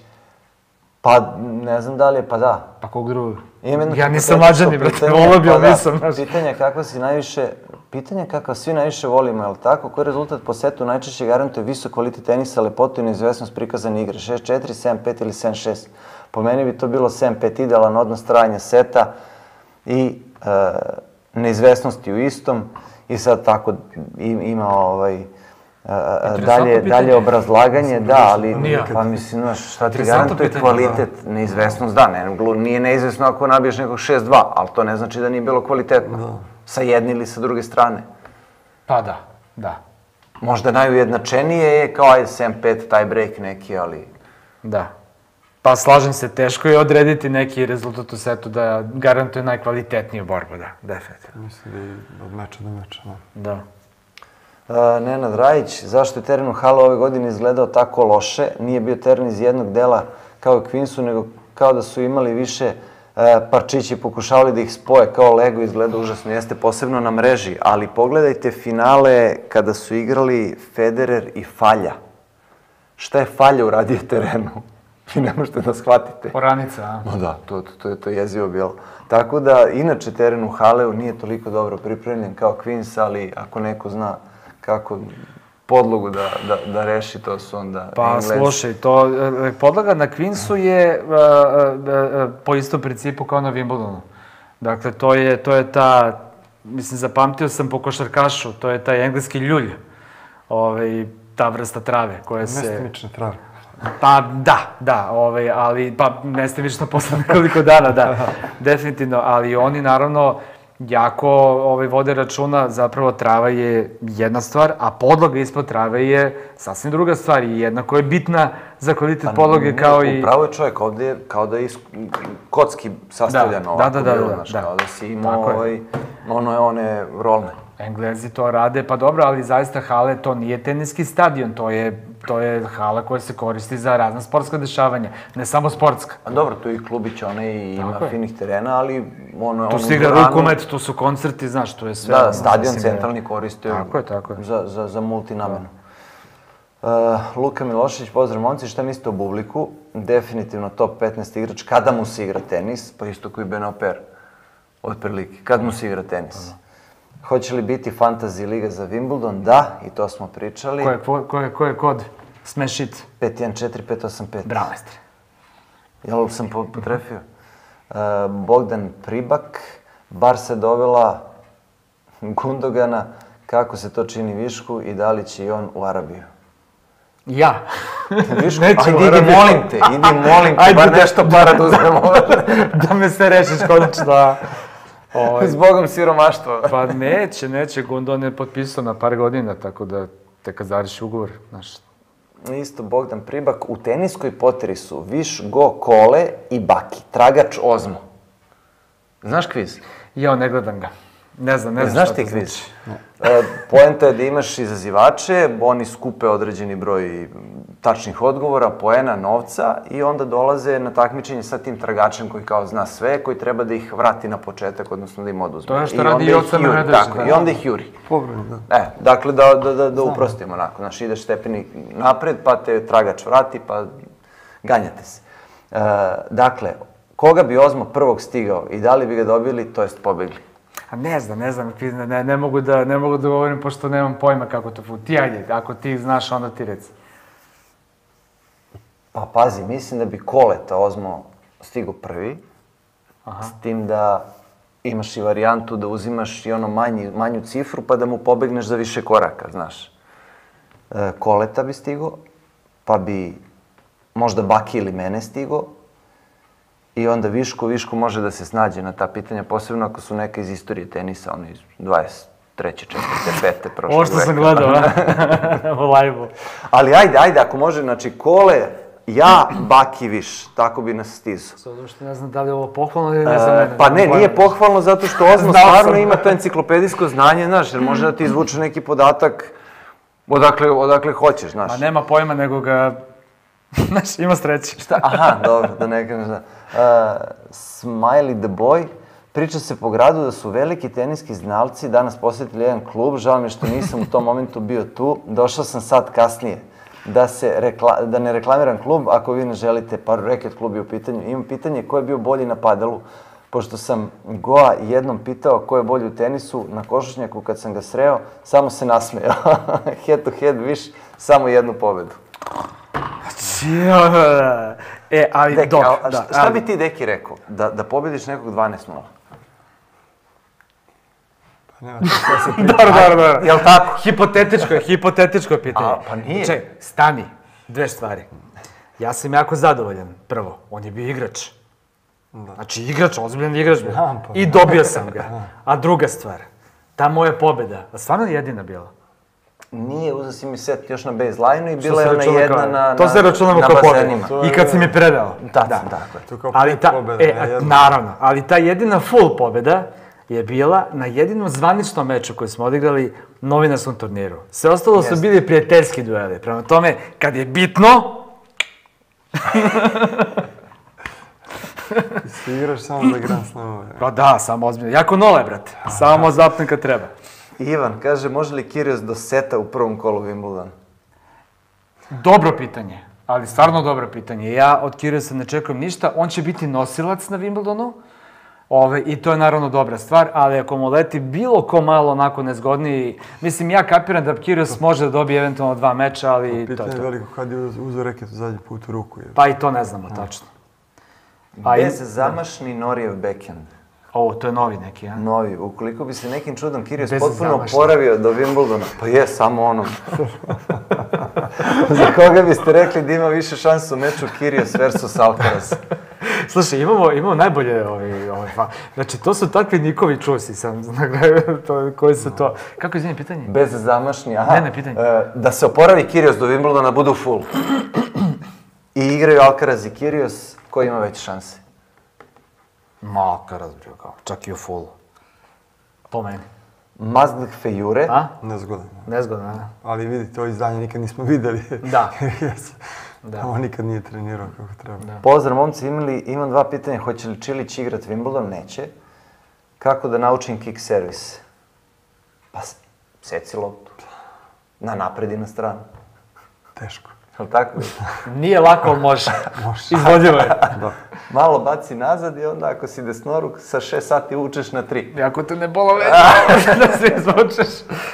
Speaker 1: Pa, ne znam da li je, pa da.
Speaker 3: Pa kog drugog?
Speaker 1: Imeno
Speaker 3: Ja nisam mlađani, brate, volio
Speaker 1: pa
Speaker 3: nisam.
Speaker 1: Da, pitanje kakva si najviše, pitanje kakva svi najviše volimo, je li tako? Koji rezultat po setu najčešće garantuje visok kvalitet tenisa, lepotu i neizvesnost prikazane igre? šest četiri, sedam pet ili sedam šest? Po meni bi to bilo sedam pet, idealan odnos trajanja seta i e, neizvesnosti u istom. I sad tako ima ovaj... Uh, dalje, dalje obrazlaganje, da, ali pa mislim, znaš, šta ti garantuje kvalitet, neizvesnost, da, ne, nije neizvesno ako nabiješ nekog šest dva, ali to ne znači da nije bilo kvalitetno, sa jedne ili sa druge strane.
Speaker 3: Pa da, da.
Speaker 1: Možda najujednačenije je kao ajde sedam pet, taj break neki, ali...
Speaker 3: Da. Pa slažem se, teško je odrediti neki rezultat u setu da garantuje najkvalitetniju borbu, da, definitivno.
Speaker 2: Mislim da je od meča do meča, da.
Speaker 3: Da.
Speaker 1: Uh, Nenad Rajić, zašto je teren u Halu ove godine izgledao tako loše? Nije bio teren iz jednog dela kao u Queensu, nego kao da su imali više uh, parčići, pokušavali da ih spoje kao Lego, izgleda užasno, jeste posebno na mreži, ali pogledajte finale kada su igrali Federer i Falja. Šta je Falja uradio terenu? Vi ne možete da shvatite.
Speaker 3: Oranica, a?
Speaker 1: No da, to, to, to je to jezivo bilo. Tako da, inače, teren u Haleu nije toliko dobro pripremljen kao Queens, ali ako neko zna kako podlogu da, da, da reši, to su onda
Speaker 3: Pa,
Speaker 1: Englezi.
Speaker 3: slušaj, to, podloga na Queensu je uh, uh, uh, po istom principu kao na Wimbledonu. Dakle, to je, to je ta, mislim, zapamtio sam po košarkašu, to je taj engleski ljulj, ovaj, ta vrsta trave koja se...
Speaker 2: Mestimične trave.
Speaker 3: Pa da, da, ovaj, ali, pa mestimično posle nekoliko dana, da, definitivno, ali oni naravno jako ovaj, vode računa, zapravo trava je jedna stvar, a podloga ispod trave je sasvim druga stvar i jednako je bitna za kvalitet podloge kao i...
Speaker 1: Upravo je čovjek ovdje kao da je is... kocki sastavljan
Speaker 3: da,
Speaker 1: ovako,
Speaker 3: da, da,
Speaker 1: bilo,
Speaker 3: da,
Speaker 1: znaš,
Speaker 3: da.
Speaker 1: kao da si imao ovaj, ono, one rolne.
Speaker 3: Englezi to rade, pa dobro, ali zaista hale to nije teniski stadion, to je, to je hala koja se koristi za razna sportska dešavanja, ne samo sportska.
Speaker 1: A dobro, tu i klubić, one i ima finih terena, ali ono...
Speaker 3: Tu se igra rukomet, tu su koncerti, znaš, tu je sve...
Speaker 1: Da, stadion centralni koriste
Speaker 3: tako je, tako je.
Speaker 1: Za, za, za multinamenu. Uh, Luka Milošević, pozdrav momci, šta mislite o Bubliku? Definitivno top petnaest igrač, kada mu se igra tenis, pa isto koji Benaper, otprilike, kad mu se igra tenis. Hoće li biti fantasy liga za Wimbledon? Da, i to smo pričali.
Speaker 3: Ko je, ko je, ko je kod? Smash it.
Speaker 1: pet jedan četiri pet osam pet.
Speaker 3: Bravo, majstre.
Speaker 1: Jel sam potrefio? Uh, Bogdan Pribak, bar se dovela Gundogana, kako se to čini Višku i da li će i on u Arabiju?
Speaker 3: Ja.
Speaker 1: Višku, ajde, idi, molim te, idi, molim te, ajde, bar nešto para da uzmemo.
Speaker 3: Da me se rešiš konačno.
Speaker 1: Ovaj, Zbogom siromaštva.
Speaker 3: Pa neće, neće. Gundon je potpisao na par godina, tako da te kad završi ugovor, znaš.
Speaker 1: Isto Bogdan Pribak. U teniskoj poteri su Viš, Go, Kole i Baki. Tragač Ozmo. Znaš kviz?
Speaker 3: Ja, ne gledam ga. Ne znam, ne znam
Speaker 1: Znaš
Speaker 3: šta
Speaker 1: ti
Speaker 3: to
Speaker 1: kviz?
Speaker 3: znači.
Speaker 1: E, poenta je da imaš izazivače, oni skupe određeni broj tačnih odgovora, poena, novca i onda dolaze na takmičenje sa tim tragačem koji kao zna sve, koji treba da ih vrati na početak, odnosno da im oduzme.
Speaker 3: To je što radi i Joca Meredež.
Speaker 1: Tako, i onda ih juri.
Speaker 2: Povrlo, da.
Speaker 1: E, dakle, da, da, da, da uprostimo onako, znaš, ideš stepeni napred, pa te tragač vrati, pa ganjate se. E, dakle, koga bi Ozmo prvog stigao i da li bi ga dobili, to jest pobegli?
Speaker 3: A ne znam, ne znam, ne, ne, mogu da, ne mogu da govorim pošto nemam pojma kako to fu. Ti ajde, ako ti znaš, onda ti reci.
Speaker 1: Pa pazi, mislim da bi Koleta Ozmo stigao prvi,
Speaker 3: Aha.
Speaker 1: s tim da imaš i varijantu da uzimaš i ono manji, manju cifru pa da mu pobegneš za više koraka, znaš. E, Koleta bi stigao, pa bi možda Baki ili mene stigao, i onda Viško, Viško može da se snađe na ta pitanja, posebno ako su neke iz istorije tenisa, ono iz dvadeset treće, četvrte, pete prošlog veka.
Speaker 3: Ovo što sam gledao, a? U live-u.
Speaker 1: Ali ajde, ajde, ako može, znači Kole, ja, Baki Viš, tako bi nas stizao.
Speaker 3: Sada što ne znam da li je ovo pohvalno ili ne za mene.
Speaker 1: Pa ne, nije pohvalno zato što Ozmo stvarno ima to enciklopedijsko znanje, znaš, jer može da ti izvuče neki podatak odakle, odakle hoćeš, znaš.
Speaker 3: Ma nema pojma, nego ga, znaš, ima sreće.
Speaker 1: Šta? Aha, dobro, da ne kažem da. Uh, Smiley the Boy, priča se po gradu da su veliki teniski znalci danas posjetili jedan klub, žao mi je što nisam u tom momentu bio tu, došao sam sad kasnije. Da, se rekla, da ne reklamiram klub, ako vi ne želite, pa reket klub je u pitanju. Imam pitanje ko je bio bolji na padalu, pošto sam Goa jednom pitao ko je bolji u tenisu, na košušnjaku kad sam ga sreo, samo se nasmejao. Head to head, viš, samo jednu pobedu.
Speaker 3: E, ali
Speaker 1: Deki,
Speaker 3: dok,
Speaker 1: a,
Speaker 3: da.
Speaker 1: Šta ali... bi ti, Deki, rekao? Da, da pobediš nekog dvanaest nula?
Speaker 2: Nema to šta se priča.
Speaker 3: Dobro, dobro, dobro.
Speaker 1: Jel tako?
Speaker 3: Hipotetičko je, hipotetičko je pitanje.
Speaker 1: A, pa nije.
Speaker 3: Čekaj, stani. Dve stvari. Ja sam jako zadovoljan. Prvo, on je bio igrač.
Speaker 2: Da.
Speaker 3: Znači, igrač, ozbiljan igrač bio.
Speaker 2: Znam, pa.
Speaker 3: I dobio sam ga. A druga stvar, ta moja pobeda, a stvarno je jedina bila.
Speaker 1: Nije, uzeo si mi set još na baseline-u i bila je ona jedna
Speaker 3: kao,
Speaker 1: na,
Speaker 3: to se računamo
Speaker 1: na
Speaker 3: kao
Speaker 1: bazenima.
Speaker 3: pobeda. I kad si mi predao.
Speaker 1: Da, da, tako je.
Speaker 2: To kao
Speaker 3: Ali
Speaker 2: pet
Speaker 3: ta,
Speaker 2: pobjeda,
Speaker 3: e,
Speaker 2: ne jedna.
Speaker 3: naravno, ali ta jedina full pobjeda je bila na jedinom zvaničnom meču koji smo odigrali novinarskom turniru. Sve ostalo su bili prijateljski dueli. Prema tome, kad je bitno...
Speaker 2: Ti se igraš samo za Grand Slamove.
Speaker 3: Pa da, samo ozbiljno. Jako nole, brate. Samo zapne kad treba.
Speaker 1: Ivan kaže, može li Kyrgios do seta u prvom kolu Wimbledon?
Speaker 3: Dobro pitanje, ali stvarno dobro pitanje. Ja od Kyrgiosa ne čekujem ništa. On će biti nosilac na Wimbledonu. Ove, I to je naravno dobra stvar, ali ako mu leti bilo ko malo onako nezgodniji, mislim, ja kapiram da Kyrgios može da dobije eventualno dva meča, ali to je
Speaker 2: Pitanje je
Speaker 3: to.
Speaker 2: veliko kad je uzeo reket zadnji put u ruku. Je.
Speaker 3: Pa i to ne znamo tačno. Pa i-
Speaker 1: Bez zamašni Norijev backhand.
Speaker 3: Ovo, to je novi neki, a?
Speaker 1: Novi, ukoliko bi se nekim čudom Kyrgios
Speaker 3: Bez
Speaker 1: potpuno
Speaker 3: zamašni.
Speaker 1: oporavio do Wimbledona, pa je, samo onom. Za koga biste rekli da ima više šansu u meču Kyrgios versus Alcaraz?
Speaker 3: Slušaj, imamo, imamo najbolje ovi, ovi, fa- znači to su takvi Nikovi čusi sam na kraju, to, koji su to, kako izvijem pitanje?
Speaker 1: Bez zamašni, aha.
Speaker 3: Ne, ne, pitanje.
Speaker 1: E, da se oporavi Kyrgios do Wimbledona, budu full. I igraju Alcaraz i Kyrgios, ko ima veće šanse?
Speaker 3: Ma, razbrio kao, čak i u fullu. Po meni.
Speaker 1: Mazdak Fejure.
Speaker 3: A?
Speaker 2: Nezgodan.
Speaker 3: Nezgodno, a?
Speaker 2: Ali vidi, to izdanje nikad nismo videli.
Speaker 3: Da.
Speaker 2: Yes.
Speaker 3: Da.
Speaker 2: On nikad nije trenirao kako treba.
Speaker 3: Da.
Speaker 1: Pozdrav, momci, imali, imam dva pitanja. Hoće li Čilić igrat Wimbledon? Neće. Kako da naučim kick servis? Pa, s- seci loptu. Na napred i na stranu.
Speaker 2: Teško.
Speaker 1: Jel' tako?
Speaker 3: Nije lako, ali može.
Speaker 2: Može.
Speaker 3: Izvodljivo je.
Speaker 2: Da.
Speaker 1: Malo baci nazad i onda ako si desnoruk, sa šest sati učeš na tri.
Speaker 3: I ako te ne bolo već, da se izvučeš.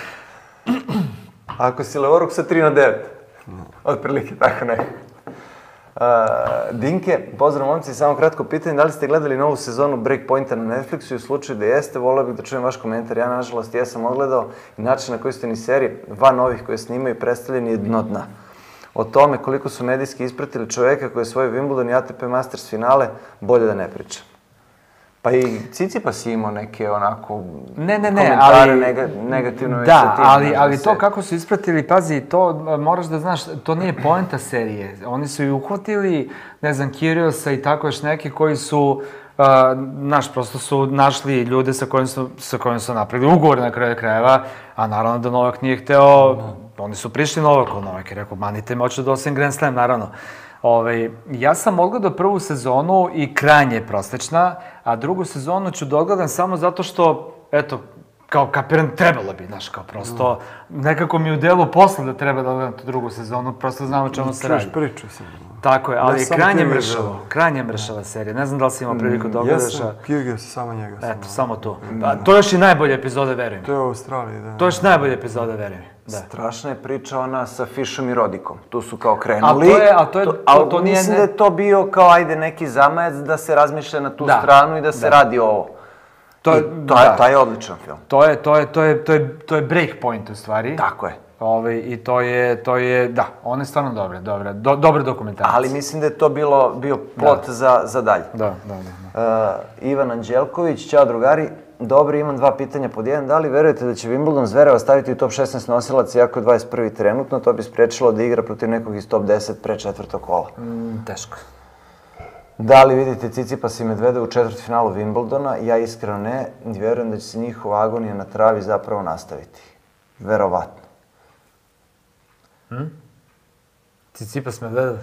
Speaker 1: A ako si levoruk, sa tri na devet. Otprilike tako nekako. Uh, Dinke, pozdrav momci, samo kratko pitanje, da li ste gledali novu sezonu Breakpointa na Netflixu i u slučaju da jeste, volio bih da čujem vaš komentar. Ja, nažalost, jesam odgledao i način na koji ste ni serije, van ovih koje snimaju, predstavljeni je dno dna. O tome koliko su medijski ispratili čoveka koji je svoj Wimbledon i A T P Masters finale, bolje da ne pričam. Pa i Tsitsipas je imao neke onako
Speaker 3: Ne, ne, ne,
Speaker 1: komentare
Speaker 3: ali...
Speaker 1: nega, negativno već
Speaker 3: Da,
Speaker 1: sa tim,
Speaker 3: ali,
Speaker 1: znaš,
Speaker 3: ali
Speaker 1: da
Speaker 3: to
Speaker 1: se-
Speaker 3: kako su ispratili, pazi, to a, moraš da znaš, to nije poenta serije. Oni su i uhvatili, ne znam, Kyrgiosa i tako još neki koji su, a, znaš, prosto su našli ljude sa kojim su, sa kojim su napravili ugovor na kraju krajeva, a naravno da Novak nije hteo, oni su prišli Novaku, Novak je rekao, manite me, hoću da osim Grand Slam, naravno. Ove, ja sam odgledao prvu sezonu i krajnje je prosečna, a drugu sezonu ću da odgledam samo zato što, eto, kao kapiram, trebalo bi, znaš, kao prosto, nekako mi u delu posla da treba da odgledam tu drugu sezonu, prosto znam o čemu se radi.
Speaker 2: Čuješ priču sam.
Speaker 3: Tako je, ali je
Speaker 2: samo
Speaker 3: krajnje
Speaker 2: Kyrgios,
Speaker 3: mršavo,
Speaker 2: da.
Speaker 3: krajnje mršava serija. Ne znam da li si imao priliku da
Speaker 2: Ja
Speaker 3: odgledaš,
Speaker 2: sam
Speaker 3: a...
Speaker 2: Kyrgios, samo njega sam.
Speaker 3: Eto, samo to. A, to je još i najbolja epizoda, verujem.
Speaker 2: To je u Australiji, da.
Speaker 3: To je još najbolja epizoda, verujem. Da.
Speaker 1: Strašna je priča ona sa Fišom i Rodikom. Tu su kao
Speaker 3: A
Speaker 1: krenuli.
Speaker 3: to je, a to je, to,
Speaker 1: ali
Speaker 3: to nije...
Speaker 1: mislim
Speaker 3: ne-
Speaker 1: da je to bio kao, ajde, neki zamajac da se razmišlja na tu
Speaker 3: Da,
Speaker 1: stranu i da se
Speaker 3: da.
Speaker 1: radi ovo.
Speaker 3: To je,
Speaker 1: I to je,
Speaker 3: da.
Speaker 1: taj je odličan film.
Speaker 3: To je, to je, to je, to je, to je break point u stvari.
Speaker 1: Tako je.
Speaker 3: Ove, I to je, to je, da, on je stvarno dobre, dobre, do, dobre dokumentarac.
Speaker 1: Ali mislim da je to bilo, bio plot za, za dalje.
Speaker 3: Da, da, da. da.
Speaker 1: Uh, Ivan Anđelković, ćao drugari. Dobri, imam dva pitanja pod jedan. Da li verujete da će Wimbledon Zvereva staviti u top šesnaest nosilaca, iako je dvadeset prvi trenutno, to bi spriječilo da igra protiv nekog iz top deset pre četvrtog kola?
Speaker 3: Mm, teško.
Speaker 1: Da li vidite Tsitsipas i Medvedev u četvrtfinalu Wimbledona? Ja iskreno ne. Vjerujem da će se njihova agonija na travi zapravo nastaviti. Verovatno.
Speaker 3: Hm? Tsitsipas Medvedev?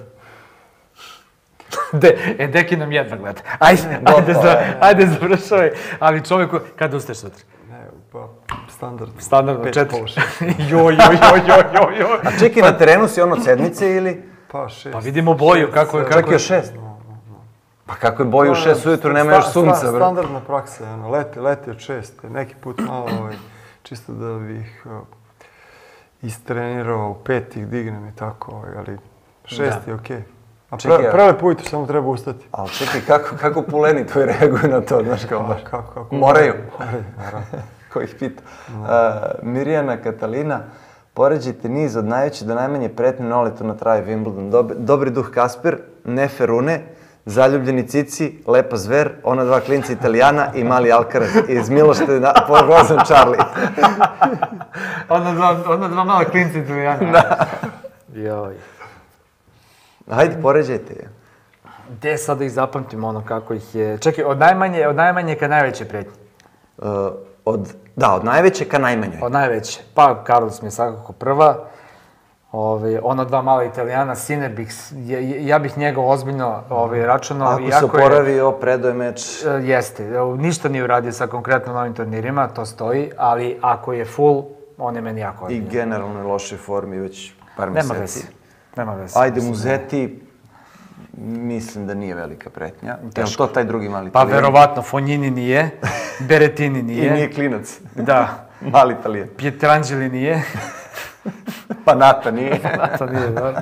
Speaker 3: De, e, Deki nam jedva gleda. Ajde, ajde, za, ajde završaj. Ali čovjeku, kada ustaješ sutra?
Speaker 2: Ne, pa standard.
Speaker 3: Standardno,
Speaker 2: Pet,
Speaker 3: četiri.
Speaker 2: pola šest.
Speaker 3: Joj, joj, joj, joj, joj, joj.
Speaker 1: A čekaj, na terenu si on od sedmice ili?
Speaker 2: Pa šest.
Speaker 3: Pa vidimo boju, kako je, kako
Speaker 1: Čekaj,
Speaker 3: je.
Speaker 1: šest. Pa kako je boju u šest ujutru, nema još sunca, bre.
Speaker 2: Standardna praksa, ono, leti, leti od šest. Neki put malo, ovaj, čisto da bih uh, istrenirao, u pet ih dignem i tako, ovaj, ali šest je okej. A pre, prelep ujutru, samo treba ustati.
Speaker 1: Ali čekaj, kako, kako puleni tvoji reaguju na to, znaš kao baš?
Speaker 2: Kako, kako?
Speaker 1: Moraju.
Speaker 2: Moraju, naravno.
Speaker 1: Ko ih pita. Uh, Mirjana Katalina, poređajte niz od najveće do najmanje pretnje Noletu na travi Wimbledon. Dob, dobri duh Kasper, Nefe Rune, zaljubljeni Cici, lepa Zver, ona dva klinca Italijana i mali Alcaraz iz Milošte na pogrozan Charlie.
Speaker 3: Ona dva, ona dva mala klinca Italijana.
Speaker 1: Da.
Speaker 3: Joj.
Speaker 1: Ajde, poređajte je.
Speaker 3: Gde sad da ih zapamtim, ono kako ih je... Čekaj, od najmanje, od najmanje ka najveće pretnje.
Speaker 1: Uh, od, da, od najveće ka najmanjoj.
Speaker 3: Od najveće. Pa, Carlos mi je svakako prva. Ove, ono dva mala Italijana, Sinner bih, ja, ja bih njega ozbiljno ove, računao.
Speaker 1: Ako se oporavio, predoje meč...
Speaker 3: Jeste, ništa nije uradio sa konkretno novim turnirima, to stoji, ali ako je full, on je meni jako ozbiljno.
Speaker 1: I generalno je lošoj formi već par mjeseci.
Speaker 3: Nema veze, nema veze.
Speaker 1: Ajde, Muzeti, mislim da nije velika pretnja. Je li to taj drugi mali
Speaker 3: Pa
Speaker 1: Italijan?
Speaker 3: verovatno, Fognini nije, Berettini nije.
Speaker 1: I nije klinac.
Speaker 3: Da.
Speaker 1: Mali Italijan.
Speaker 3: Pietrangeli nije.
Speaker 1: Pa Nata nije.
Speaker 3: Nata nije, dobro.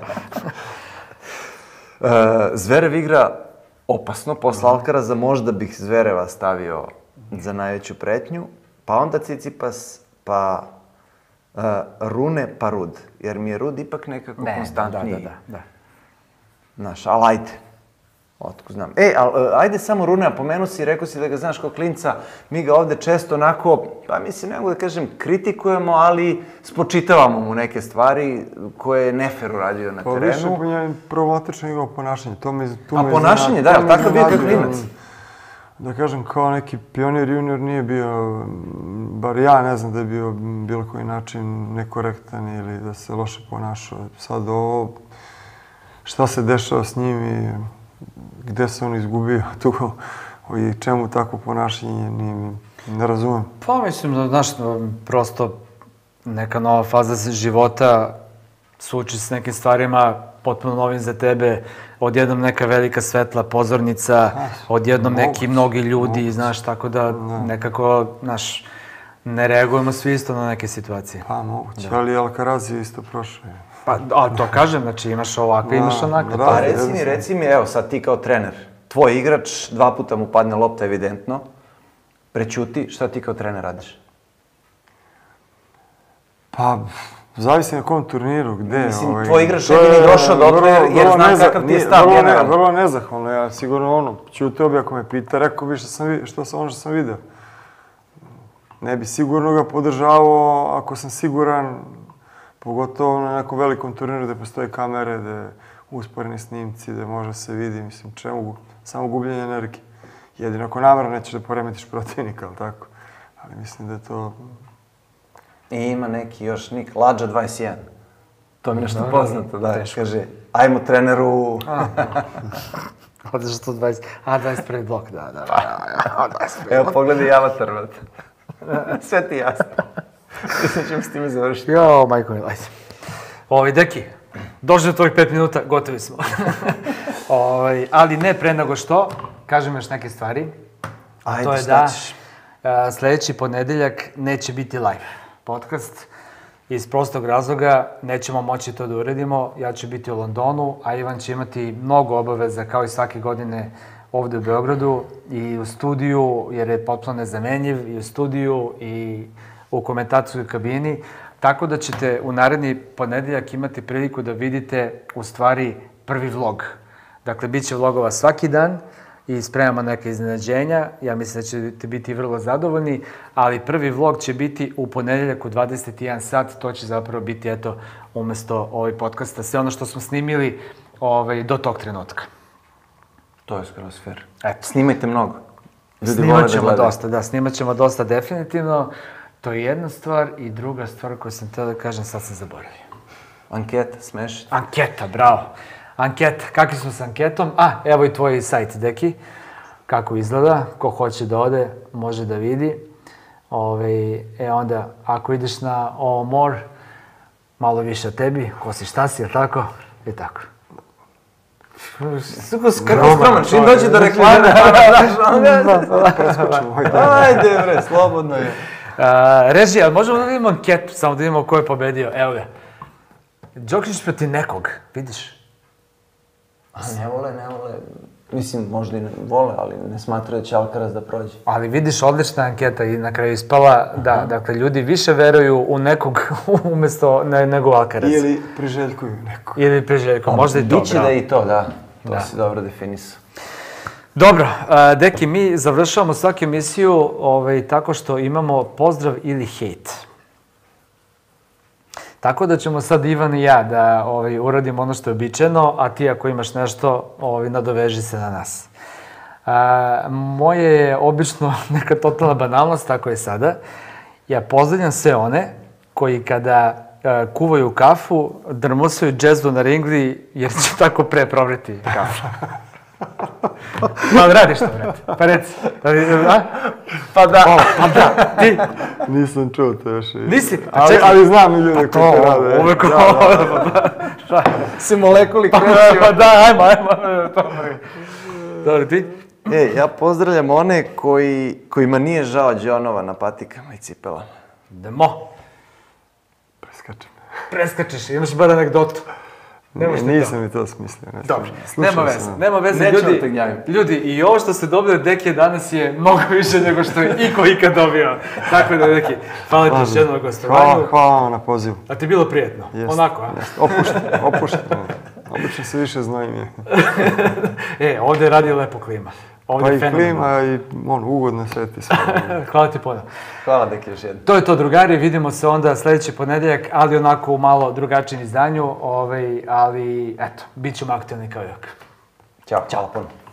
Speaker 1: Uh, Zverev igra opasno, posle Alcaraza možda bih Zvereva stavio za najveću pretnju, pa onda Tsitsipas, pa uh, Rune, pa Rud. Jer mi je Rud ipak nekako
Speaker 3: ne,
Speaker 1: konstantniji.
Speaker 3: Da, da, da, da.
Speaker 1: Znaš, ali ajde. Otko znam. E, ali uh, ajde samo Rune, a pomenu si, rekao si da ga znaš kao klinca, mi ga ovde često onako, pa mislim, ne mogu da kažem, kritikujemo, ali spočitavamo mu neke stvari koje je nefer uradio na
Speaker 2: pa
Speaker 1: terenu.
Speaker 2: Pa više je problematično njegovo ponašanje. To me, tu
Speaker 1: a
Speaker 2: me
Speaker 1: ponašanje,
Speaker 2: zna,
Speaker 1: da, je tako bio kao klinac?
Speaker 2: Da kažem, kao neki pionir junior nije bio, bar ja ne znam da je bio bilo koji način nekorektan ili da se loše ponašao. Sad ovo, šta se dešava s njim i gde se on izgubio tu i čemu takvo ponašanje, nije, ne razumem.
Speaker 3: Pa mislim da, znaš, prosto neka nova faza života, suoči s nekim stvarima potpuno novim za tebe, odjednom neka velika svetla pozornica, odjednom neki mnogi ljudi, znaš, tako da nekako, znaš, ne reagujemo svi isto na neke situacije.
Speaker 2: Pa moguće, ali Alcaraz je isto prošao.
Speaker 3: Pa, a to kažem, znači imaš ovakve, imaš onakve.
Speaker 1: Pa reci mi, reci mi, evo sad ti kao trener, tvoj igrač, dva puta mu padne lopta evidentno, prećuti, šta ti kao trener radiš?
Speaker 2: Pa, zavisi na kom turniru, gde.
Speaker 1: Mislim, ovaj, tvoj igrač ne bi ni došao dotle jer, jer znam neza, kakav ti je stav generalno.
Speaker 2: Vrlo nezahvalno, ja sigurno ono, ćuteo bi ako me pita, rekao bi što sam, što sam, ono što sam video. Ne bi sigurno ga podržavao ako sam siguran, pogotovo na nekom velikom turniru gde postoje kamere, gde usporeni snimci, gde može se vidi, mislim, čemu, samo gubljenje energije. Jedino ako namerno nećeš da poremetiš protivnika, ali tako. Ali mislim da je to...
Speaker 1: I ima neki još nik, Lađa dvadeset jedan. To mi nešto poznato, da, kaže, ajmo treneru...
Speaker 3: Odeš tu dvadeset, a dvadeset prvi blok, da, da, da.
Speaker 1: Evo, pogledaj avatar, vrati. Sve ti jasno. Mislim ćemo s time završiti.
Speaker 3: Jo, majko mi, ajde. Ovi, deki, došli do tvojih pet minuta, gotovi smo. Ovi, ali ne pre nego što, kažem još neke stvari.
Speaker 1: Ajde,
Speaker 3: to je
Speaker 1: šta
Speaker 3: da
Speaker 1: ćeš?
Speaker 3: a, sledeći ponedeljak neće biti live podcast. Iz prostog razloga nećemo moći to da uredimo. Ja ću biti u Londonu, a Ivan će imati mnogo obaveza kao i svake godine ovde u Beogradu i u studiju, jer je potpuno nezamenjiv, i u studiju i u komentacijskoj kabini. Tako da ćete u naredni ponedeljak imati priliku da vidite u stvari prvi vlog. Dakle, bit će vlogova svaki dan i spremamo neke iznenađenja. Ja mislim da ćete biti vrlo zadovoljni, ali prvi vlog će biti u ponedeljak u dvadeset jedan sat. To će zapravo biti, eto, umesto ovaj podcasta, sve ono što smo snimili ovaj, do tog trenutka.
Speaker 1: To je skroz fair.
Speaker 3: Eto.
Speaker 1: Snimajte mnogo.
Speaker 3: Snimat ćemo dosta, da, snimat ćemo dosta definitivno. To je jedna stvar i druga stvar koju sam htio da kažem, sad sam zaboravio.
Speaker 1: Anketa, smešite.
Speaker 3: Anketa, bravo. Anketa, kakvi smo s anketom? A, evo i tvoj sajt, Deki. Kako izgleda, ko hoće da ode, može da vidi. Ove, e onda, ako ideš na All More, malo više o tebi, ko si, šta si, je tako? I tako.
Speaker 1: Kako skroman, čim dođe do reklame, ajde bre, slobodno je.
Speaker 3: Režija, ali možemo da vidimo anketu, samo da vidimo ko je pobedio, evo ga. Đokić protiv nekog, vidiš?
Speaker 1: A ne vole, ne vole, mislim, možda i ne vole, ali ne smatraju da će Alcaraz da prođe.
Speaker 3: Ali vidiš, odlična anketa i na kraju ispala da, dakle, ljudi više veruju u nekog umjesto nego u Alcaraz.
Speaker 2: Ili priželjkuju nekog.
Speaker 3: Ili priželjkuju, možda i to,
Speaker 1: Biće da i to, da. To
Speaker 3: Da.
Speaker 1: si dobro definisao.
Speaker 3: Dobro, uh, Deki, mi završavamo svaku emisiju ovaj, tako što imamo pozdrav ili hejt. Tako da ćemo sad Ivan i ja da ovaj, uradimo ono što je običajno, a ti ako imaš nešto, ovaj, nadoveži se na nas. Uh, moje je obično neka totalna banalnost, tako je sada. Ja pozdravljam sve one koji kada uh, kuvaju kafu, drmusaju džezdu na ringli, jer će tako pre provriti kafu. Pa radiš to, brate. Pa reci. A? Pa da. O, pa da, ti.
Speaker 2: Nisam čuo to još.
Speaker 3: Nisi? Pa
Speaker 2: ali,
Speaker 3: čekaj.
Speaker 2: ali znam i ljude
Speaker 3: Pa
Speaker 2: koji to
Speaker 3: to,
Speaker 2: rade.
Speaker 3: uvek
Speaker 2: Da,
Speaker 3: ovo. Da.
Speaker 1: Si molekuli
Speaker 3: Pa
Speaker 1: kreću.
Speaker 3: da, ajmo, ajmo. Dobro, ti?
Speaker 1: E, ja pozdravljam one koji, kojima nije žao džonova na patikama i cipelama.
Speaker 3: Idemo.
Speaker 2: Preskačem.
Speaker 3: Preskačeš, imaš bar anegdotu.
Speaker 2: Ne, nisam i to smislio. Ne,
Speaker 3: Dobro,
Speaker 2: slušao
Speaker 3: nema veze,
Speaker 2: sam.
Speaker 3: nema veze,
Speaker 1: Nećemo
Speaker 3: ljudi,
Speaker 1: te gnjavim.
Speaker 3: ljudi, i ovo što ste dobili od Dekije danas je mnogo više nego što je iko ikad dobio. Tako da, Deki, hvala ti još jednom na gostovanju.
Speaker 2: Hvala, hvala vam na pozivu.
Speaker 3: A ti je bilo prijetno?
Speaker 2: Jest,
Speaker 3: Onako, a?
Speaker 2: jest. Opušteno, opušteno. Obično se više znojim je.
Speaker 3: E, ovdje radi lepo klima. Ovdje
Speaker 2: Pa
Speaker 3: je
Speaker 2: i
Speaker 3: fenomenalno.
Speaker 2: klima i on, ugodno seti sve.
Speaker 3: Hvala ti puno.
Speaker 1: Hvala Deki još jednom.
Speaker 3: To je to, drugari, vidimo se onda sljedeći ponedjeljak, ali onako u malo drugačijem izdanju, ovaj, ali eto, bit ćemo aktivni kao uvijek.
Speaker 1: Ćao. Ćao puno.